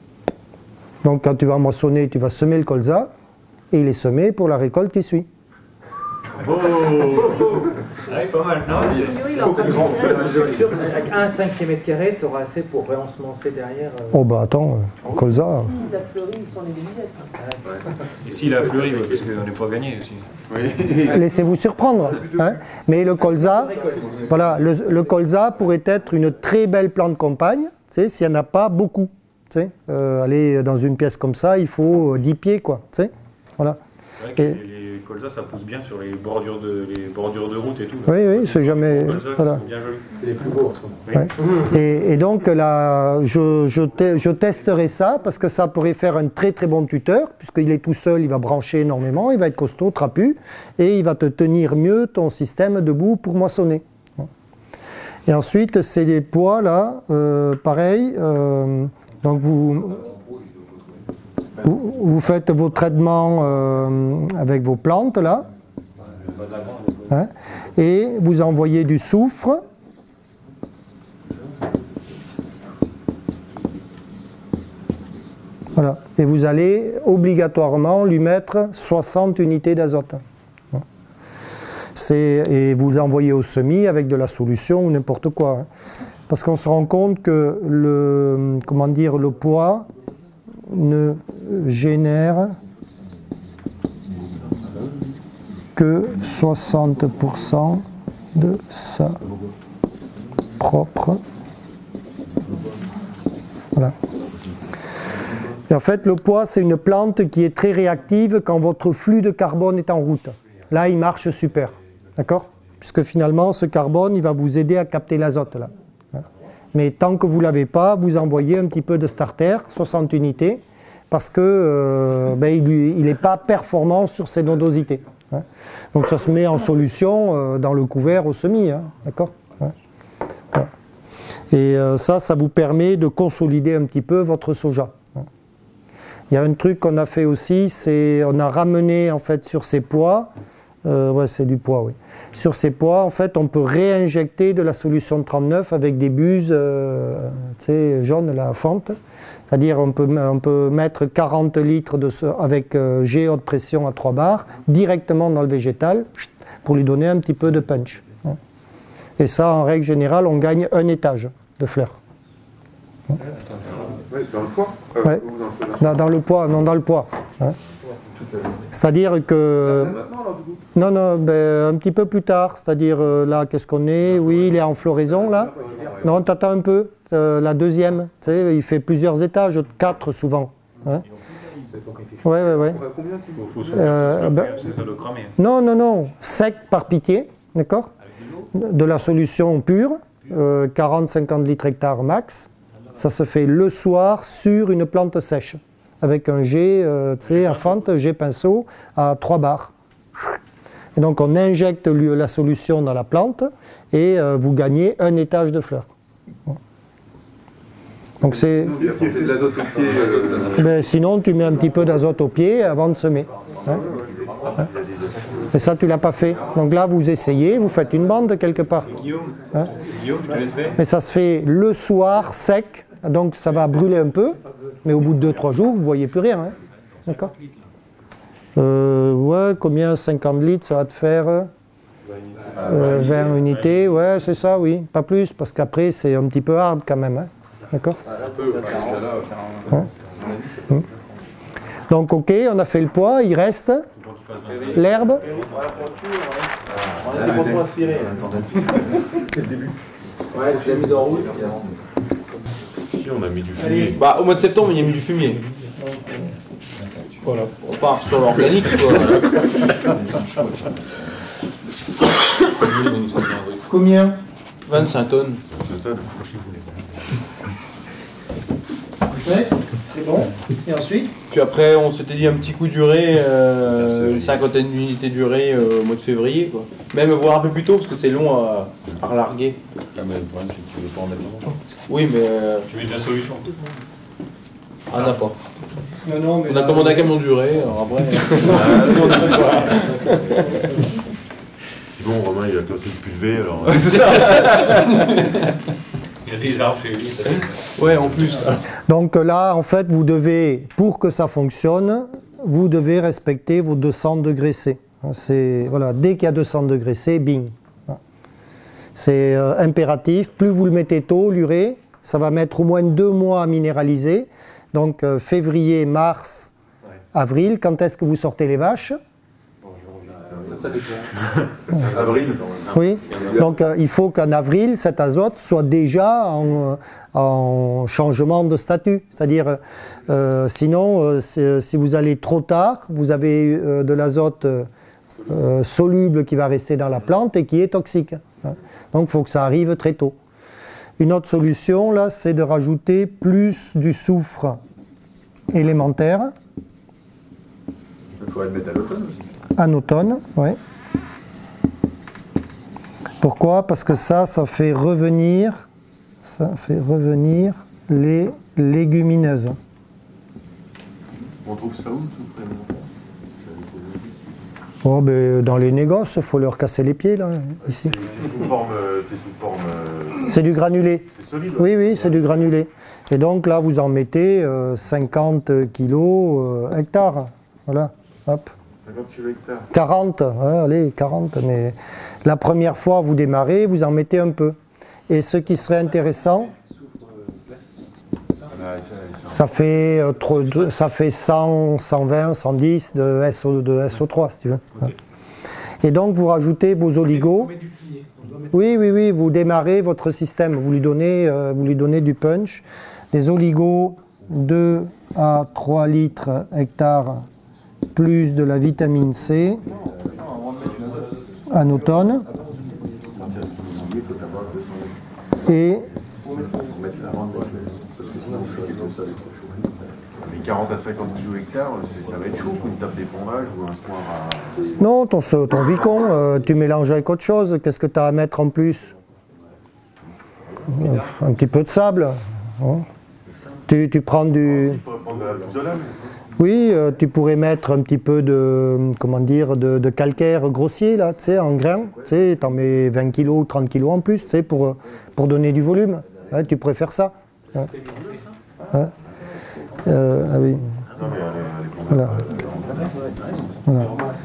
Donc quand tu vas moissonner, tu vas semer le colza et il est semé pour la récolte qui suit. Ouais, pas mal, non? Je suis sûr qu'avec 1/5 mètre carré, tu auras assez pour réensemencer derrière. Oh bah attends, colza. Si, la fleurie, ils sont les lunettes. Et s'il a fleuri, parce qu'on n'est pas gagné aussi. Laissez-vous surprendre. Hein. Mais le colza, voilà, le colza pourrait être une très belle plante compagne, s'il n'y en a pas beaucoup. Aller dans une pièce comme ça, il faut 10 pieds, quoi. Voilà. C'est vrai que les colzas, ça pousse bien sur les bordures de route et tout. Oui, oui, c'est jamais. Voilà. C'est les plus beaux en ce moment. Ouais. Et donc là, je testerai ça parce que ça pourrait faire un très très bon tuteur, puisqu'il est tout seul, il va brancher énormément, il va être costaud, trapu, et il va te tenir mieux ton système debout pour moissonner. Et ensuite, c'est des poids là, pareil. Donc vous faites vos traitements avec vos plantes là, hein, et vous envoyez du soufre. Voilà. Et vous allez obligatoirement lui mettre 60 unités d'azote. Et vous l'envoyez au semis avec de la solution ou n'importe quoi. Hein. Parce qu'on se rend compte que le poids ne génère que 60% de sa propre. Voilà. Et en fait, le pois, c'est une plante qui est très réactive quand votre flux de carbone est en route. Là, il marche super. D'accord ? Puisque finalement, ce carbone, il va vous aider à capter l'azote là. Mais tant que vous ne l'avez pas, vous envoyez un petit peu de starter, 60 unités, parce que il n'est pas performant sur ses nodosités. Hein. Donc ça se met en solution dans le couvert au semis. Hein, d'accord, hein. Voilà. Et ça vous permet de consolider un petit peu votre soja. Hein. Il y a un truc qu'on a fait aussi, c'est on a ramené en fait sur ces pois. Ouais, c'est du pois, oui. Sur ces pois, en fait, on peut réinjecter de la solution 39 avec des buses jaunes, la fente. C'est-à-dire on peut mettre 40 litres avec G haute pression à 3 bars directement dans le végétal pour lui donner un petit peu de punch. Et ça, en règle générale, on gagne un étage de fleurs. Oui, dans le pois Ouais. Dans le pois, non dans le pois. Hein. C'est-à-dire que... Non, un petit peu plus tard. C'est-à-dire, là, qu'est-ce qu'on est? Oui, il est en floraison, là. Non, t'attends un peu. La deuxième. Tu sais, il fait plusieurs étages, 4 souvent. Hein? Ouais. Non. Sec par pitié, d'accord? De la solution pure, 40-50 litres hectare max. Ça se fait le soir sur une plante sèche. Avec un jet, à fente, jet pinceau, à 3 bars. Et donc on injecte la solution dans la plante et vous gagnez un étage de fleurs. Donc c'est... C'est de l'azote au pied. Sinon tu mets un petit peu d'azote au pied avant de semer. Hein. Et ça tu l'as pas fait. Donc là vous essayez, vous faites une bande quelque part. Hein. Mais ça se fait le soir sec. Donc ça va brûler un peu, mais au bout de 2-3 jours, vous ne voyez plus rien. Hein. D'accord ? Ouais, combien? 50 litres, ça va te faire 20 unités. Ouais, c'est ça, oui. Pas plus, parce qu'après, c'est un petit peu hard quand même. Hein. D'accord ? Hein. Donc, ok, on a fait le poids, il reste l'herbe. On a des contrôles inspirés. C'était le début. Ouais, tu l'as mise en route. On a mis du fumier. Au mois de septembre, il y a mis du fumier. Voilà. On part sur l'organique. Combien? 25 tonnes. Ouais, c'est bon. Et ensuite? Puis après, on s'était dit un petit coup d'urée, une cinquantaine d'unités d'urée au mois de février. Quoi. Même voire un peu plus tôt, parce que c'est long à relarguer. Ah, mais le problème, c'est que tu ne veux pas en mettre longtemps. Oui, mais... Tu mets de la solution. Ah, n'a pas. Non, mais on a commandé un camion d'urée, alors après... Bon, Romain, il a cassé le pulvé, alors... C'est ça. Il y a des arbres chez lui. Ouais, en plus. Donc là, en fait, vous devez, pour que ça fonctionne, vous devez respecter vos 200 degrés C. Voilà, dès qu'il y a 200 degrés C, bing. C'est impératif. Plus vous le mettez tôt, l'urée, ça va mettre au moins 2 mois à minéraliser. Donc février, mars, avril, quand est-ce que vous sortez les vaches? Ça dépend. Avril. Oui, donc il faut qu'en avril, cet azote soit déjà en changement de statut. C'est-à-dire, sinon, si vous allez trop tard, vous avez de l'azote soluble qui va rester dans la plante et qui est toxique. Donc il faut que ça arrive très tôt. Une autre solution, là, c'est de rajouter plus du soufre élémentaire. Il faudrait le mettre à l'automne aussi. En automne, oui. Pourquoi? Parce que ça fait revenir les légumineuses. On trouve ça où, le soufre élémentaire? Oh, ben, dans les négoces, il faut leur casser les pieds, là, ici. C'est sous forme... C'est du granulé. C'est solide. Oui, oui, c'est du granulé. Et donc là, vous en mettez 50 kilos hectares. Voilà, hop. 50 kilos hectares. 40, hein, allez, 40. Mais la première fois, vous démarrez, vous en mettez un peu. Et ce qui serait intéressant... Ça fait 100, 120, 110 de SO3, si tu veux. Et donc, vous rajoutez vos oligos. Oui, oui, oui, vous démarrez votre système. Vous lui donnez du punch. Des oligos 2 à 3 litres hectare, plus de la vitamine C en automne. Et... Mais 40 à 50 kilos hectares, ça va être chaud pour une table d'épondage ou un soir à... Non, ton vicon, tu mélanges avec autre chose. Qu'est-ce que tu as à mettre en plus? Un petit peu de sable. Hein. Tu prends du... Il faudrait prendre de la pouzzolane. Oui, tu pourrais mettre un petit peu de, comment dire, de calcaire grossier, là, tu sais, en grains. Tu sais, t'en mets 20 kg ou 30 kg en plus, tu sais, pour donner du volume. Hein, tu pourrais faire ça. Hein. Hein. Ah oui. Voilà. Voilà.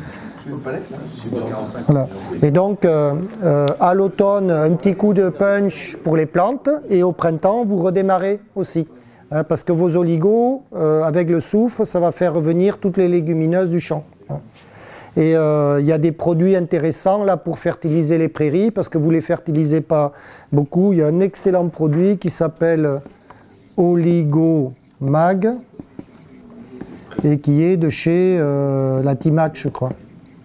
Voilà. Et donc, à l'automne, un petit coup de punch pour les plantes, et au printemps, vous redémarrez aussi. Hein, parce que vos oligos, avec le soufre, ça va faire revenir toutes les légumineuses du champ. Hein. Et il y a des produits intéressants là pour fertiliser les prairies, parce que vous ne les fertilisez pas beaucoup. Il y a un excellent produit qui s'appelle Oligomag, et qui est de chez la Timac, je crois.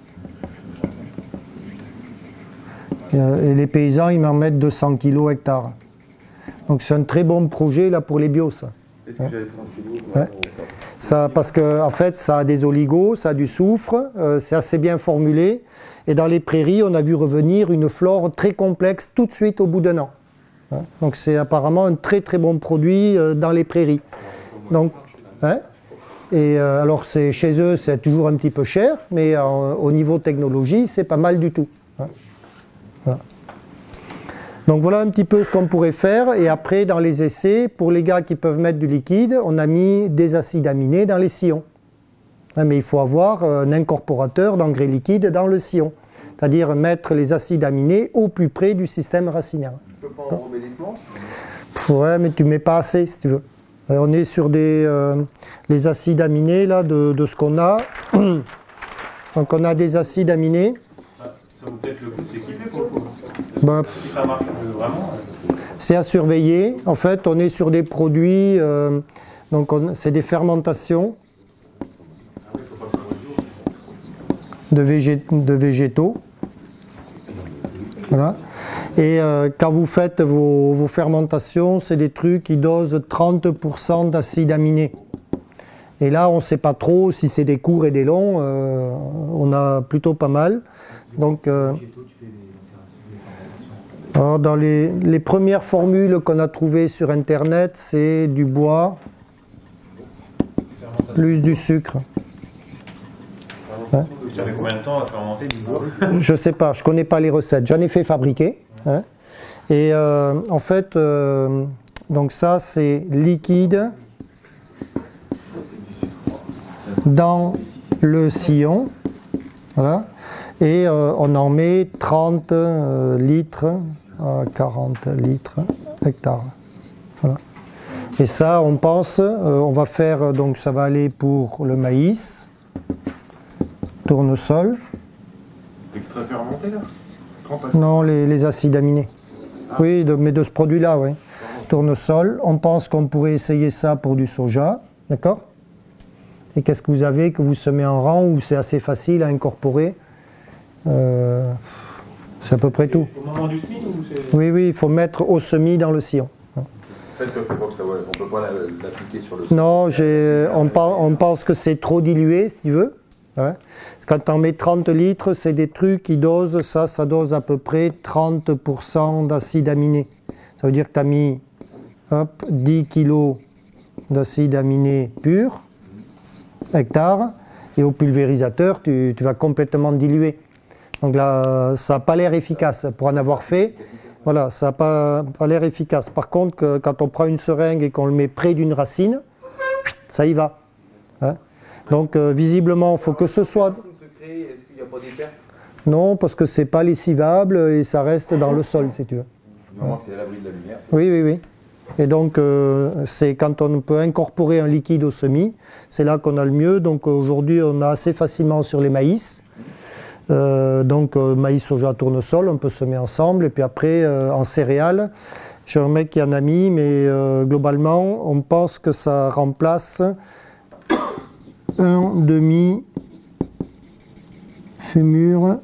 Et les paysans, ils m'en mettent 200 kg hectare. Donc c'est un très bon projet là pour les bios, ça. Est-ce que j'avais 30 kilos? Ouais. Ça, parce que en fait, ça a des oligos, ça a du soufre, c'est assez bien formulé. Et dans les prairies, on a vu revenir une flore très complexe tout de suite au bout d'un an. Hein. Donc c'est apparemment un très très bon produit dans les prairies. Donc, hein. Et alors chez eux, c'est toujours un petit peu cher, mais au niveau technologie, c'est pas mal du tout. Hein. Voilà. Donc voilà un petit peu ce qu'on pourrait faire. Et après, dans les essais, pour les gars qui peuvent mettre du liquide, on a mis des acides aminés dans les sillons. Hein, mais il faut avoir un incorporateur d'engrais liquide dans le sillon. C'est-à-dire mettre les acides aminés au plus près du système racinaire. Tu peux pas en embellissement? Ouais, mais tu ne mets pas assez si tu veux. On est sur les acides aminés là, de ce qu'on a. Donc on a des acides aminés. Ça vaut peut-être le coup de s'équiper pour le coup. Ben, Si ça marche vraiment. C'est à surveiller. En fait, on est sur des produits, donc c'est des fermentations de végétaux. Voilà. Et quand vous faites vos fermentations, c'est des trucs qui dosent 30% d'acides aminés. Et là, on ne sait pas trop si c'est des courts et des longs. On a plutôt pas mal. Donc, alors dans les premières formules qu'on a trouvées sur Internet, c'est du bois plus du sucre. Hein? Ça fait combien de temps à fermenter du bois? Je ne sais pas, je ne connais pas les recettes. J'en ai fait fabriquer. Hein? Et en fait, donc ça c'est liquide dans le sillon. Voilà. Et on en met 30 litres à 40 litres hectare. Voilà. Et ça, on pense, on va faire, donc ça va aller pour le maïs, tournesol. Extrait fermenté là? Non, les acides aminés. Ah. Oui, mais de ce produit-là, oui. Tournesol, on pense qu'on pourrait essayer ça pour du soja, d'accord? Et qu'est-ce que vous avez que vous semez en rang où c'est assez facile à incorporer? C'est à peu près tout. Au moment du semis ou c'est... Oui, oui, il faut mettre au semis dans le sillon. En fait, on ne peut pas l'appliquer sur le sol. Non, on pense que c'est trop dilué, si tu veux. Ouais. Quand on met 30 litres, c'est des trucs qui dosent, ça dose à peu près 30% d'acide aminé. Ça veut dire que tu as mis 10 kg d'acide aminé pur, hectare, et au pulvérisateur, tu vas complètement diluer. Donc là, ça n'a pas l'air efficace. Pour en avoir fait, voilà, ça n'a pas l'air efficace. Par contre, quand on prend une seringue et qu'on le met près d'une racine, ça y va. Hein? Donc visiblement, il faut que ce soit... Non, parce que c'est pas lessivable et ça reste dans le sol, si tu veux. Normalement, c'est à l'abri de la lumière. Oui, oui, oui. Et donc, c'est quand on peut incorporer un liquide au semis, c'est là qu'on a le mieux. Donc aujourd'hui, on a assez facilement sur les maïs. Maïs, soja, tournesol, on peut semer ensemble. Et puis après, en céréales, j'ai un mec qui en a mis, mais globalement, on pense que ça remplace un demi fumure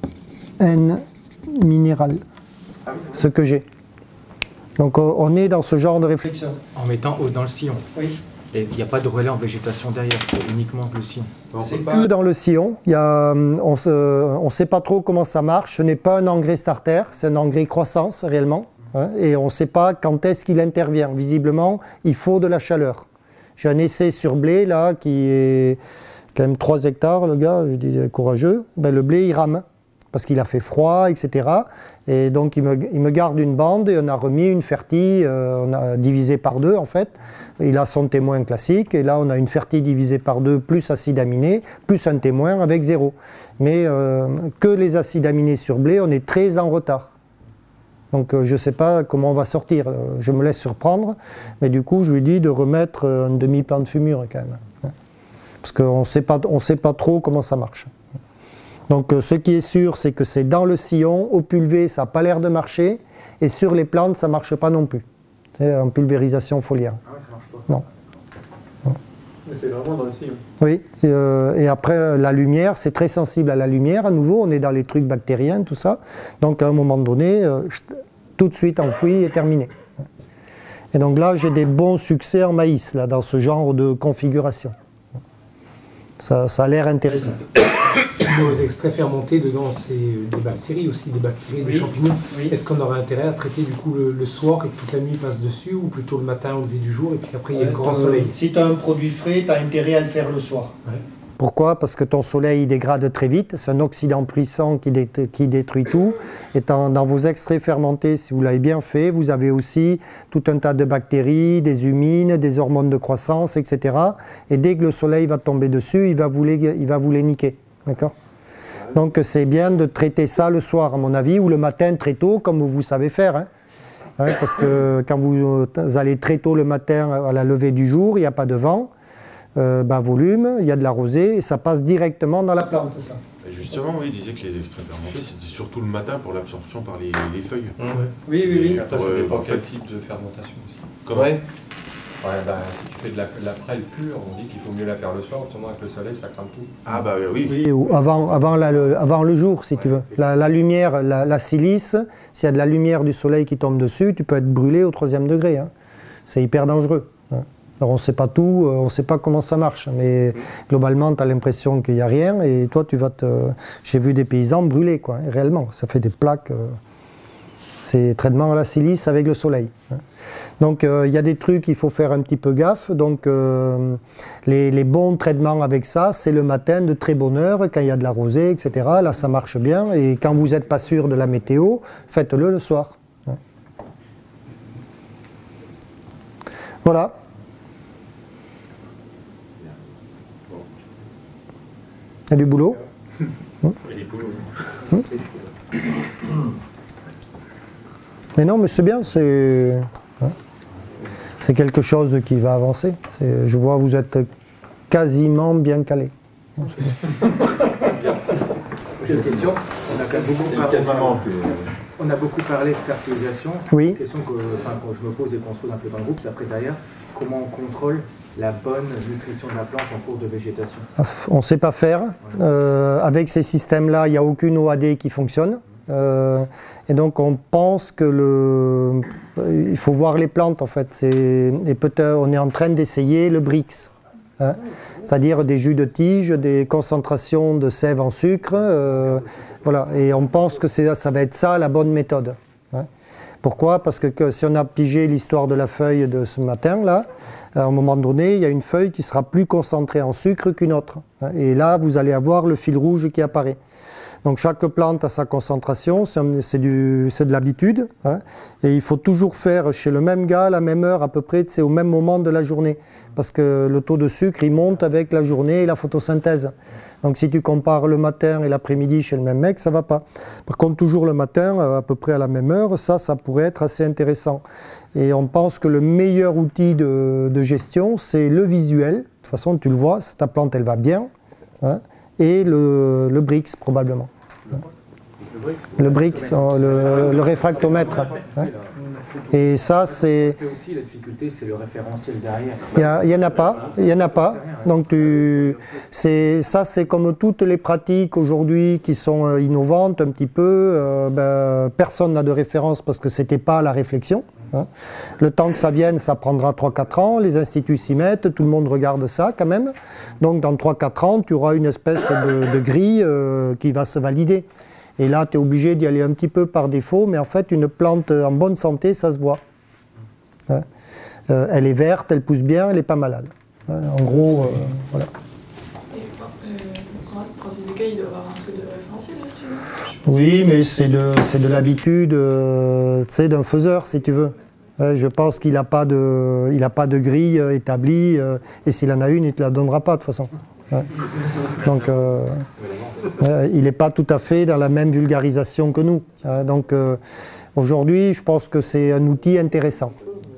N minéral, ce que j'ai. Donc on est dans ce genre de réflexion. En mettant dans le sillon. Oui. Et il n'y a pas de relais en végétation derrière, c'est uniquement le sillon. C'est que dans le sillon. On ne sait pas trop comment ça marche. Ce n'est pas un engrais starter, c'est un engrais croissance réellement. Hein, et on ne sait pas quand est-ce qu'il intervient. Visiblement, il faut de la chaleur. J'ai un essai sur blé là qui est quand même 3 hectares, le gars, je dis courageux. Ben, le blé il rame parce qu'il a fait froid, etc. Et donc il me garde une bande et on a remis une fertie, on a divisé par 2 en fait. Il a son témoin classique et là on a une fertie divisée par 2 plus acide aminé, plus un témoin avec 0. Mais que les acides aminés sur blé, on est très en retard. Donc je ne sais pas comment on va sortir, je me laisse surprendre. Mais du coup je lui dis de remettre un demi-plan de fumure quand même. Parce qu'on ne sait pas trop comment ça marche. Donc ce qui est sûr, c'est que c'est dans le sillon, au pulvé, ça n'a pas l'air de marcher, et sur les plantes, ça ne marche pas non plus. C'est en pulvérisation foliaire. Ah oui, ça marche pas. Non. Mais c'est vraiment dans le sillon. Oui, et après la lumière, c'est très sensible à la lumière, à nouveau, on est dans les trucs bactériens, tout ça. Donc à un moment donné, tout de suite enfoui et terminé. Et donc là, j'ai des bons succès en maïs, là, dans ce genre de configuration. Ça a l'air intéressant. Nos extraits fermentés, dedans, c'est des bactéries aussi, des bactéries, des champignons. Oui. Est-ce qu'on aurait intérêt à traiter du coup le soir et que toute la nuit passe dessus, ou plutôt le matin au lever du jour et puis qu'après il y a le grand soleil? Si tu as un produit frais, tu as intérêt à le faire le soir. Ouais. Pourquoi? Parce que ton soleil dégrade très vite, c'est un oxydant puissant qui détruit tout. Et dans vos extraits fermentés, si vous l'avez bien fait, vous avez aussi tout un tas de bactéries, des humines, des hormones de croissance, etc. Et dès que le soleil va tomber dessus, il va vous les niquer. D'accord? Donc c'est bien de traiter ça le soir, à mon avis, ou le matin très tôt, comme vous savez faire. Hein. Ouais, parce que quand vous allez très tôt le matin à la levée du jour, il n'y a pas de vent. Volume, il y a de la rosée et ça passe directement dans la plante. Ça. Et justement, oui, il disait que les extraits fermentés, c'était surtout le matin pour l'absorption par les feuilles. Mmh. Oui, oui, oui. Après, ça dépend quel type de fermentation aussi. Comment? Si tu fais de la prêle pure, on dit qu'il faut mieux la faire le soir, autrement avec le soleil, ça crame tout. Ah bah oui. Oui, ou avant le jour, si tu veux. La lumière, la silice, s'il y a de la lumière du soleil qui tombe dessus, tu peux être brûlé au 3e degré. Hein. C'est hyper dangereux. Hein. Alors on ne sait pas tout, on ne sait pas comment ça marche, mais globalement tu as l'impression qu'il n'y a rien et toi tu vas J'ai vu des paysans brûler, quoi, réellement, ça fait des plaques, c'est traitement à la silice avec le soleil. Donc il y a des trucs, il faut faire un petit peu gaffe, donc les bons traitements avec ça, c'est le matin de très bonne heure, quand il y a de la rosée, etc. Là ça marche bien, et quand vous n'êtes pas sûr de la météo, faites-le le soir. Voilà. Il y a du boulot. Mais non, mais c'est bien, c'est quelque chose qui va avancer. Je vois, vous êtes quasiment bien calé. J'ai une question. On a beaucoup parlé de fertilisation. Oui. Une question que je me pose et qu'on se pose un peu dans le groupe, c'est après derrière, comment on contrôle la bonne nutrition de la plante en cours de végétation? On ne sait pas faire. Avec ces systèmes-là, il n'y a aucune OAD qui fonctionne. Et donc on pense que il faut voir les plantes en fait. Et peut-être on est en train d'essayer le BRICS. Hein, c'est-à-dire des jus de tige, des concentrations de sève en sucre, voilà. Et on pense que ça va être ça la bonne méthode. Hein. Pourquoi? Parce que si on a pigé l'histoire de la feuille de ce matin, là, à un moment donné, il y a une feuille qui sera plus concentrée en sucre qu'une autre. Hein. Et là, vous allez avoir le fil rouge qui apparaît. Donc chaque plante a sa concentration, c'est de l'habitude, hein, et il faut toujours faire chez le même gars, à la même heure à peu près, c'est au même moment de la journée, parce que le taux de sucre il monte avec la journée et la photosynthèse. Donc si tu compares le matin et l'après-midi chez le même mec, ça va pas. Par contre toujours le matin, à peu près à la même heure, ça pourrait être assez intéressant. Et on pense que le meilleur outil de gestion, c'est le visuel. De toute façon tu le vois, ta plante elle va bien, hein, et le BRICS probablement. Le BRICS, le réfractomètre. Hein. Et ça, c'est... aussi la difficulté, c'est le référentiel derrière. Il n'y en a pas. Donc ça, c'est comme toutes les pratiques aujourd'hui qui sont innovantes un petit peu. Personne n'a de référence parce que ce n'était pas la réflexion. Hein. Le temps que ça vienne, ça prendra 3-4 ans, les instituts s'y mettent, tout le monde regarde ça quand même. Donc dans 3-4 ans, tu auras une espèce de grille qui va se valider. Et là, tu es obligé d'y aller un petit peu par défaut, mais en fait, une plante en bonne santé, ça se voit. Hein. Elle est verte, elle pousse bien, elle n'est pas malade. Hein. En gros, voilà. Dans ces deux cas, il doit y avoir un peu de référentiel là-dessus. Oui, mais c'est de l'habitude d'un faiseur, si tu veux. Je pense qu'il n'a pas de grille établie, et s'il en a une, il ne te la donnera pas de toute façon. Ouais. Donc, il n'est pas tout à fait dans la même vulgarisation que nous. Donc, aujourd'hui, je pense que c'est un outil intéressant.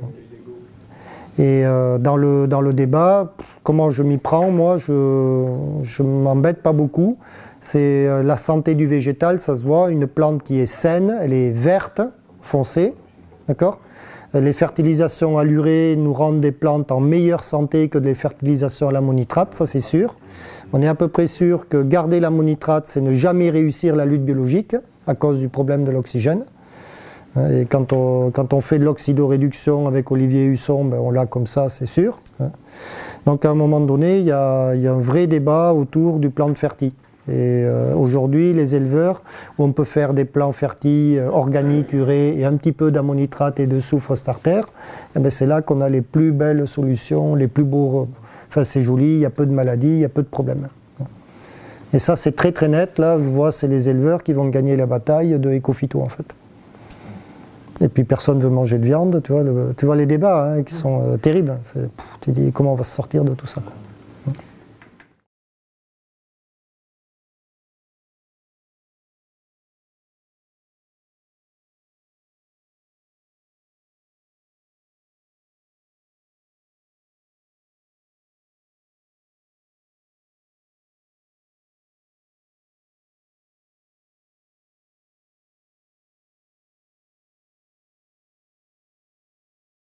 Et dans le débat, comment je m'y prends? Moi, je ne m'embête pas beaucoup. C'est la santé du végétal, ça se voit. Une plante qui est saine, elle est verte, foncée, d'accord? Les fertilisations à l'urée nous rendent des plantes en meilleure santé que les fertilisations à l'ammonitrate, ça c'est sûr. On est à peu près sûr que garder l'ammonitrate, c'est ne jamais réussir la lutte biologique à cause du problème de l'oxygène. Et quand on fait de l'oxydoréduction avec Olivier Husson, on l'a comme ça, c'est sûr. Donc à un moment donné, il y a un vrai débat autour du plan de ferti. Et aujourd'hui, les éleveurs, où on peut faire des plants fertiles organiques, urée et un petit peu d'ammonitrate et de soufre starter, c'est là qu'on a les plus belles solutions, les plus beaux... Enfin, c'est joli, il y a peu de maladies, il y a peu de problèmes. Et ça, c'est très très net. Là, je vois, c'est les éleveurs qui vont gagner la bataille de Ecophyto, en fait. Et puis, personne ne veut manger de viande. Tu vois les débats qui sont terribles. Tu dis, comment on va se sortir de tout ça, quoi.